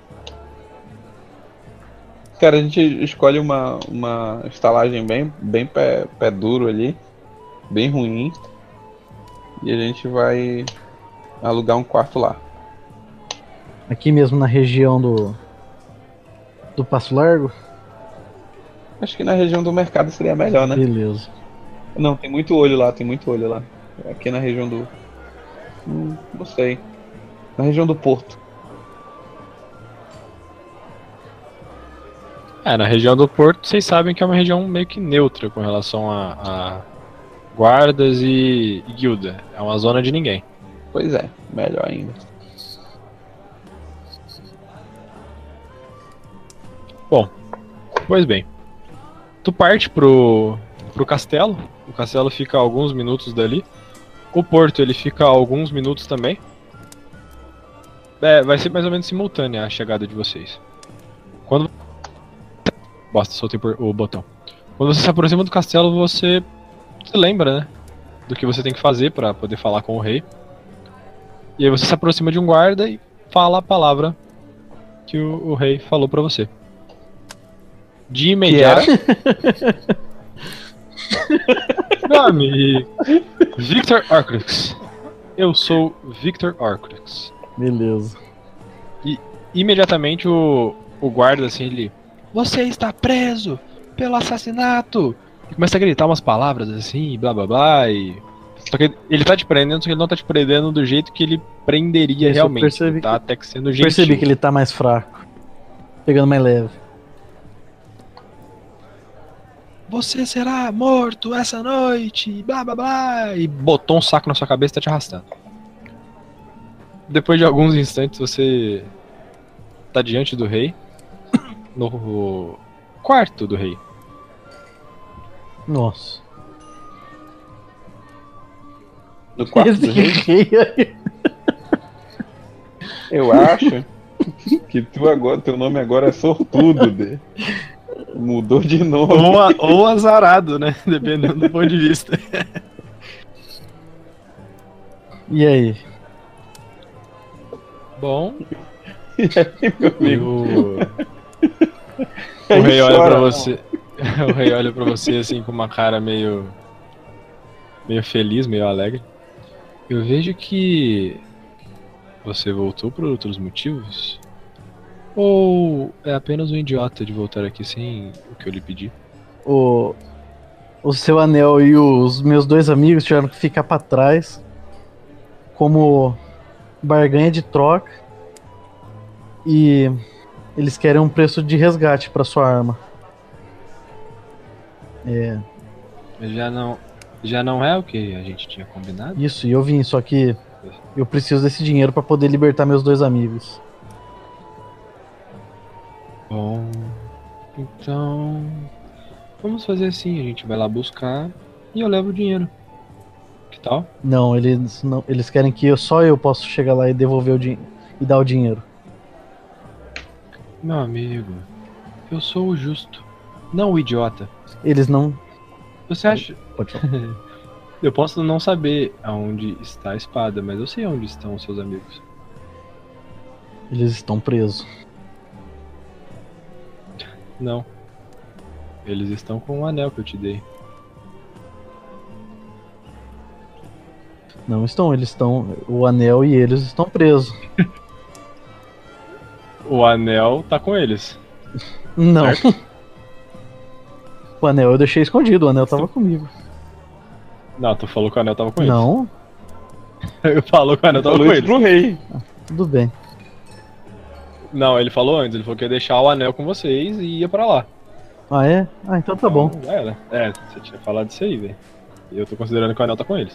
Cara, a gente escolhe uma, uma estalagem bem, bem pé, pé duro ali, bem ruim. E a gente vai alugar um quarto lá. Aqui mesmo na região do. Do Passo Largo? Acho que na região do mercado seria melhor, né? Beleza. Não, tem muito olho lá, tem muito olho lá. Aqui na região do. Hum, não sei. Na região do Porto. É, na região do Porto, vocês sabem que é uma região meio que neutra com relação a, a guardas e, e guilda. É uma zona de ninguém. Pois é, melhor ainda. Bom, pois bem. Tu parte pro, pro castelo. O castelo fica a alguns minutos dali. O porto, ele fica a alguns minutos também. É, vai ser mais ou menos simultânea a chegada de vocês. Quando... Basta, soltei o botão. Quando você se aproxima do castelo, você se lembra, né? Do que você tem que fazer pra poder falar com o rei. E aí você se aproxima de um guarda e fala a palavra que o, o rei falou pra você. De imediato. Nome: Victor Arclix. Eu sou Victor Arclix. Beleza. E imediatamente o, o guarda assim, ele... Você está preso pelo assassinato! E começa a gritar umas palavras assim, blá blá blá, e... Só que ele tá te prendendo, só que ele não tá te prendendo do jeito que ele prenderia Isso, realmente. percebi Ele tá que- até que sendo gentil. Percebi que ele tá mais fraco. Pegando mais leve. Você será morto essa noite, blá blá blá, e botou um saco na sua cabeça e tá te arrastando. Depois de alguns instantes você tá diante do rei, no quarto do rei. Nossa. No quarto do rei, rei aí. eu acho que tu agora, teu nome agora é Sortudo, Dê. Mudou de nome. Ou, a- ou azarado, né? Dependendo do ponto de vista. E aí? Bom, E aí, meu amigo? o, Aí o rei olha chora, pra mano. você. O rei olha pra você assim com uma cara meio. meio feliz, meio alegre. Eu vejo que você voltou por outros motivos? Ou é apenas um idiota de voltar aqui sem o que eu lhe pedi? O, o seu anel e os meus dois amigos tiveram que ficar pra trás como barganha de troca. E eles querem um preço de resgate pra sua arma. É, Já não. Já não é o que a gente tinha combinado? isso, e eu vim, só que eu preciso desse dinheiro pra poder libertar meus dois amigos. Bom. Então. Vamos fazer assim, a gente vai lá buscar e eu levo o dinheiro. Que tal? Não, eles não, eles querem que eu, só eu possa chegar lá e devolver o dinheiro e dar o dinheiro. Meu amigo, eu sou o justo, não o idiota. Eles não. Você acha. Pode falar. Eu posso não saber aonde está a espada, mas eu sei onde estão os seus amigos. Eles estão presos. Não. Eles estão com o anel que eu te dei. Não estão, eles estão. O anel e eles estão presos. O anel tá com eles. Não. O anel eu deixei escondido, o anel tava comigo. Não, tu falou que o anel tava com eles. Não, Ele falou que o anel tava Falou com isso eles. pro rei. tudo bem. Não, ele falou antes, ele falou que ia deixar o anel com vocês e ia pra lá. Ah, é? Ah, então tá bom. Então, era. É, você tinha falado isso aí, velho. E eu tô considerando que o anel tá com eles.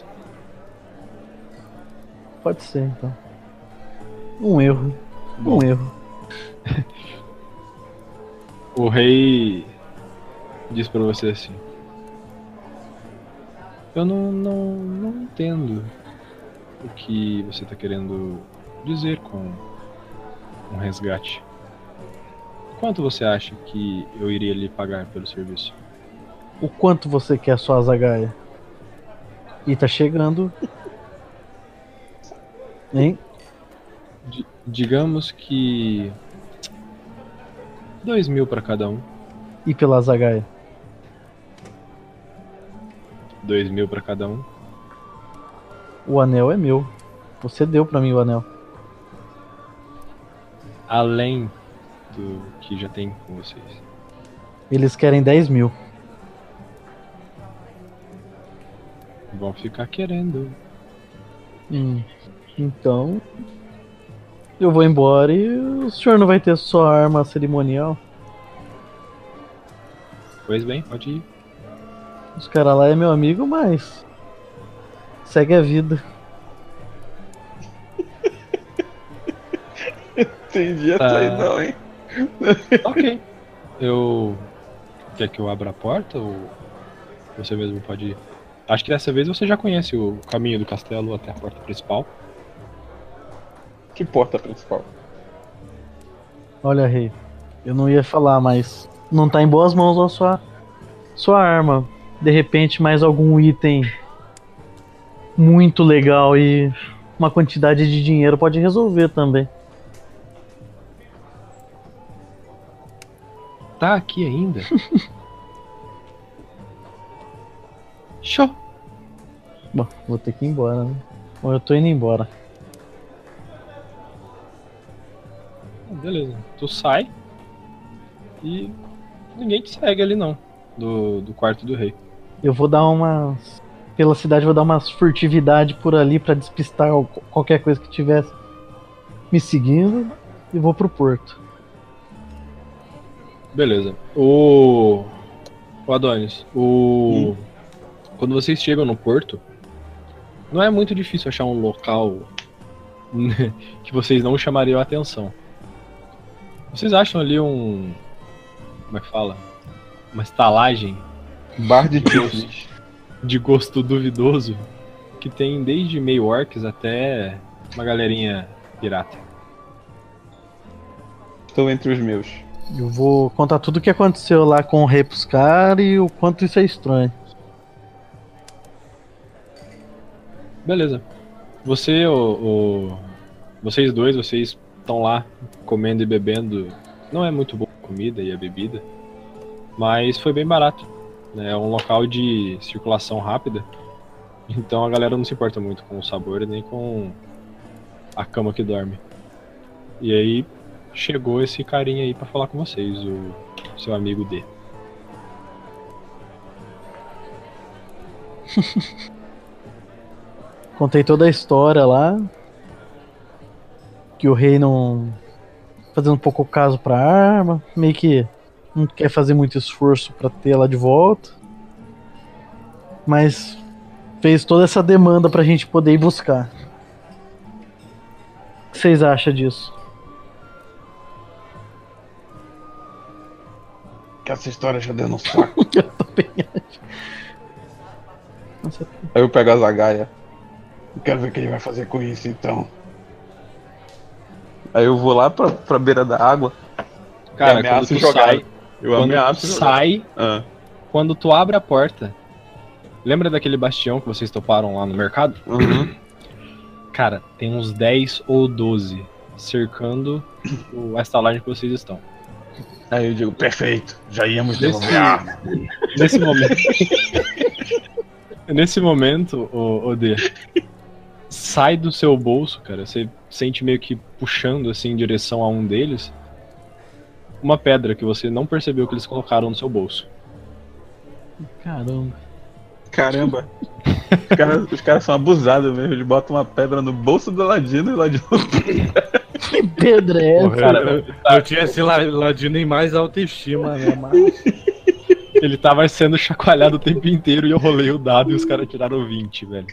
Pode ser, então. Um erro. Um erro. O rei diz pra você assim: Eu não, não, não entendo o que você está querendo dizer com um resgate. Quanto você acha que eu iria lhe pagar pelo serviço? O quanto você quer sua Azagaia? E tá chegando. Hein? D- digamos que dois mil para cada um. E pela Azagaia? Dois mil para cada um. O anel é meu. Você deu pra mim o anel. Além do que já tem com vocês. Eles querem dez mil. Vão ficar querendo. Hum. Então. Eu vou embora e o senhor não vai ter sua arma cerimonial. Pois bem, pode ir. Os caras lá é meu amigo, mas. Segue a vida. Entendi essa Tá. aí não, hein? Ok. Eu. Quer que eu abra a porta ou você mesmo pode ir? Acho que dessa vez você já conhece o caminho do castelo até a porta principal. Que porta principal? Olha, rei. Eu não ia falar, mas. Não tá em boas mãos a sua. Sua arma. De repente, mais algum item muito legal e uma quantidade de dinheiro pode resolver também. Tá aqui ainda? Show! Bom, vou ter que ir embora, né? Bom, eu tô indo embora. Beleza. Tu sai e ninguém te segue ali não. Do, do quarto do rei. Eu vou dar umas. Pela cidade, vou dar umas furtividade por ali pra despistar o- qualquer coisa que tivesse me seguindo e vou pro porto. Beleza. O. O Adonis, o. Quando vocês chegam no porto, não é muito difícil achar um local que vocês não chamariam a atenção. Vocês acham ali um. Como é que fala? Uma estalagem Bar de tiflis. de gosto duvidoso que tem desde meio orcs até uma galerinha pirata. Estou entre os meus. Eu vou contar tudo o que aconteceu lá com o rei pros caras e o quanto isso é estranho. Beleza. Você, o, o- vocês dois, vocês estão lá comendo e bebendo. Não é muito boa a comida e a bebida, mas foi bem barato. Né? É um local de circulação rápida, então a galera não se importa muito com o sabor nem com a cama que dorme. E aí chegou esse carinha aí pra falar com vocês, o seu amigo D. Contei toda a história lá. Que o rei não. Fazendo um pouco caso pra arma. Meio que não quer fazer muito esforço pra ter ela de volta. Mas fez toda essa demanda pra gente poder ir buscar. O que vocês acham disso? Que essa história já deu no saco. Eu também acho. Nossa, Aí eu pego a Zagaia. Eu quero ver o que ele vai fazer com isso então. Aí eu vou lá pra, pra beira da água. Cara, e quando ameaço tu jogar. sai, Eu quando ameaço tu jogar. sai, Ah, quando tu abre a porta, lembra daquele bastião que vocês toparam lá no mercado? uhum. Cara, tem uns dez ou doze cercando o- a estalagem que vocês estão. Aí eu digo, Perfeito, já íamos Nesse- devolver a arma. Nesse momento. Nesse momento, o, o D, sai do seu bolso, cara. Você sente meio que puxando assim em direção a um deles uma pedra que você não percebeu que eles colocaram no seu bolso. caramba. Caramba. Os caras, os caras são abusados mesmo. Eles botam uma pedra no bolso do Ladino e o Ladino. Que pedra é essa? Porra, Cara, eu, eu tinha esse la- ladino em mais autoestima, né? Mas. Ele tava sendo chacoalhado o tempo inteiro e eu rolei o dado e os caras tiraram vinte, velho.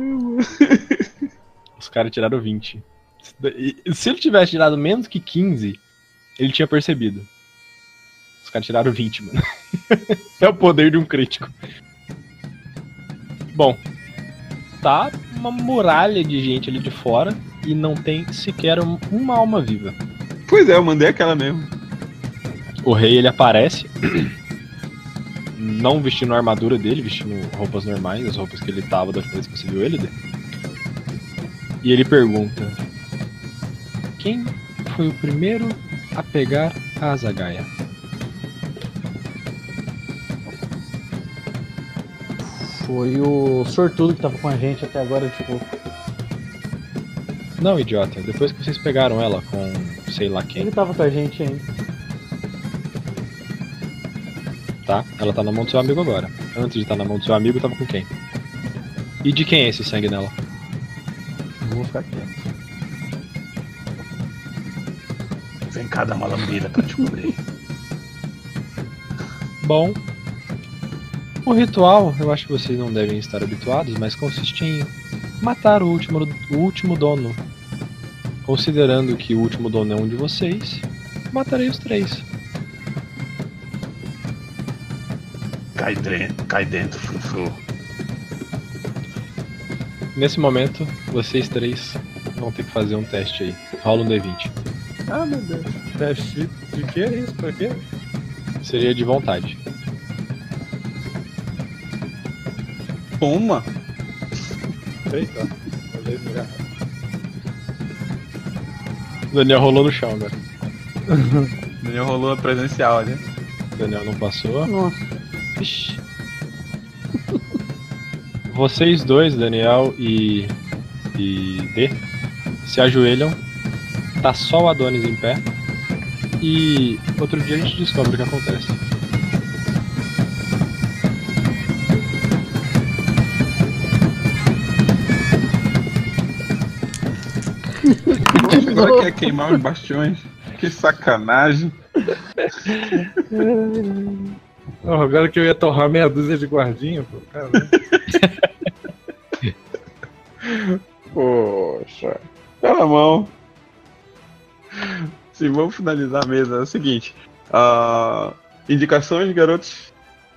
Os caras tiraram vinte. E se ele tivesse tirado menos que quinze, ele tinha percebido. Os caras tiraram vinte, mano. É o poder de um crítico. Bom, tá uma muralha de gente ali de fora e não tem sequer um- uma alma viva. Pois é, eu mandei aquela mesmo. O rei, ele aparece, não vestindo a armadura dele, vestindo roupas normais, as roupas que ele tava da última vez que você viu ele. Dê. E ele pergunta: quem foi o primeiro a pegar a Azagaia? Foi o sortudo que tava com a gente até agora, tipo. Não, idiota, depois que vocês pegaram ela com sei lá quem, Ele tava com a gente ainda. tá? Ela tá na mão do seu amigo agora. Antes de estar na mão do seu amigo, tava com quem? E de quem é esse sangue nela? Eu vou ficar quieto. Vem cá dar uma lambida pra descobrir. Bom, o ritual, eu acho que vocês não devem estar habituados, mas consiste em matar o último, o último dono. Considerando que o último dono é um de vocês, matarei os três. Cai dentro, cai dentro, Frufru. Nesse momento, vocês três vão ter que fazer um teste aí. Rola um D vinte. Ah, meu Deus. Teste de que é isso? Pra quê? Seria de vontade. Toma! Eita. Olhei no lugar. O Daniel rolou no chão agora. Daniel rolou a presencial, né? O Daniel não passou. Nossa. Ixi. Vocês dois, Daniel e, e D, se ajoelham. Tá só o Adonis em pé. E outro dia a gente descobre o que acontece. Agora quer queimar os bastiões. Que sacanagem. Oh, agora que eu ia torrar meia dúzia de guardinha, pô, cara. Poxa. Pela mão. Sim, vamos finalizar a mesa. É o seguinte. Uh, indicações, garotos?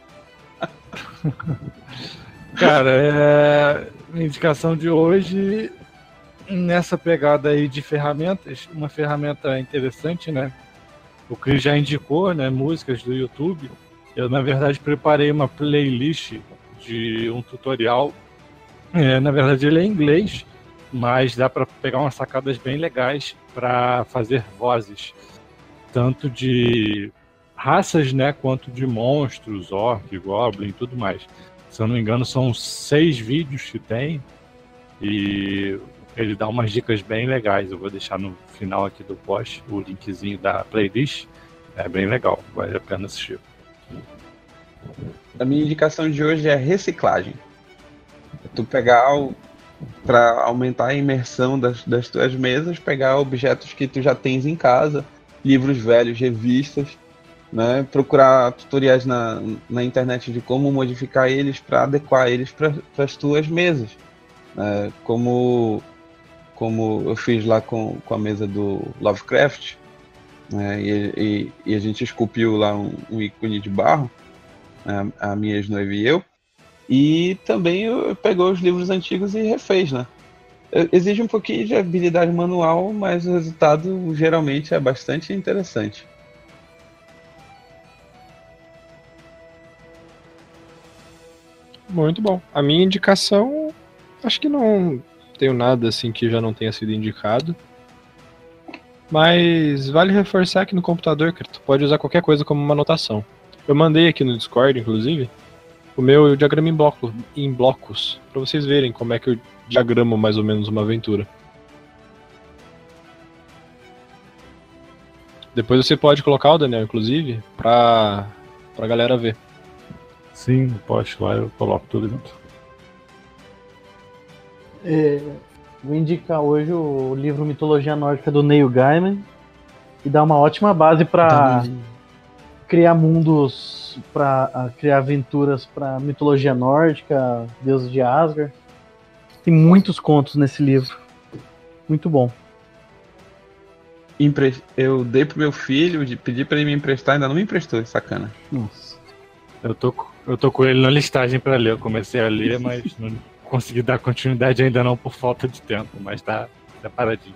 Cara, é... a indicação de hoje, nessa pegada aí de ferramentas, uma ferramenta interessante, né? O Chris já indicou, né? Músicas do YouTube. Eu, na verdade, preparei uma playlist de um tutorial. É, na verdade, ele é em inglês, mas dá para pegar umas sacadas bem legais para fazer vozes, tanto de raças, né, quanto de monstros, orc, goblin e tudo mais. Se eu não me engano, são seis vídeos que tem e ele dá umas dicas bem legais. Eu vou deixar no final aqui do post o linkzinho da playlist. É bem legal, vale a pena assistir. A minha indicação de hoje é reciclagem. É tu pegar, para aumentar a imersão das, das tuas mesas, pegar objetos que tu já tens em casa, livros velhos, revistas, né? Procurar tutoriais na, na internet de como modificar eles para adequar eles para as tuas mesas. Né? Como, como eu fiz lá com, com a mesa do Lovecraft, né? e, e, e a gente esculpiu lá um, um ícone de barro, a, a minha ex-noiva e eu, e também eu pegou os livros antigos e refez, né? Exige um pouquinho de habilidade manual, mas o resultado geralmente é bastante interessante. Muito bom. A minha indicação, acho que não tenho nada assim que já não tenha sido indicado. Mas vale reforçar que no computador, cara, tu pode usar qualquer coisa como uma anotação. Eu mandei aqui no Discord, inclusive, o meu diagrama em, bloco, em blocos, para vocês verem como é que eu diagramo mais ou menos uma aventura. Depois você pode colocar o Daniel, inclusive, pra, pra galera ver. Sim, no post lá eu coloco tudo junto. É, vou indicar hoje o livro Mitologia Nórdica do Neil Gaiman, que dá uma ótima base para criar mundos, para criar aventuras para mitologia nórdica, deuses de Asgard. Tem muitos contos nesse livro. Muito bom. Empre... Eu dei pro meu filho, de- pedi pra ele me emprestar, ainda não me emprestou, sacana. Nossa. Eu tô, co- eu tô com ele na listagem pra ler. Eu comecei a ler, mas não consegui dar continuidade ainda não por falta de tempo, mas tá, tá paradinho.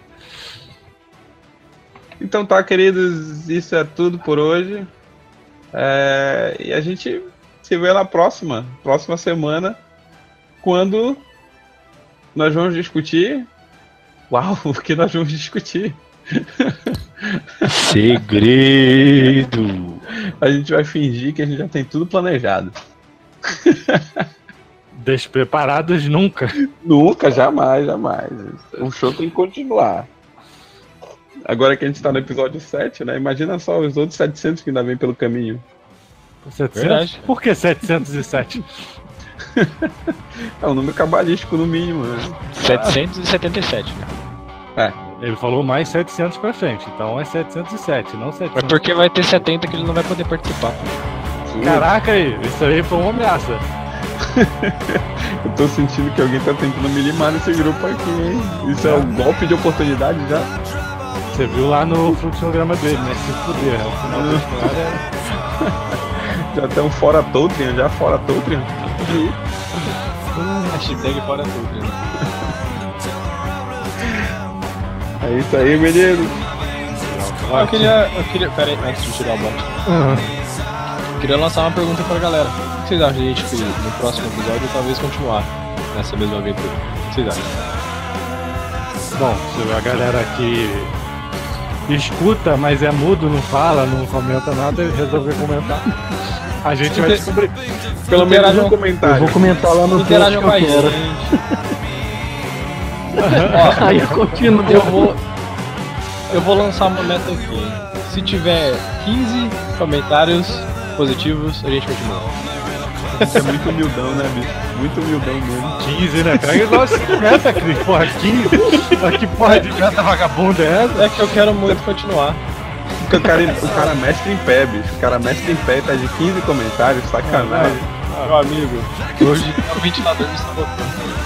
Então tá, queridos, isso é tudo por hoje. É, e a gente se vê na próxima, próxima semana, quando nós vamos discutir. Uau, o que nós vamos discutir? Segredo. A gente vai fingir que a gente já tem tudo planejado. Despreparados nunca. Nunca, jamais, jamais. O show tem que continuar. Agora que a gente tá no episódio sete, né? Imagina só os outros setecentos que ainda vem pelo caminho. setecentos? Verdade. Por que setecentos e sete? É um número cabalístico no mínimo, né? setecentos e setenta e sete, né? Ele falou mais setecentos pra frente, então é setecentos e sete, não Mas setecentos. porque vai ter setenta que ele não vai poder participar. Caraca, aí, isso aí foi uma ameaça. Eu tô sentindo que alguém tá tentando me limar nesse grupo aqui, hein? Isso é um golpe de oportunidade já? Você viu lá no fluxograma dele, né? Se fuder, o final da história é... Já tem um fora Tolkien, já fora Tolkien. Hashtag fora tudo, né? É isso aí, menino. Eu queria. Eu queria. Pera aí, antes de tirar o bote. Eu queria lançar uma pergunta pra galera. O que vocês acham de a gente no próximo episódio talvez continuar nessa mesma aventura? O que vocês acham? Bom, se a galera que escuta, mas é mudo, não fala, não comenta nada, e resolver comentar, a gente vai descobrir. Pelo menos Interajam- um Eu comentário. vou comentar lá no texto Interajam que com a eu quero. gente. Aí eu continuo. Eu vou. Eu vou lançar uma meta aqui. Hein? Se tiver quinze comentários positivos, a gente continua. Isso é muito humildão, né, bicho? Muito humildão mesmo. quinze, né? Pega igual esse meta, Cris. Porra, quinze? Mas que porra de meta vagabunda é essa? É que eu quero muito continuar. Porque o cara, o cara mestre em pé, bicho. O cara mestre em pé e tá de quinze comentários, sacanagem. Meu amigo, hoje o ventilador me sabotou.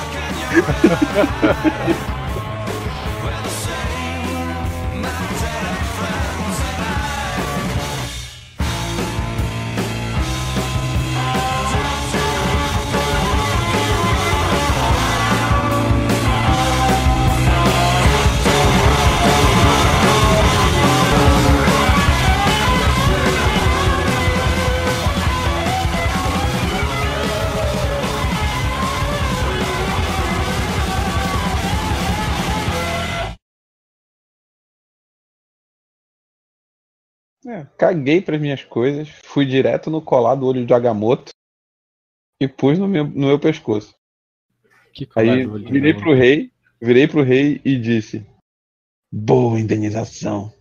É, caguei pras minhas coisas, fui direto no colar do olho de Agamotto e pus no meu, no meu pescoço. Que Aí colar do olho de virei Agamotto. pro rei, virei pro rei e disse: boa indenização.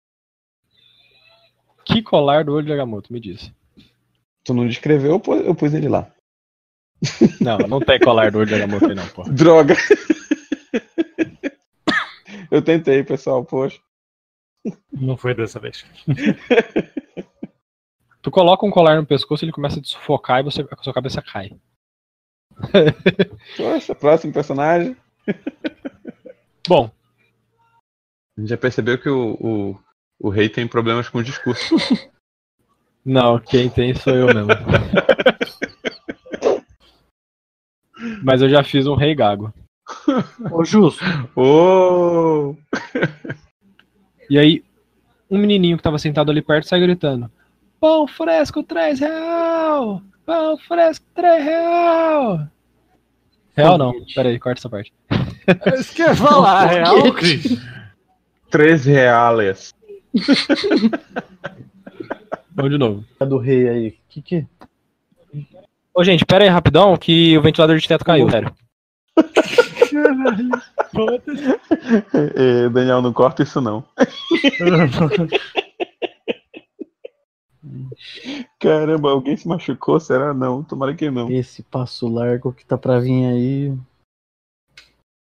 Que colar do olho de Agamotto, me diz. Tu não descreveu, eu pus, eu pus ele lá. Não, não tem colar do olho de Agamotto aí não, pô. Droga! Eu tentei, pessoal, poxa. Não foi dessa vez. Tu coloca um colar no pescoço, ele começa a te sufocar e você, a sua cabeça cai. Poxa, próximo personagem. Bom, A gente já percebeu que o, o, o rei tem problemas com o discurso. não, quem tem sou eu mesmo. Mas eu já fiz um rei gago. Ô, Justo, Ô! E aí, um menininho que tava sentado ali perto sai gritando: pão fresco, três real! Pão fresco, três real! Real não, pera aí, corta essa parte. Isso que eu ia falar, real, Cris? Três reais. Vamos de novo. é do rei aí. Que que... Ô gente, pera aí rapidão que o ventilador de teto caiu, sério. É, Daniel, não corta isso não. Caramba, alguém se machucou? Será? Não, tomara que não. Esse passo largo que tá pra vir aí.